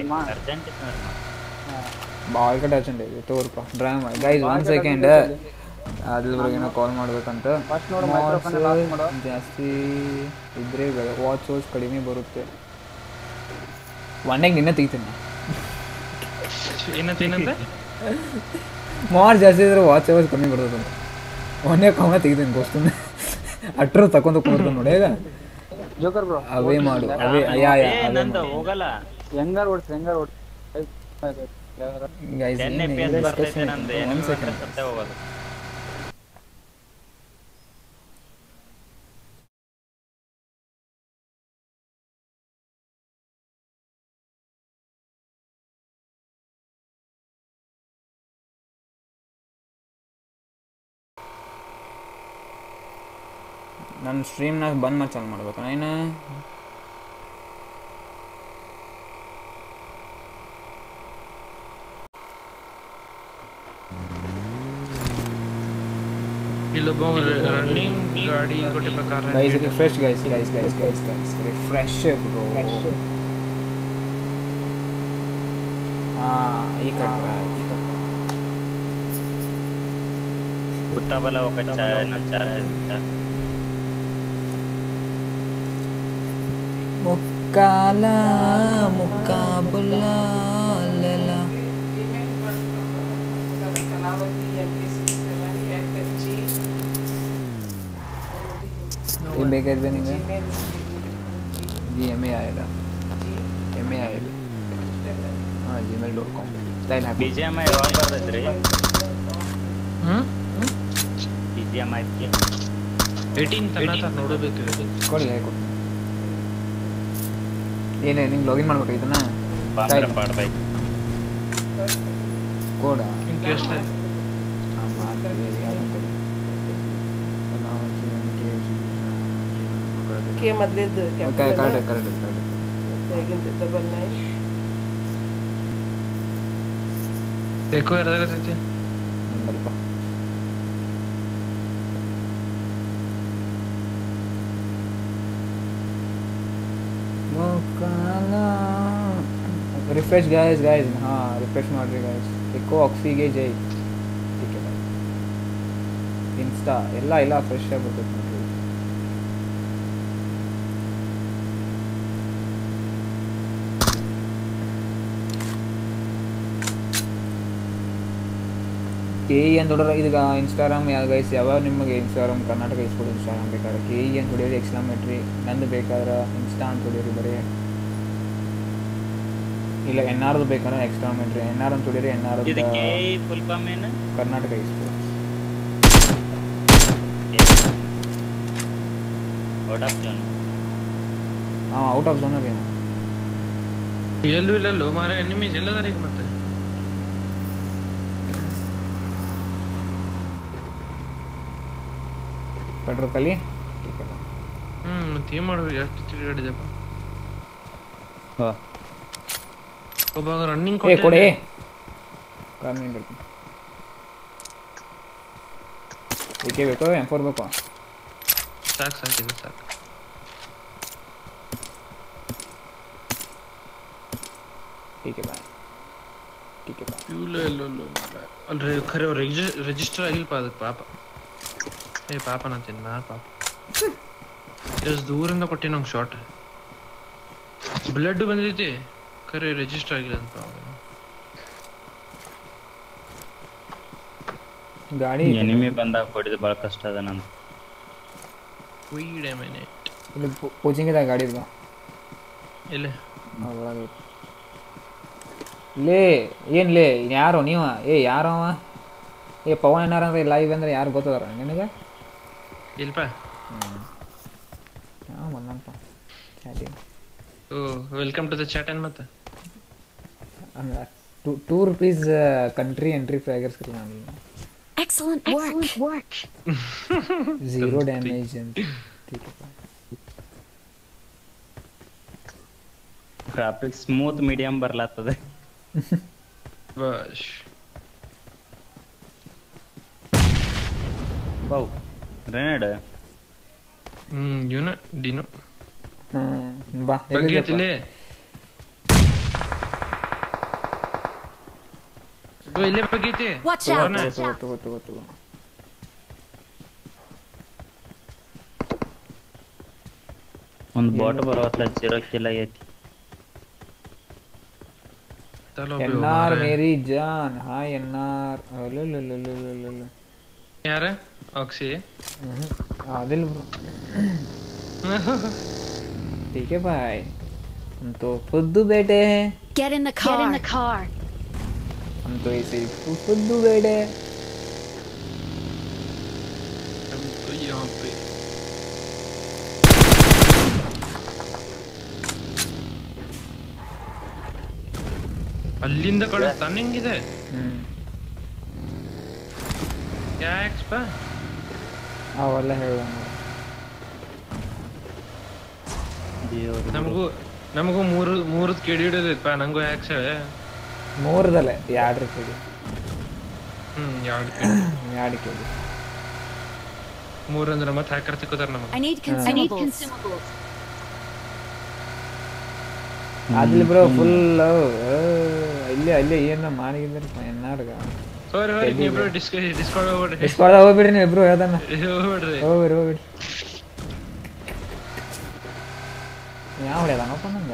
S1: ಬಾಯ್ ಕಡೆ ಅರ್ಜೆಂಟ್ ಇದೆ ತೋರ್ಪ ಡ್ರೈವ್ ಮಾಡಿ ಗೈಸ್ 1 ಸೆಕೆಂಡ್ ಅದ್ರವರೆಗೆ ಕಾಲ್ ಮಾಡ್ಬೇಕಂತ ಜಾಸ್ತಿ ಇದ್ರೆ ವಾಚ್ ಸೋರ್ಸ್ ಕಡಿಮೆ ಬರುತ್ತೆ ಒನ್ನೆಗೆ ನಿನ್ನ ತೆಗಿತೀನಿ
S6: ಏನಂತ
S1: ಮಾರ್ ಜಾಸ್ತಿ ಇದ್ರೆ ವಾಚ್ ಅವರ್ಸ್ ಕಮ್ಮಿ ಬರ್ತದೆ ಅಂತ ಒನ್ನೆ ಕಮ್ಮಿ ತೆಗಿತೀನಿ ಗೋಸ್ತು ಅಟ್ರು ತಕೊಂಡ್ ಕೂರ್ತಾನೆ ನೋಡಿ ಈಗ
S3: ಜೋಕರ್ ಬ್ರೋ
S1: ಅವೇ ಮಾಡು ಅವೇ ಯಾ
S7: ನಂದ ಹೋಗಲ್ಲ
S3: ಹೆಂಗಾರ್ ಓಡ್ಸ್
S1: ಗೈಸ್
S7: 10 FPS ಬರ್ತೈತೆ ನಂದು 1 ಸೆಕೆಂಡ್ ಸತ್ತೆ ಹೋಗೋದು
S1: ನನ್ನ ಸ್ಟ್ರೀಮ್ನಾಗ ಬಂದ್ ಮಾಡಿ ಚಾಲು ಮಾಡ್ಬೇಕು ಏನು
S6: ಇಲ್ಲೊಬ್ಬ ರನ್ನಿಂಗ್ ಗಾಡಿ ಕೊಟ್ಟ ಪ್ರಕಾರ
S1: guys refresh guys refresh bro ಈ ಕಡೆ
S7: పుట్టబల ఒక
S1: ముక్కాల ముక్కాబుల ये बेकर बनेगा जी एम ए आएगा हाँ gmail.com ಲೈನ್ ಹಾಕಿ
S7: BGMI ಯಾವಾಗ ಬರ್ತೈತ್ರಿ?
S6: ಹ್ಮ್
S7: BGMI
S6: 18 ತನಕ ನೋಡಬೇಕು.
S1: ಕೊಡಿ ಕೊಡಿ. ಏನೇ ನಿಂಗೆ ಲಾಗಿನ್ ಮಾಡ್ಬೇಕು ಇದನ್ನ
S7: ಬಾಂದ್ರ ಪಾಡ್ಬೇಕು.
S1: ಕೋಡ
S6: ಇಂಟ್ರೆಸ್ಟ್
S8: ಕೆ ಮೊದಲೇದು
S1: ಕರೆಕ್ಟ್
S8: ಡಬಲ್ 9
S6: ಎಕೋ ಇರದಾಗತೈತಿ.
S1: ಸ್ವಲ್ಪ ರಿಫ್ರೆಶ್ ಗಾಯ್ಸ್ ಹಾ ರಿಫ್ರೆಶ್ ಮಾಡ್ರಿ ಗಾಯ್ಸ್. ಎಕೋ ಆಕ್ಸಿಗೆ ಜೈ ಇನ್ಸ್ಟಾ ಎಲ್ಲ ಫ್ರೆಶ್ ಆಗಿ ಬರ್ತೈತೆ ನೋಡ್ರಿ. KE ಅಂತ ಹೊಡ್ರೆ ಈಗ ಇನ್ಸ್ಟಾಗ್ರಾಮ್ ಗೈಸ್ ಯಾವಾಗ ನಿಮಗೆ ಇನ್ಸ್ಟಾಗ್ರಾಮ್ ಕರ್ನಾಟಕ ಇಸ್ಕೊಡಿ. ಇನ್ಸ್ಟಾಗ್ರಾಮ್ ಬೇಕಾದ್ರೆ KE ಅಂತ ಹೊಡಿಯೋರಿ ಎಕ್ಸ್ಕ್ಲಾಮೇಟ್ರಿ. ನಂದು ಬೇಕಾದ್ರೆ ಇನ್ಸ್ಟಾ ಅಂತ ಹೊಡಿಯೋರಿ ಬರೀ. ಇಲ್ಲ NRದು ಬೇಕಾದ್ರೆ ಎಕ್ಸ್ಕ್ಲಾಮೇಟ್ರಿ. NR ಅಂತ ಹೊಡಿಯೋರಿ. NR
S7: ಇದಕ್ಕೆ ಫುಲ್ ಫಾರ್ಮ್ ಏನು?
S1: ಕರ್ನಾಟಕ ಇಸ್ಕೊಡಿ.
S7: Out of zone.
S1: ಹಾಂ ಔಟ್ ಆಫ್ ಝೋನ್ ಅದೇನು
S6: ಎಲ್ಲೂ ಇಲ್ಲಲ್ಲೋ ಮಾರ ಎನಿಮೀಸ್ ಎಲ್ಲದಾರಿಗೆ ಮತ್ತೆ
S1: ಪೆಟ್ರೋಲ್ ಕಲಿ
S6: ಮತ್ತೆ ಏನ್ ಮಾಡ್ಬೇಕು? ಎಷ್ಟು ತಿರುಗಾಡಿದಪ್ಪ. ಒಬ್ಬ ರನ್ನಿಂಗ್
S1: ಕೊಡೆ ರನ್ನಿಂಗ್ ಏಕೆ ಬೇಕೋ M4 ಬೇಕೋ?
S6: ಸಾಕಿದೆ ಸಾಕು.
S1: ठीक है भाई
S6: ಇಲ್ಲ ಅಲ್ರಿ ಖರೆ ರಿಜಿಸ್ಟರ್ ಆಗಿಲ್ಪ ಅದಕ್ಕೆ ಪಾಪ. ಪಾಪ ಅಂತೀನಿ ನಾ ಪಾಪ. ಎಷ್ಟು ದೂರಿಂದ ಕೊಟ್ಟಿ ನಂಗೆ ಶಾರ್ಟ್ ಬ್ಲಡ್ ಬಂದೈತಿ ಖರೆ ರಿಜಿಸ್ಟರ್ ಆಗಿಲ್ಲ ಅಂತ.
S1: ಗಾಡಿ
S7: ಎನಿಮಿ ಬಂದಾಗ ಹೊಡಿದು ಭಾಳ ಕಷ್ಟ ಅದ ನಂದು.
S6: Wait a minute.
S1: ಇಲ್ಲಿ ಕೋಚಿಂಗ್ ಇದೆ ಗಾಡಿ ಇದು
S6: ಇಲ್ಲ
S1: ಒಳಗೆ ಲೇ ಏನು ಲೇ ಯಾರು ನೀವು? ಯಾರು ಅವ? ಪವನ್ ಏನಾರ ಅಂದ್ರೆ ಲೈವ್ ಅಂದ್ರೆ ಯಾರು ಗೊತ್ತದಾರ ನಿನಗೆ?
S6: ಇಲ್ಪ
S1: ಹಾಂ ಬಂದಪ್ಪ chatting.
S6: Welcome to the chat ಏನು ಮತ್ತೆ
S1: ಅಂದ್ರೆ ₹2 ಕಂಟ್ರಿ ಎಂಟ್ರಿ ಫ್ರಾಗರ್ಸ್ರಿ ನಾನು.
S5: Excellent work.
S1: 0 ಡ್ಯಾಮೇಜ್ ಅಂತ.
S7: ಗ್ರಾಫಿಕ್ಸ್ ಸ್ಮೂತ್ ಮೀಡಿಯಂ ಬರ್ಲಾತದೆ.
S6: ಬಸ್
S7: ಬೌ ಗ್ರೆನೇಡ್
S6: ಇವನ ಡಿನೋ
S1: ಬಾ
S6: ಬಗ್ಗೆತಿಲೆ ಇಲ್ಲೇ ಬಗ್ಗೆತಿ.
S5: Watch out.
S1: ಗೊತ್ತು
S7: ಒಂದು ಬಾಟ್ ಬರೋತ್ತ 0 ಕಿಲ್ ಆಗೈತಿ.
S1: NR ಮೇರಿ ಜಾನ್ ಹಾಯ್ NR.
S6: ಯಾರ ಆಕ್ಸಿ
S1: आदिल ठीक है भाई हम तो फुद्दू बैठे हैं.
S5: Get in the car.
S1: हम तो ऐसे ही फुद्दू बैठे हैं.
S6: हम तो यहाँ पे ಅಲ್ಲಿಂದ ಕಳಿಸ್ತಾನೆ ಹೆಂಗಿದೆ? ಯಾಕ್ಸ್ಪ
S1: ಅವೆಲ್ಲ ಹೇಳ
S6: ನಮಗೂ ಮೂರದ್ ಕೆಡಿ ಹಿಡಿದೈತಪ್ಪ. ನಂಗೂ ಯಾಕ್ಸ್ ಹೇಳ
S1: ಮೂರದಲ್ಲ ಎರಡು ಕೆಡಿ. ಎರಡು ಕೆಡಿ
S6: ಮೂರಂದ್ರೆ ಮತ್ತೆ ಹ್ಯಾಕರ್ ತಿಕ್ಕೋತಾರ ನಮಗೆ.
S5: I need consumables.
S1: Adil bro full ಇಲ್ಲೇ ಏನ ಮಾಡಿದ್ರೆ ಎನ್ನಾರ್ಗ ಡಿಸ್ಕಾರ್ಡ್ ಹೋಗ್ಬಿಡ್ರಿ ನೀವು ಇಬ್ರು ಹೇಳ್ದಾನ. ಹೋಗ್ಬಿಡ್ರಿ ಯಾವ ಹೊಡ್ಯದಾನಪ್ಪ ನಂಗೆ.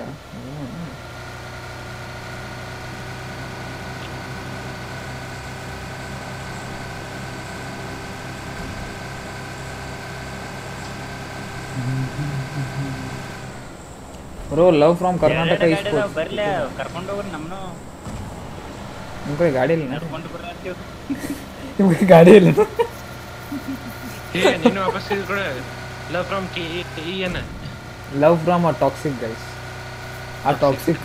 S1: ಬ್ರೋ ಲವ್ ಫ್ರಮ್ ಕರ್ನಾಟಕ
S7: ಬರ್ಲಿ ಕರ್ಕೊಂಡು ಹೋಗ್ರಿ ನಮ್ಮನು.
S1: ನಿಮ್ಗೆ ಗಾಡಿ ಇಲ್ಲ
S7: ನಡ್ಕೊಂಡು ಬರತ್ತೀವಿ.
S1: ನಿಮ್ಗೆ ಗಾಡಿ ಇಲ್ಲ
S6: ನೀನು ವಾಪಸ್ ಕೂಡ love from KEN.
S1: Love from a toxic guys. ಆ ಟಾಕ್ಸಿಕ್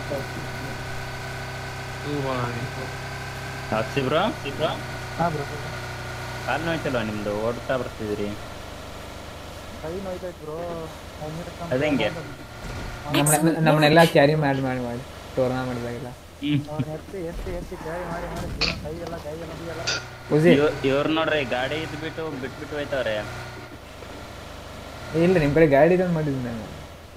S7: ಹಾಕ್ಸಿ ಬ್ರೋ.
S3: ಹಾಂ ಬ್ರೋ.
S7: ಕಾಲು ನೋಯ್ತಲ್ವ ನಿಮ್ದು? ಓಡ್ತಾ ಬರ್ತಿದ್ರಿ.
S3: ಕೈ ನೋಯ್ತಾಯ್ತು ಬ್ರೋ.
S7: ಅದಂಗೆ
S1: ನಮ್ಮನ್ನೆಲ್ಲ ಕ್ಯಾರಿ ಮಾಡಿ ಟೂರ್ನಮೆಂಟ್ದಾಗೆಲ್ಲ
S3: ಎತ್ತಿ ಕ್ಯಾರಿ ಮಾಡಿ ಕೈಗೆಲ್ಲ ಮುಗಿಯಲ್ಲ.
S7: ಇವ್ರು ನೋಡ್ರಿ ಗಾಡಿ ಬಿಟ್ಬಿಟ್ಟು ಹೋಯ್ತವ್ರೆ.
S1: ಇಲ್ಲ ನಿಮ್ಮ ಕಡೆ ಗಾಡಿ ತಂದು ಮಾಡಿದ್ದೀನಿ ನಾನು.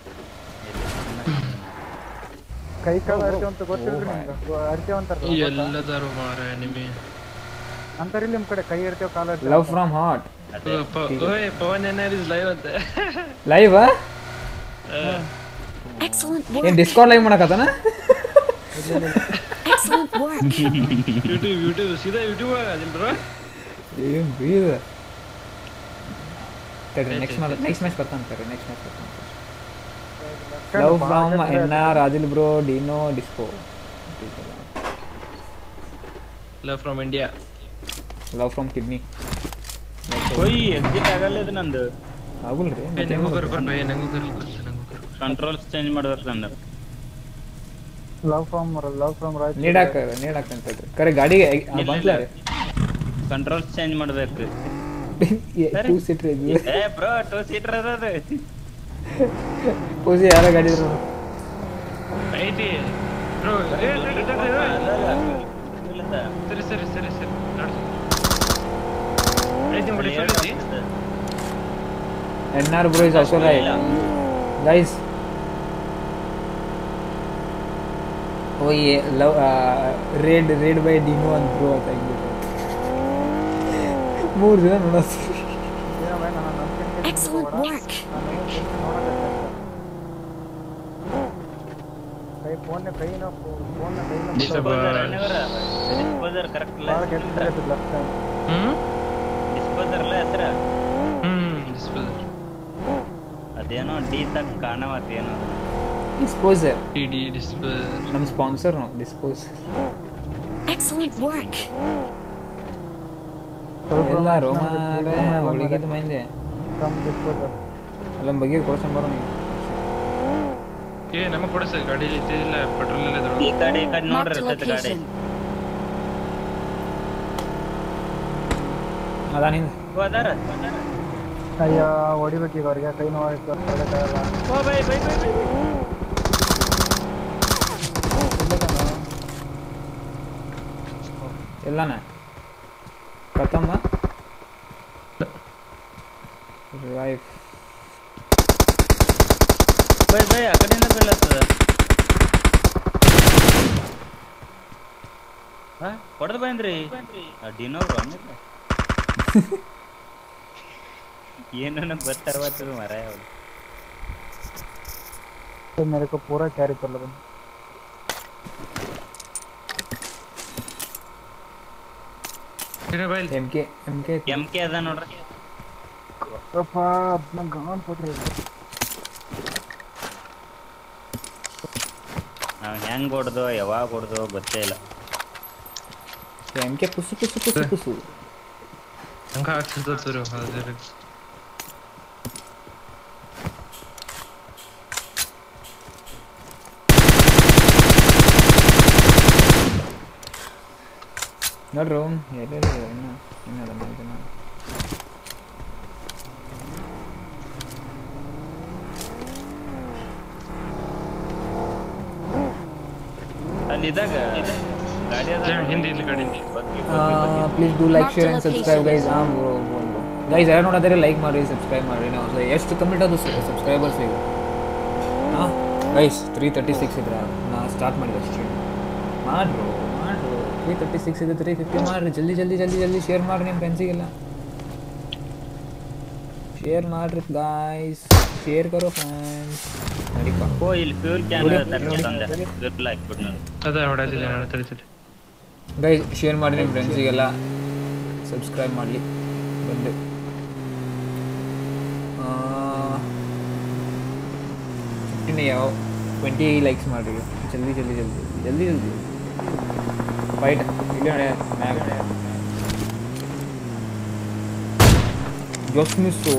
S3: ಕೈ ಕಾಲು ಅರ್ತೀವಿ ಅಂತ ಗೊತ್ತಿಲ್ರಿ ನಿಮ್ಗೆ? ಅರ್ತೀವಿ ಅಂತಾರ
S6: ಎಲ್ಲದಾರು ಮಾರ ನಿಮಗೆ
S3: ಅಂತಾರಿಲ್ಲ ನಿಮ್ಮ ಕಡೆ ಕೈ ಇರ್ತೀವಿ ಕಾಲು ಇರ್ತೀವಿ.
S1: Love from heart.
S6: Pavan NR live ಅಂತ.
S1: ಲೈವ್
S5: Excellent
S1: ಏನ್
S5: work.
S1: ಡಿಸ್ಕೌಂಟ್ ಲೈವ್ ಮಾಡಕತ್ತಾನ?
S5: Excellent work.
S6: ಯೂಟ್ಯೂಬ್ ಸೀದಾ ಯೂಟ್ಯೂಬ್ ಆಗಿಲ್ಲ ಬ್ರೋ.
S1: ಏನ್ ಬೀದ ನೆಕ್ಸ್ಟ್ ಮ್ಯಾಚ್ ಬರ್ತಾನೆ. ಲವ್ ಫ್ರಮ್ NR ರಾಜಿಲ್ ಬ್ರೋ ಡಿನೋ disco.
S6: Love from India.
S1: Love from kidney.
S7: ಹೋಯ್ ಎಕ್ಸಿಟ್ ಆಗಲ್ಲ ಇದು ನಂದು.
S1: ಆಗುಲ್ರಿ
S6: ನಂಗೂ ಕರ್ಕೊಂಡು
S7: ಕಂಟ್ರೋಲ್ಸ್ ಚೇಂಜ್ ಮಾಡ್ಬೇಕು ನಂದು.
S3: ಲವ್ ಫ್ರಮ್ ರಾಜ್
S1: ನೀಡಾಕಂತ ಕರೆ ಗಾಡಿಗೆ ಬಂತ್ಲ ರೀ.
S7: ಕಂಟ್ರೋಲ್ಸ್ ಚೇಂಜ್ ಮಾಡ್ಬೇಕು.
S1: 2 ಸೀಟರ್ ಇದು.
S7: ಏ ಬ್ರೋ 2 ಸೀಟರ್ ಅದ.
S1: ಪೂಜೆ ಯಾರ ಗಾಡಿ ಇದ್ರು
S6: ಐತಿ ಬ್ರೋ. ಸರಿ ನೋಡ್ತೀನಿ. ಐತಿ ಬಿಡಿ ಸರಿ.
S1: NR bro is also right guys. Oh yeah, love raid by Dino and bro ಅಂತ ಹೇಳ್ಬಿಟ್ಟು 3 ದಿನ ನೋಡೋದು.
S5: Excellent work.
S7: ಡಿಸ್ಪೋಸರ್ ಕರೆಕ್ಟ್ ಇಲ್ಲ. ಡಿಸ್ಪೋಸರ್ ಅಲ್ಲ ಹೆಸರ.
S6: ಡಿಸ್ಪೋಸರ್
S7: ಅದೇನೋ ಡಿ ತಕ್ ಕಾಣವತ್ತೇನೋ.
S1: ಡಿಸ್ಪೋಸರ್
S6: ಡಿಸ್ಪೋಸರ್
S1: ನಮ್ಮ ಸ್ಪಾನ್ಸರ್ ಡಿಸ್ಪೋಸರ್.
S5: Excellent work.
S1: ಎಲ್ಲ ರೋಮಾರೆ ಒಳಗಿದ ಮಂದಿ ಅಲ್ಲ ಬಗ್ಗೆ ಕೊಡ್ಸಂ ಬರೋ ನೀವು.
S6: ನಮಗೆ ಕೊಡ ಸರ್ ಗಾಡಿ ಇಲ್ಲ ಪೆಟ್ರೋಲ್ ಇಲ್ಲ ಇದ್ರು.
S7: ಈ ಕಡೆ ನೋಡ್ರಿ ಗಾಡಿ
S1: ಅದಾನಿಂದ
S7: ಹೋದಾರ.
S3: ಅಯ್ಯ ಹೊಡಿಬೇಕೀಗ ಅವ್ರಿಗೆ ಕೈ ನೋವಾಯ್ತು.
S7: ಓ ಬೈ
S1: ಎಲ್ಲಾನ ಕತ್ತಮ್ಮ ರೈಫ್
S7: ಬೈ ಆ ಕಡೆಯಿಂದ ಬೀಳತ್ತದ. ಹೊಡೆದು ಬಂದ್ರಿ ಡಿನೋ ಏನೋ ಗೊತ್ತಾಗ್ತದ ಮರ.
S3: मेरे को पूरा कैरी कर लो.
S7: MK ಅದ ನೋಡ್ರಿ.
S3: ಅಪ್ಪ ಅದನ್ನ ಗಾನ್ ಕೊಟ್ರಿ.
S7: ನಾವು ಹೆಂಗ್ ಹೊಡೆದೋ ಯಾವಾಗ ಹೊಡೆದೋ ಗೊತ್ತೇ ಇಲ್ಲ.
S1: MK ಪುಸು
S6: ಹಂಗ ಆಗ್ತದ ಸರ್.
S1: ನೋಡ್ರಿ ಎಲ್ಲೆಲ್ಲ ಇನ್ನದ ಇದನ್ನ
S7: ಅಲ್ಲಿದ್ದಾಗ ಗಾಡಿ
S6: ಹಿಂದಿ ಗಾಡಿ.
S1: Please do like share and subscribe guys. Guys ಯಾರು ನೋಡಿದ್ರೆ ಲೈಕ್ ಮಾಡಿ ಸಬ್ಸ್ಕ್ರೈಬ್ ಮಾಡಿ. ನಾವು ಎಷ್ಟು ಕಂಪ್ಲೀಟ್ ಅದು ಸಬ್ಸ್ಕ್ರೈಬರ್ಸ್ ಈಗ ಗೈಸ್ 336 ಇದ್ರ ನಾ ಸ್ಟಾರ್ಟ್ ಮಾಡಿದೆ ಸ್ಟ್ರೀಮ್. ಮಾಡ್ರು 336 ಇದೆ 350 ಮಾಡ್ರಿ. ಜಲ್ದಿ ಶೇರ್ ಮಾಡ್ರಿ ನಿಮ್ಮ ಫ್ರೆಂಡ್ಸಿಗೆಲ್ಲ ಶೇರ್ ಮಾಡ್ರಿ ಗಾಯ್ಸ್. ಶೇರ್ ಕರೋ ಫ್ರೆಂಡ್ಸ್. ನಡಿಪ
S7: ಓ ಇಲ್ಲಿ ಫ್ಯೂಲ್ ಕ್ಯಾನ್ ತಂದೆ ರಿಪ್ಲೈ ಹಾಕ್ಬಿಟ್ಟು ನಾನು
S6: ಅದ ಹೊಡೆದಿಲ್ಲ ನಾನು ತರಿಸಿದೆ.
S1: ಗೈಸ್ ಶೇರ್ ಮಾಡಿ ನಿಮ್ಮ ಫ್ರೆಂಡ್ಸಿಗೆಲ್ಲ ಸಬ್ಸ್ಕ್ರೈಬ್ ಮಾಡಲಿ ಬಂದು. 20 ಲೈಕ್ಸ್ ಮಾಡಿರಿ ಜಲ್ದಿ. ಫೈಟ್ ಇಲ್ಲಿ ನಡೆಯ ಮ್ಯಾಗ ಜಸ್ಟ್ ಮಿಸ್ಸು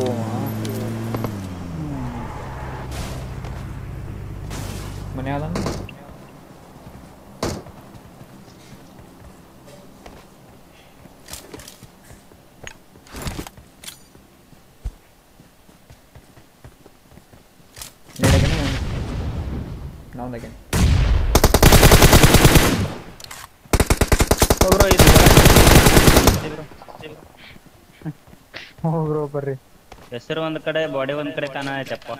S1: ಮನೆ ಆದ now again
S7: ಬ್ರೋ ಇದು
S3: ಬ್ರೋ ಬರ್ರಿ
S7: ಹೆಸರು ಒಂದ್ ಕಡೆ ಬಾಡಿ ಒಂದ್ ಕಡೆ ಕಾಣಾಯ್ತಪ್ಪ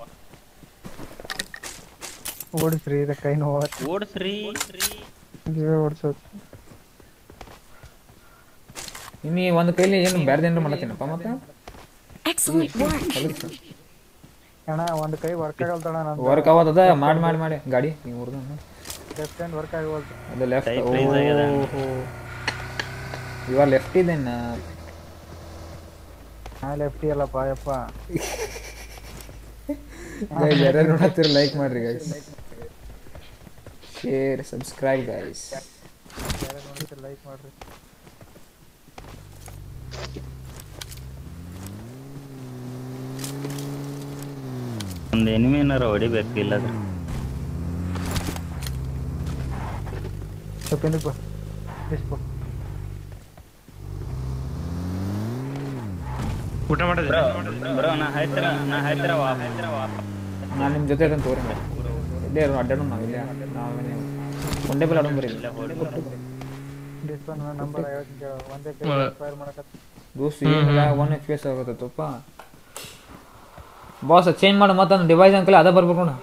S3: ಓಡಿಸ್ರಿ ಇದ ಕೈ ನೋವು
S7: ಓಡಿಸ್ರಿ
S3: ಓಡಿಸೋದು
S1: ಇನ್ನಿ ಒಂದು ಕೈಲಿ ಏನು ಬ್ಯಾರ್ದೇನ್ರ ಮಾಡತ್ತೀನಪ್ಪ ಮತ್ತೆ
S5: Excellent work.
S3: ಅಣ್ಣ ಒಂದು ಕೈ ವರ್ಕ್ ಆಗಲ್ತಣ್ಣ ನಂದು
S1: ವರ್ಕ್ ಆಗೋದ ಮಾಡಿ ಗಾಡಿ ನೀವು ಹೊರದು
S3: ಲೆಫ್ಟ್ ಹ್ಯಾಂಡ್ ವರ್ಕ್ ಆಗವಲ್ತು
S1: ಅದು ಲೆಫ್ಟ್
S7: Type freeze ಆಗ್ಯದ.
S1: ಇವಾಗ ಲೆಫ್ಟ್ ಇದೇನ
S3: ನಾ ಲೆಫ್ಟಿ ಅಲ್ಲಪ್ಪ ಯಪ್ಪ
S1: ಯಾರು ನೋಡತ್ತೀರಿ ಲೈಕ್ ಮಾಡ್ರಿ ಗೈಸ್ ಶೇರ್ ಸಬ್ಸ್ಕ್ರೈಬ್ ಗೈಸ್
S3: ಯಾರು ನೋಡ್ತೀರಿ ಲೈಕ್ ಮಾಡ್ರಿ
S7: ಒಂದು ಎನಿಮಿ ಏನಾರ ಹೊಡಿಬೇಕು ಇಲ್ಲದ್ರೆ
S3: ಸ್ವಲ್ಪ ಎಷ್ಟು
S6: ಊಟ ಮಾಡಿದ್ರೆ
S7: ಬ್ರೋ ನಾ ಹೇಳ್ತೀರ
S1: ನಾನು ನಿಮ್ಮ ಜೊತೆ ಅದನ್ನು ತೋರಿ ಇಲ್ಲೇ ಅಡ್ಡಾಡೋಣ ನಾವು ಇಲ್ಲೇ ನಾವೇನೇ ಒಂದೇ ಬಲ್ ಆಡೋಣ ಬರೀ
S3: ಡಿಸ್ಕೌಂಟ್ ನಂಬರ್ ಒಂದೇ ಕೈ ಫೈರ್ ಮಾಡಕತ್ತ
S1: ದೋಸ್ತ್ ಏನಿಲ್ಲ 1 FPS ಆಗುತ್ತಪ್ಪ ಬಾಸ್ ಚೇಂಜ್ ಮಾಡು ಮತ್ತೊಂದು ಡಿವೈಸ್ ಅಂಕಲ್ ಅದ ಬರ್ಬೇಕು ನೋಡ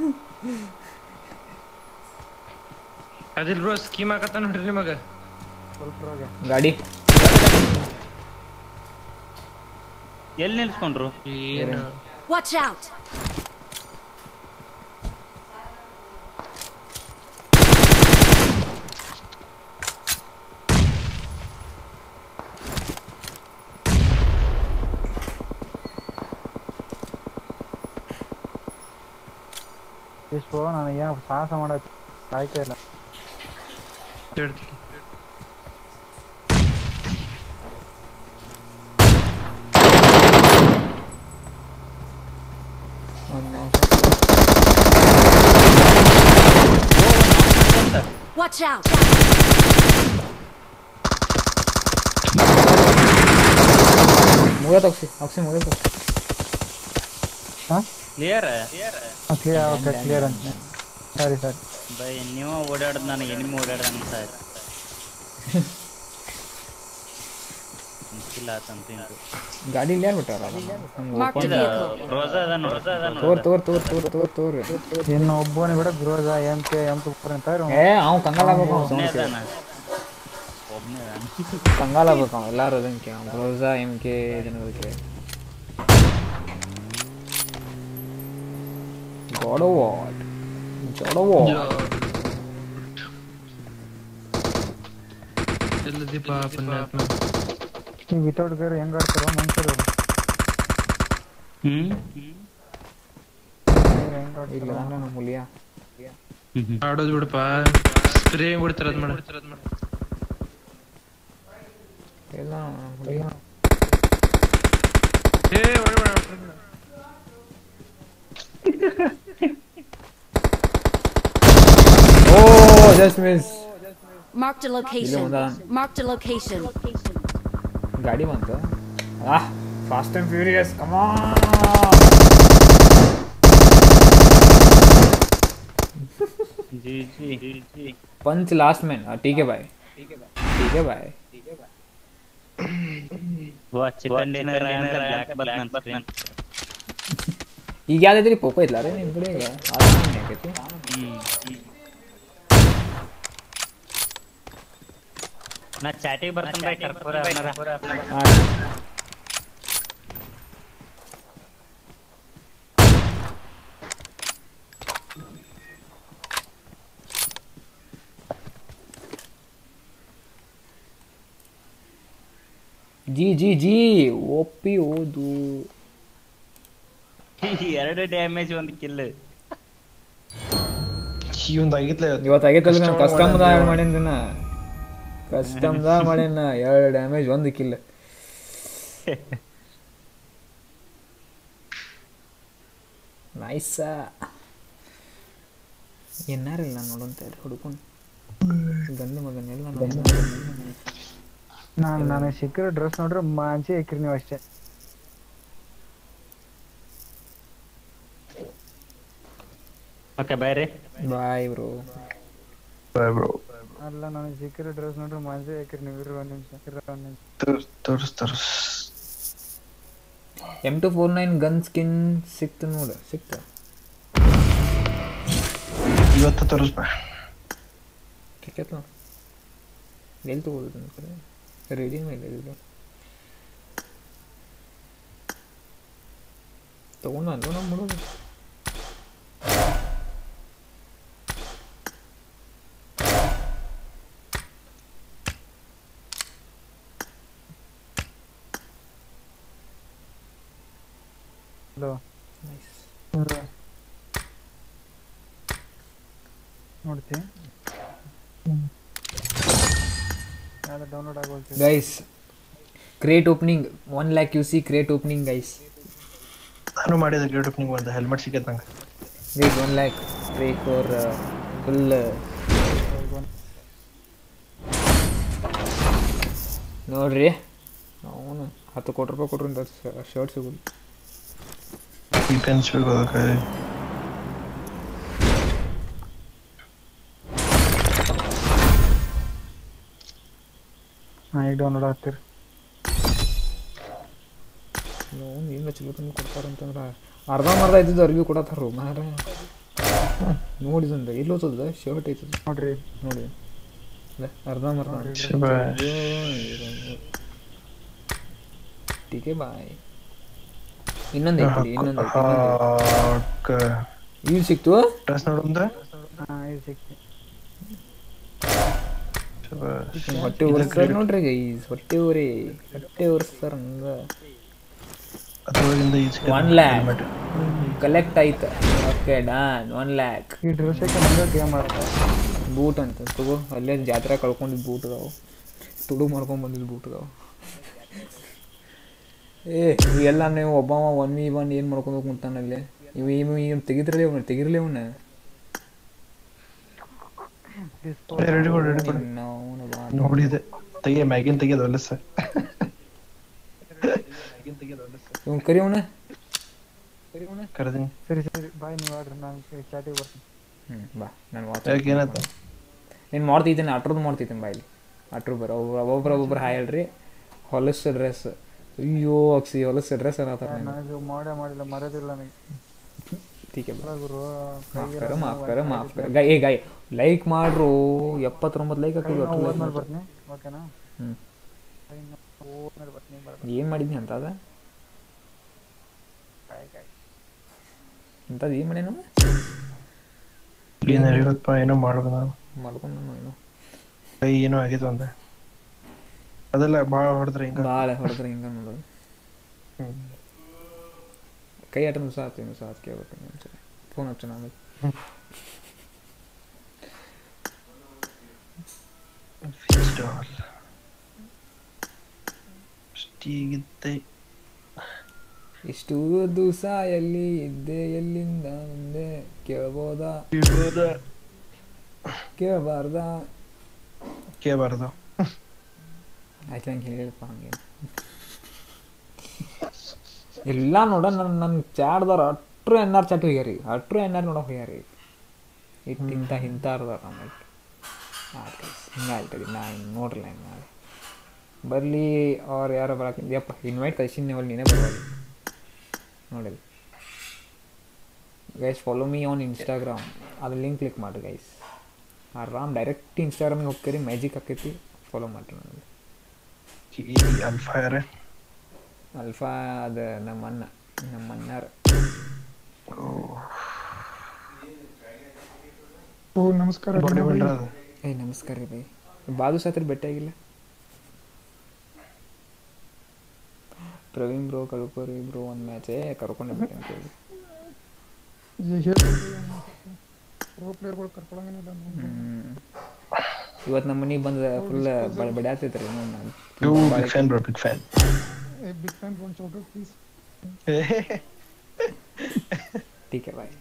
S6: ಅದಿಲ್ ಬ್ರೋ ಸ್ಕೀಮ್ ಹಾಕತ್ತ ನೋಡ್ರಿ ನಿಮಗ
S3: ಸ್ವಲ್ಪ
S1: ಗಾಡಿ
S7: ಎಲ್ಲಿ ನಿಲ್ಸ್ಕೊಂಡ್ರು
S6: ಏನು
S5: Watch out.
S3: ಎಷ್ಟು ನನಗೆ ಏನು ಸಾಹಸ ಮಾಡಕ್ಕೆ ಆಯ್ತಾ ಇಲ್ಲ
S6: ಹೇಳ್ತೀನಿ
S5: Watch out.
S1: ಮುಗಿಯೋದು ಆಕ್ಸಿ ಮುಗಿಯೋದು
S3: ಹಾಂ
S7: ಕ್ಲಿಯರ್
S3: ಕ್ಲಿಯರ್ ಓಕೆ ಕ್ಲಿಯರ್ ಅಂತ ಸರಿ ಸರಿ
S7: ಬೈ ನೀವು ಓಡಾಡೋದು ನನಗೆ ಎನಿಮಿ ಓಡಾಡ್ದ ಅಂತ ಅನ್ಸಿಲ್ಲ ತಂತು
S1: ಗಾಡಿ ಇಲ್ಲಿ ಯಾರು ಬಿಟ್ಟಾರ
S5: Marked a vehicle.
S7: ರೋಜಾ ಅದ ನೋಡ್ರಿ
S1: ತೋರ್
S3: ಇನ್ನು ಒಬ್ಬನೇ ಬಿಡ ಗ್ರೋಜ ಎಂ ಕೆ ಎಂ ತುಪ್ಪರ್ ಅಂತ
S1: ಏ ಅವ್ ಕಂಗಾಲ ಆಗ್ಬೇಕು
S7: ಒಬ್ಬನೇ
S1: ಅವ್ನು
S7: ಅದಾನ
S1: ಕಂಗಾಲ ಆಗ್ಬೇಕು ಅವ ಎಲ್ಲಾರು ಅದಕ್ಕೆ ರೋಸಾ ಎಂ ಕೆ ಜನಕ್ಕೆ God of War.
S6: ಎಲ್ಲದಿ ಪಾಪನ
S3: ಈ ವಿತೌಟ್ ಗೇರ್ ಹೆಂಗ್ ಆಡ್ತಾರೋ ಮನುಷ್ಯರು ಹೆಂಗ್
S1: ಇಲ್ಲ
S3: ಆಡ್ತಾರೋ
S1: ನಾನು ಮುಲಿಯಾ
S6: ಆಡೋದು ಬಿಡಪ್ಪ ಸ್ಪ್ರೇ ಹೆಂಗ್ ಬಿಡ್ತಾರ ಅದ್ ಮಾಡ
S1: ಇಲ್ಲ ಮುಲಿಯಾ
S6: ಏ ಒಳ್ಳೆ
S1: Oh, just miss.
S5: Marked a location. Marked a location.
S1: ಗಾಡಿ ಬಂತು fast and furious come on
S7: जी
S1: पंच लास्ट मैन ठीक है भाई
S7: वो चिकन डिनर ब्लैक बटन
S1: ಈಗ ಯಾವ್ದಾದ್ರಿ ಪೋಕೋ ಇತ್ಲ ರೀ ನಿಮ್ಮ ಕಡೆ ಆಗೈತಿ
S7: ನಾ ಚಾಟಿಗೆ ಬರ್ತಾನೆ ಬೈ ಕರ್ಪೂರ
S1: ಜಿ ಓಪಿ ಓದು
S7: ಎರಡು ಡ್ಯಾಮೇಜ್ ಒಂದು ಕಿಲ್
S6: ಇವತ್ತು
S1: ಇವತ್ತು ಆಗೈತಲ್ಲ ನಾನು ಕಸ್ಟಮ್ ಮಾಡಿನ ಕಸ್ಟಮ್ದ ಮಾಡೇನ 2 ಡ್ಯಾಮೇಜ್ 1 ಕಿಲ್. ನೈಸ್. ಏನಾರಿಲ್ಲ ನೋಡಂತ ಹುಡುಕೊಂಡು ಗಂಡು ಮಗನೆಲ್ಲ
S3: ನಾನು ಸಿಕ್ಕಿರೋ ಡ್ರೆಸ್ ನೋಡ್ರೆ ಮಾಂಚಿ ಹಾಕಿರಿ ನೀವು ಅಷ್ಟೇ.
S7: ಓಕೆ ಬಾಯ್ ರೀ.
S1: Bye bro.
S3: ಅಲ್ಲ ನನಗೆ ಸಿಕ್ಕಿರೋ ಡ್ರೆಸ್ ನೋಡ್ರೆ ಮಾಂಚಿ ಹಾಕಿರಿ ನೀವು. ಇರೋ ಒಂದು ನಿಮಿಷ
S6: ತೋರಿಸ್
S1: M249 ಗನ್ ಸ್ಕಿನ್ ಸಿಕ್ತು ನೋಡು. ಸಿಕ್ತ
S6: ಇವತ್ತು ತೋರಿಸ್ಬ.
S1: ಟಿಕೆಟ್ ನೋಡಿ ಎಲ್ಲಿ ತಗೋದು ಕಡೆ ರೆಡಿ ಮೇಲೆ ಇದು ತಗೊಂಡು ಅಲ್ವ ನಮ್ಮ ಮಾಡೋದು.
S3: ನೋಡ್ತಿ ಡೌನ್ಲೋಡ್ ಆಗೋಲ್ತಿ
S1: guys. Crate opening 1 lakh UC crate opening guys.
S6: ನಾನು ಮಾಡಿದ ಕ್ರೇಟ್ ಓಪನಿಂಗ್ ಒಂದು ಹೆಲ್ಮೆಟ್ ಸಿಕ್ಕೈತೆ ನಂಗೆ.
S1: Guys 1 lakh pray for full. ನೋಡ್ರಿ ಅವನು 10 ಕೋಟಿ ರೂಪಾಯಿ ಕೊಟ್ರಿಂದ ಶರ್ಟ್ ಸಿಗೋದು.
S6: ಈ ಪೆನ್ಸ್ ಬೇಕು.
S3: ಈಗ ಡೌನ್ಲೋಡ್ ಆಗ್ತೀರಿ.
S1: ಏನು ಚಲೋ ತಂದು ಕೊಡ್ತಾರಂತಂದ್ರೆ ಅರ್ಧ ಇದ್ದಿದ್ದು ಅರ್ಬಿ ಕೊಡತ್ತಾರ ಮಾರ. ನೋಡಿದಂದ್ರೆ ಇಲ್ಲಿ ಹೋಗ್ತದ ಶರ್ಟ್ ಐತದ
S3: ನೋಡ್ರಿ
S1: ನೋಡಿ ಅರ್ಧ ಟೀಕೆ ಬಾಯ್. ಇನ್ನೊಂದು ಐತಿ ಈಗ ಸಿಕ್ತು.
S3: ಇದು ಸಿಕ್ತಿ
S1: ಹೊಟ್ಟೆ ಉರ್ಸ್ತಾರ ನೋಡ್ರಿ ಗೈಸ್. ಹೊಟ್ಟೆ ಉರ್ಸ್ತಾರ ಹಂಗ. 1 lakh ಕಲೆಕ್ಟ್ ಆಯ್ತು. Okay done 1 lakh.
S3: ಈ ಡ್ರೆಸ್ ಗೇಮ್ ಮಾಡ್ತಾರೆ.
S1: ಬೂಟ್ ಅಂತ ತಗೋ. ಅಲ್ಲೇ ಜಾತ್ರೆ ಕಳ್ಕೊಂಡಿದ್ದು ಬೂಟ್ ಅದಾವು. ತುಡು ಮಾಡ್ಕೊಂಡ್ ಬಂದಿದ್ದು ಬೂಟ್ ಅದಾವು. ಇವೆಲ್ಲ ನೀವು ಒಬ್ಬ 1v1 ಏನು ಮಾಡ್ಕೊಂಡು ಕುಂತಾನಲ್ಲಿ. ಇವ್ ತೆಗಿದ್ರಲ್ಲ ಅವನ್ನ
S6: ನೋಡಿದೆ ತೆಗಿಯ ಮ್ಯಾಗಿನ್ ತೆಗಿಯೋದು ಹೊಲಸ.
S1: ಕರಿ ಅವನ
S6: ಕರೆದಿನಿ.
S3: ಸರಿ ಬಾಯ್ ನೀವು ಆಡ್ರಿ ನಾನು ಚಾಟಿಗೆ ಬರ್ತೀನಿ.
S1: ಬಾ ನಾನು
S6: ಏನಾಯ್ತು
S1: ನೀನು ಮಾಡ್ತಿದ್ದೇನೆ. ಅಟ್ರದ್ದು ಮಾಡ್ತಿದ್ದೇನೆ ಬಾಯಲ್ಲಿ. ಅಟ್ರು ಬರೋ ಒಬ್ಬೊಬ್ರು ಹಾಯ್ ಹೇಳ್ರಿ. ಹೊಲಸು ಡ್ರೆಸ್. ಅಯ್ಯೋ ಅಕ್ಸಿ ಹೊಲಸು ಡ್ರೆಸ್ ಅನ್ನತ್ತಾರ.
S3: ನನಗೆ ಮಾಡಿಲ್ಲ ಮರೆದಿಲ್ಲ ನನಗೆ.
S1: ठीक है माफ कर गाय गाय ಲೈಕ್ ಮಾಡ್ರು. 79 ಲೈಕ್
S3: ಬರ್ತೀನಿ ಓಕೆನಾ.
S1: ಏನು ಮಾಡಿದ್ನಿ ಅಂತ ಅದ ಇಂಥದ್ದು ಏನು ಮಾಡೇನು
S6: ಏನೋ ಮಾಡ್ಕೊಂಡು
S1: ಏನೋ
S6: ಕೈ ಏನೋ ಆಗಿತ್ತು ಅಂದೆ. ಅದೆಲ್ಲ ಭಾಳ ಹೊಡೆದ್ರೆ
S1: ಹಿಂಗೆ ನೋಡೋದು. ಕೈ ಆಟ ಸಾತ್ ಕೇಳ್ಬೇಕು. ಸರಿ ಫೋನ್ ಹಚ್ಚು ನಾನು. ಇಷ್ಟು ದಿವಸ ಎಲ್ಲಿ ಇದ್ದೆ ಎಲ್ಲಿಂದ ಮುಂದೆ ಕೇಳ್ಬೋದಾ ಕೇಳಬಾರ್ದ ಆಯ್ತು ಹಂಗೆ ಹೇಳಿಲ್ಪ. ಹಂಗೆ ಎಲ್ಲ ನೋಡ ನನ್ನ ಚಾಡ್ದಾರ ಅಟ್ರು ಎನ್ನಾರು ಚಾಟ್ ಹೋಗ್ಯಾರಿ. ಅಟ್ರು ಎನ್ನಾರು ನೋಡೋಕೆ ಹೋಗ್ಯಾರಿ. ಇಂಥಾರ್ದಾರ ಆಮೇಲೆ ಆಯ್ತು ಹಿಂಗೆ ಆಯ್ತದೆ. ನಾನು ನೋಡ್ರಿ ಹೆಂಗೆ ಮಾಡಿ ಬರಲಿ ಅವ್ರು ಯಾರೋ ಬರಕ್ಕೆ ಯಪ್ಪ ಇನ್ವೈಟ್ ಕಳ್ಸಿನಿ ಅವಳು ನೀನೇ ಬರೋದು ನೋಡಿರಿ. Guys follow me on Instagram. ಅದು ಲಿಂಕ್ ಕ್ಲಿಕ್ ಮಾಡಿರಿ ಗೈಸ್. ಆರಾಮ್ ಡೈರೆಕ್ಟ್ ಇನ್ಸ್ಟಾಗ್ರಾಮ್ಗೆ ಹೋಗ್ತೀರಿ. ಮ್ಯಾಜಿಕ್ ಆಕೈತಿ. ಫಾಲೋ ಮಾಡಿರಿ ನನಗೆ. ಅಲ್ಫಾ ಅದು ನಮ್ಮ ಅಣ್ಣಾರ.
S3: ನಮಸ್ಕಾರ.
S1: ನಮಸ್ಕಾರ ರೀ ಬೈ. ಬಾದು ಸಾತ್ರಿ ಭೇಟಿ ಆಗಿಲ್ಲ. ಪ್ರವೀಣ್ ಬ್ರೋ ಕಳ್ಕೋರಿ ಬ್ರೋ ಒಂದು ಮ್ಯಾಚೇ ಕರ್ಕೊಂಡೆ ಅಂತ ಹೇಳಿ
S3: ಪ್ರೋ ಪ್ಲೇಯರ್ಗಳು ಕರ್ಕೊಳಂಗಿಲ್ಲ.
S1: ಇವತ್ತು ನಮ್ಮ ಮನೆಗೆ ಬಂದ ಫುಲ್ ಬಡೆ ಆಗ್ತೈತ್ರಿ
S6: big fan bro big fan
S9: big fan one चोटो प्लीज
S1: ठीक है भाई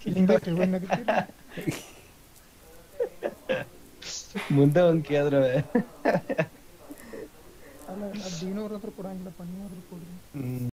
S6: ಮುಂದೆ ಒಂದ್ ಕೇಳಿದ್ರೆ
S9: ಅಲ್ಲ 15 ಹತ್ರ ಕೊಡಂಗಿಲ್ಲ 15 ಹತ್ರ ಕೊಡ್ರಿ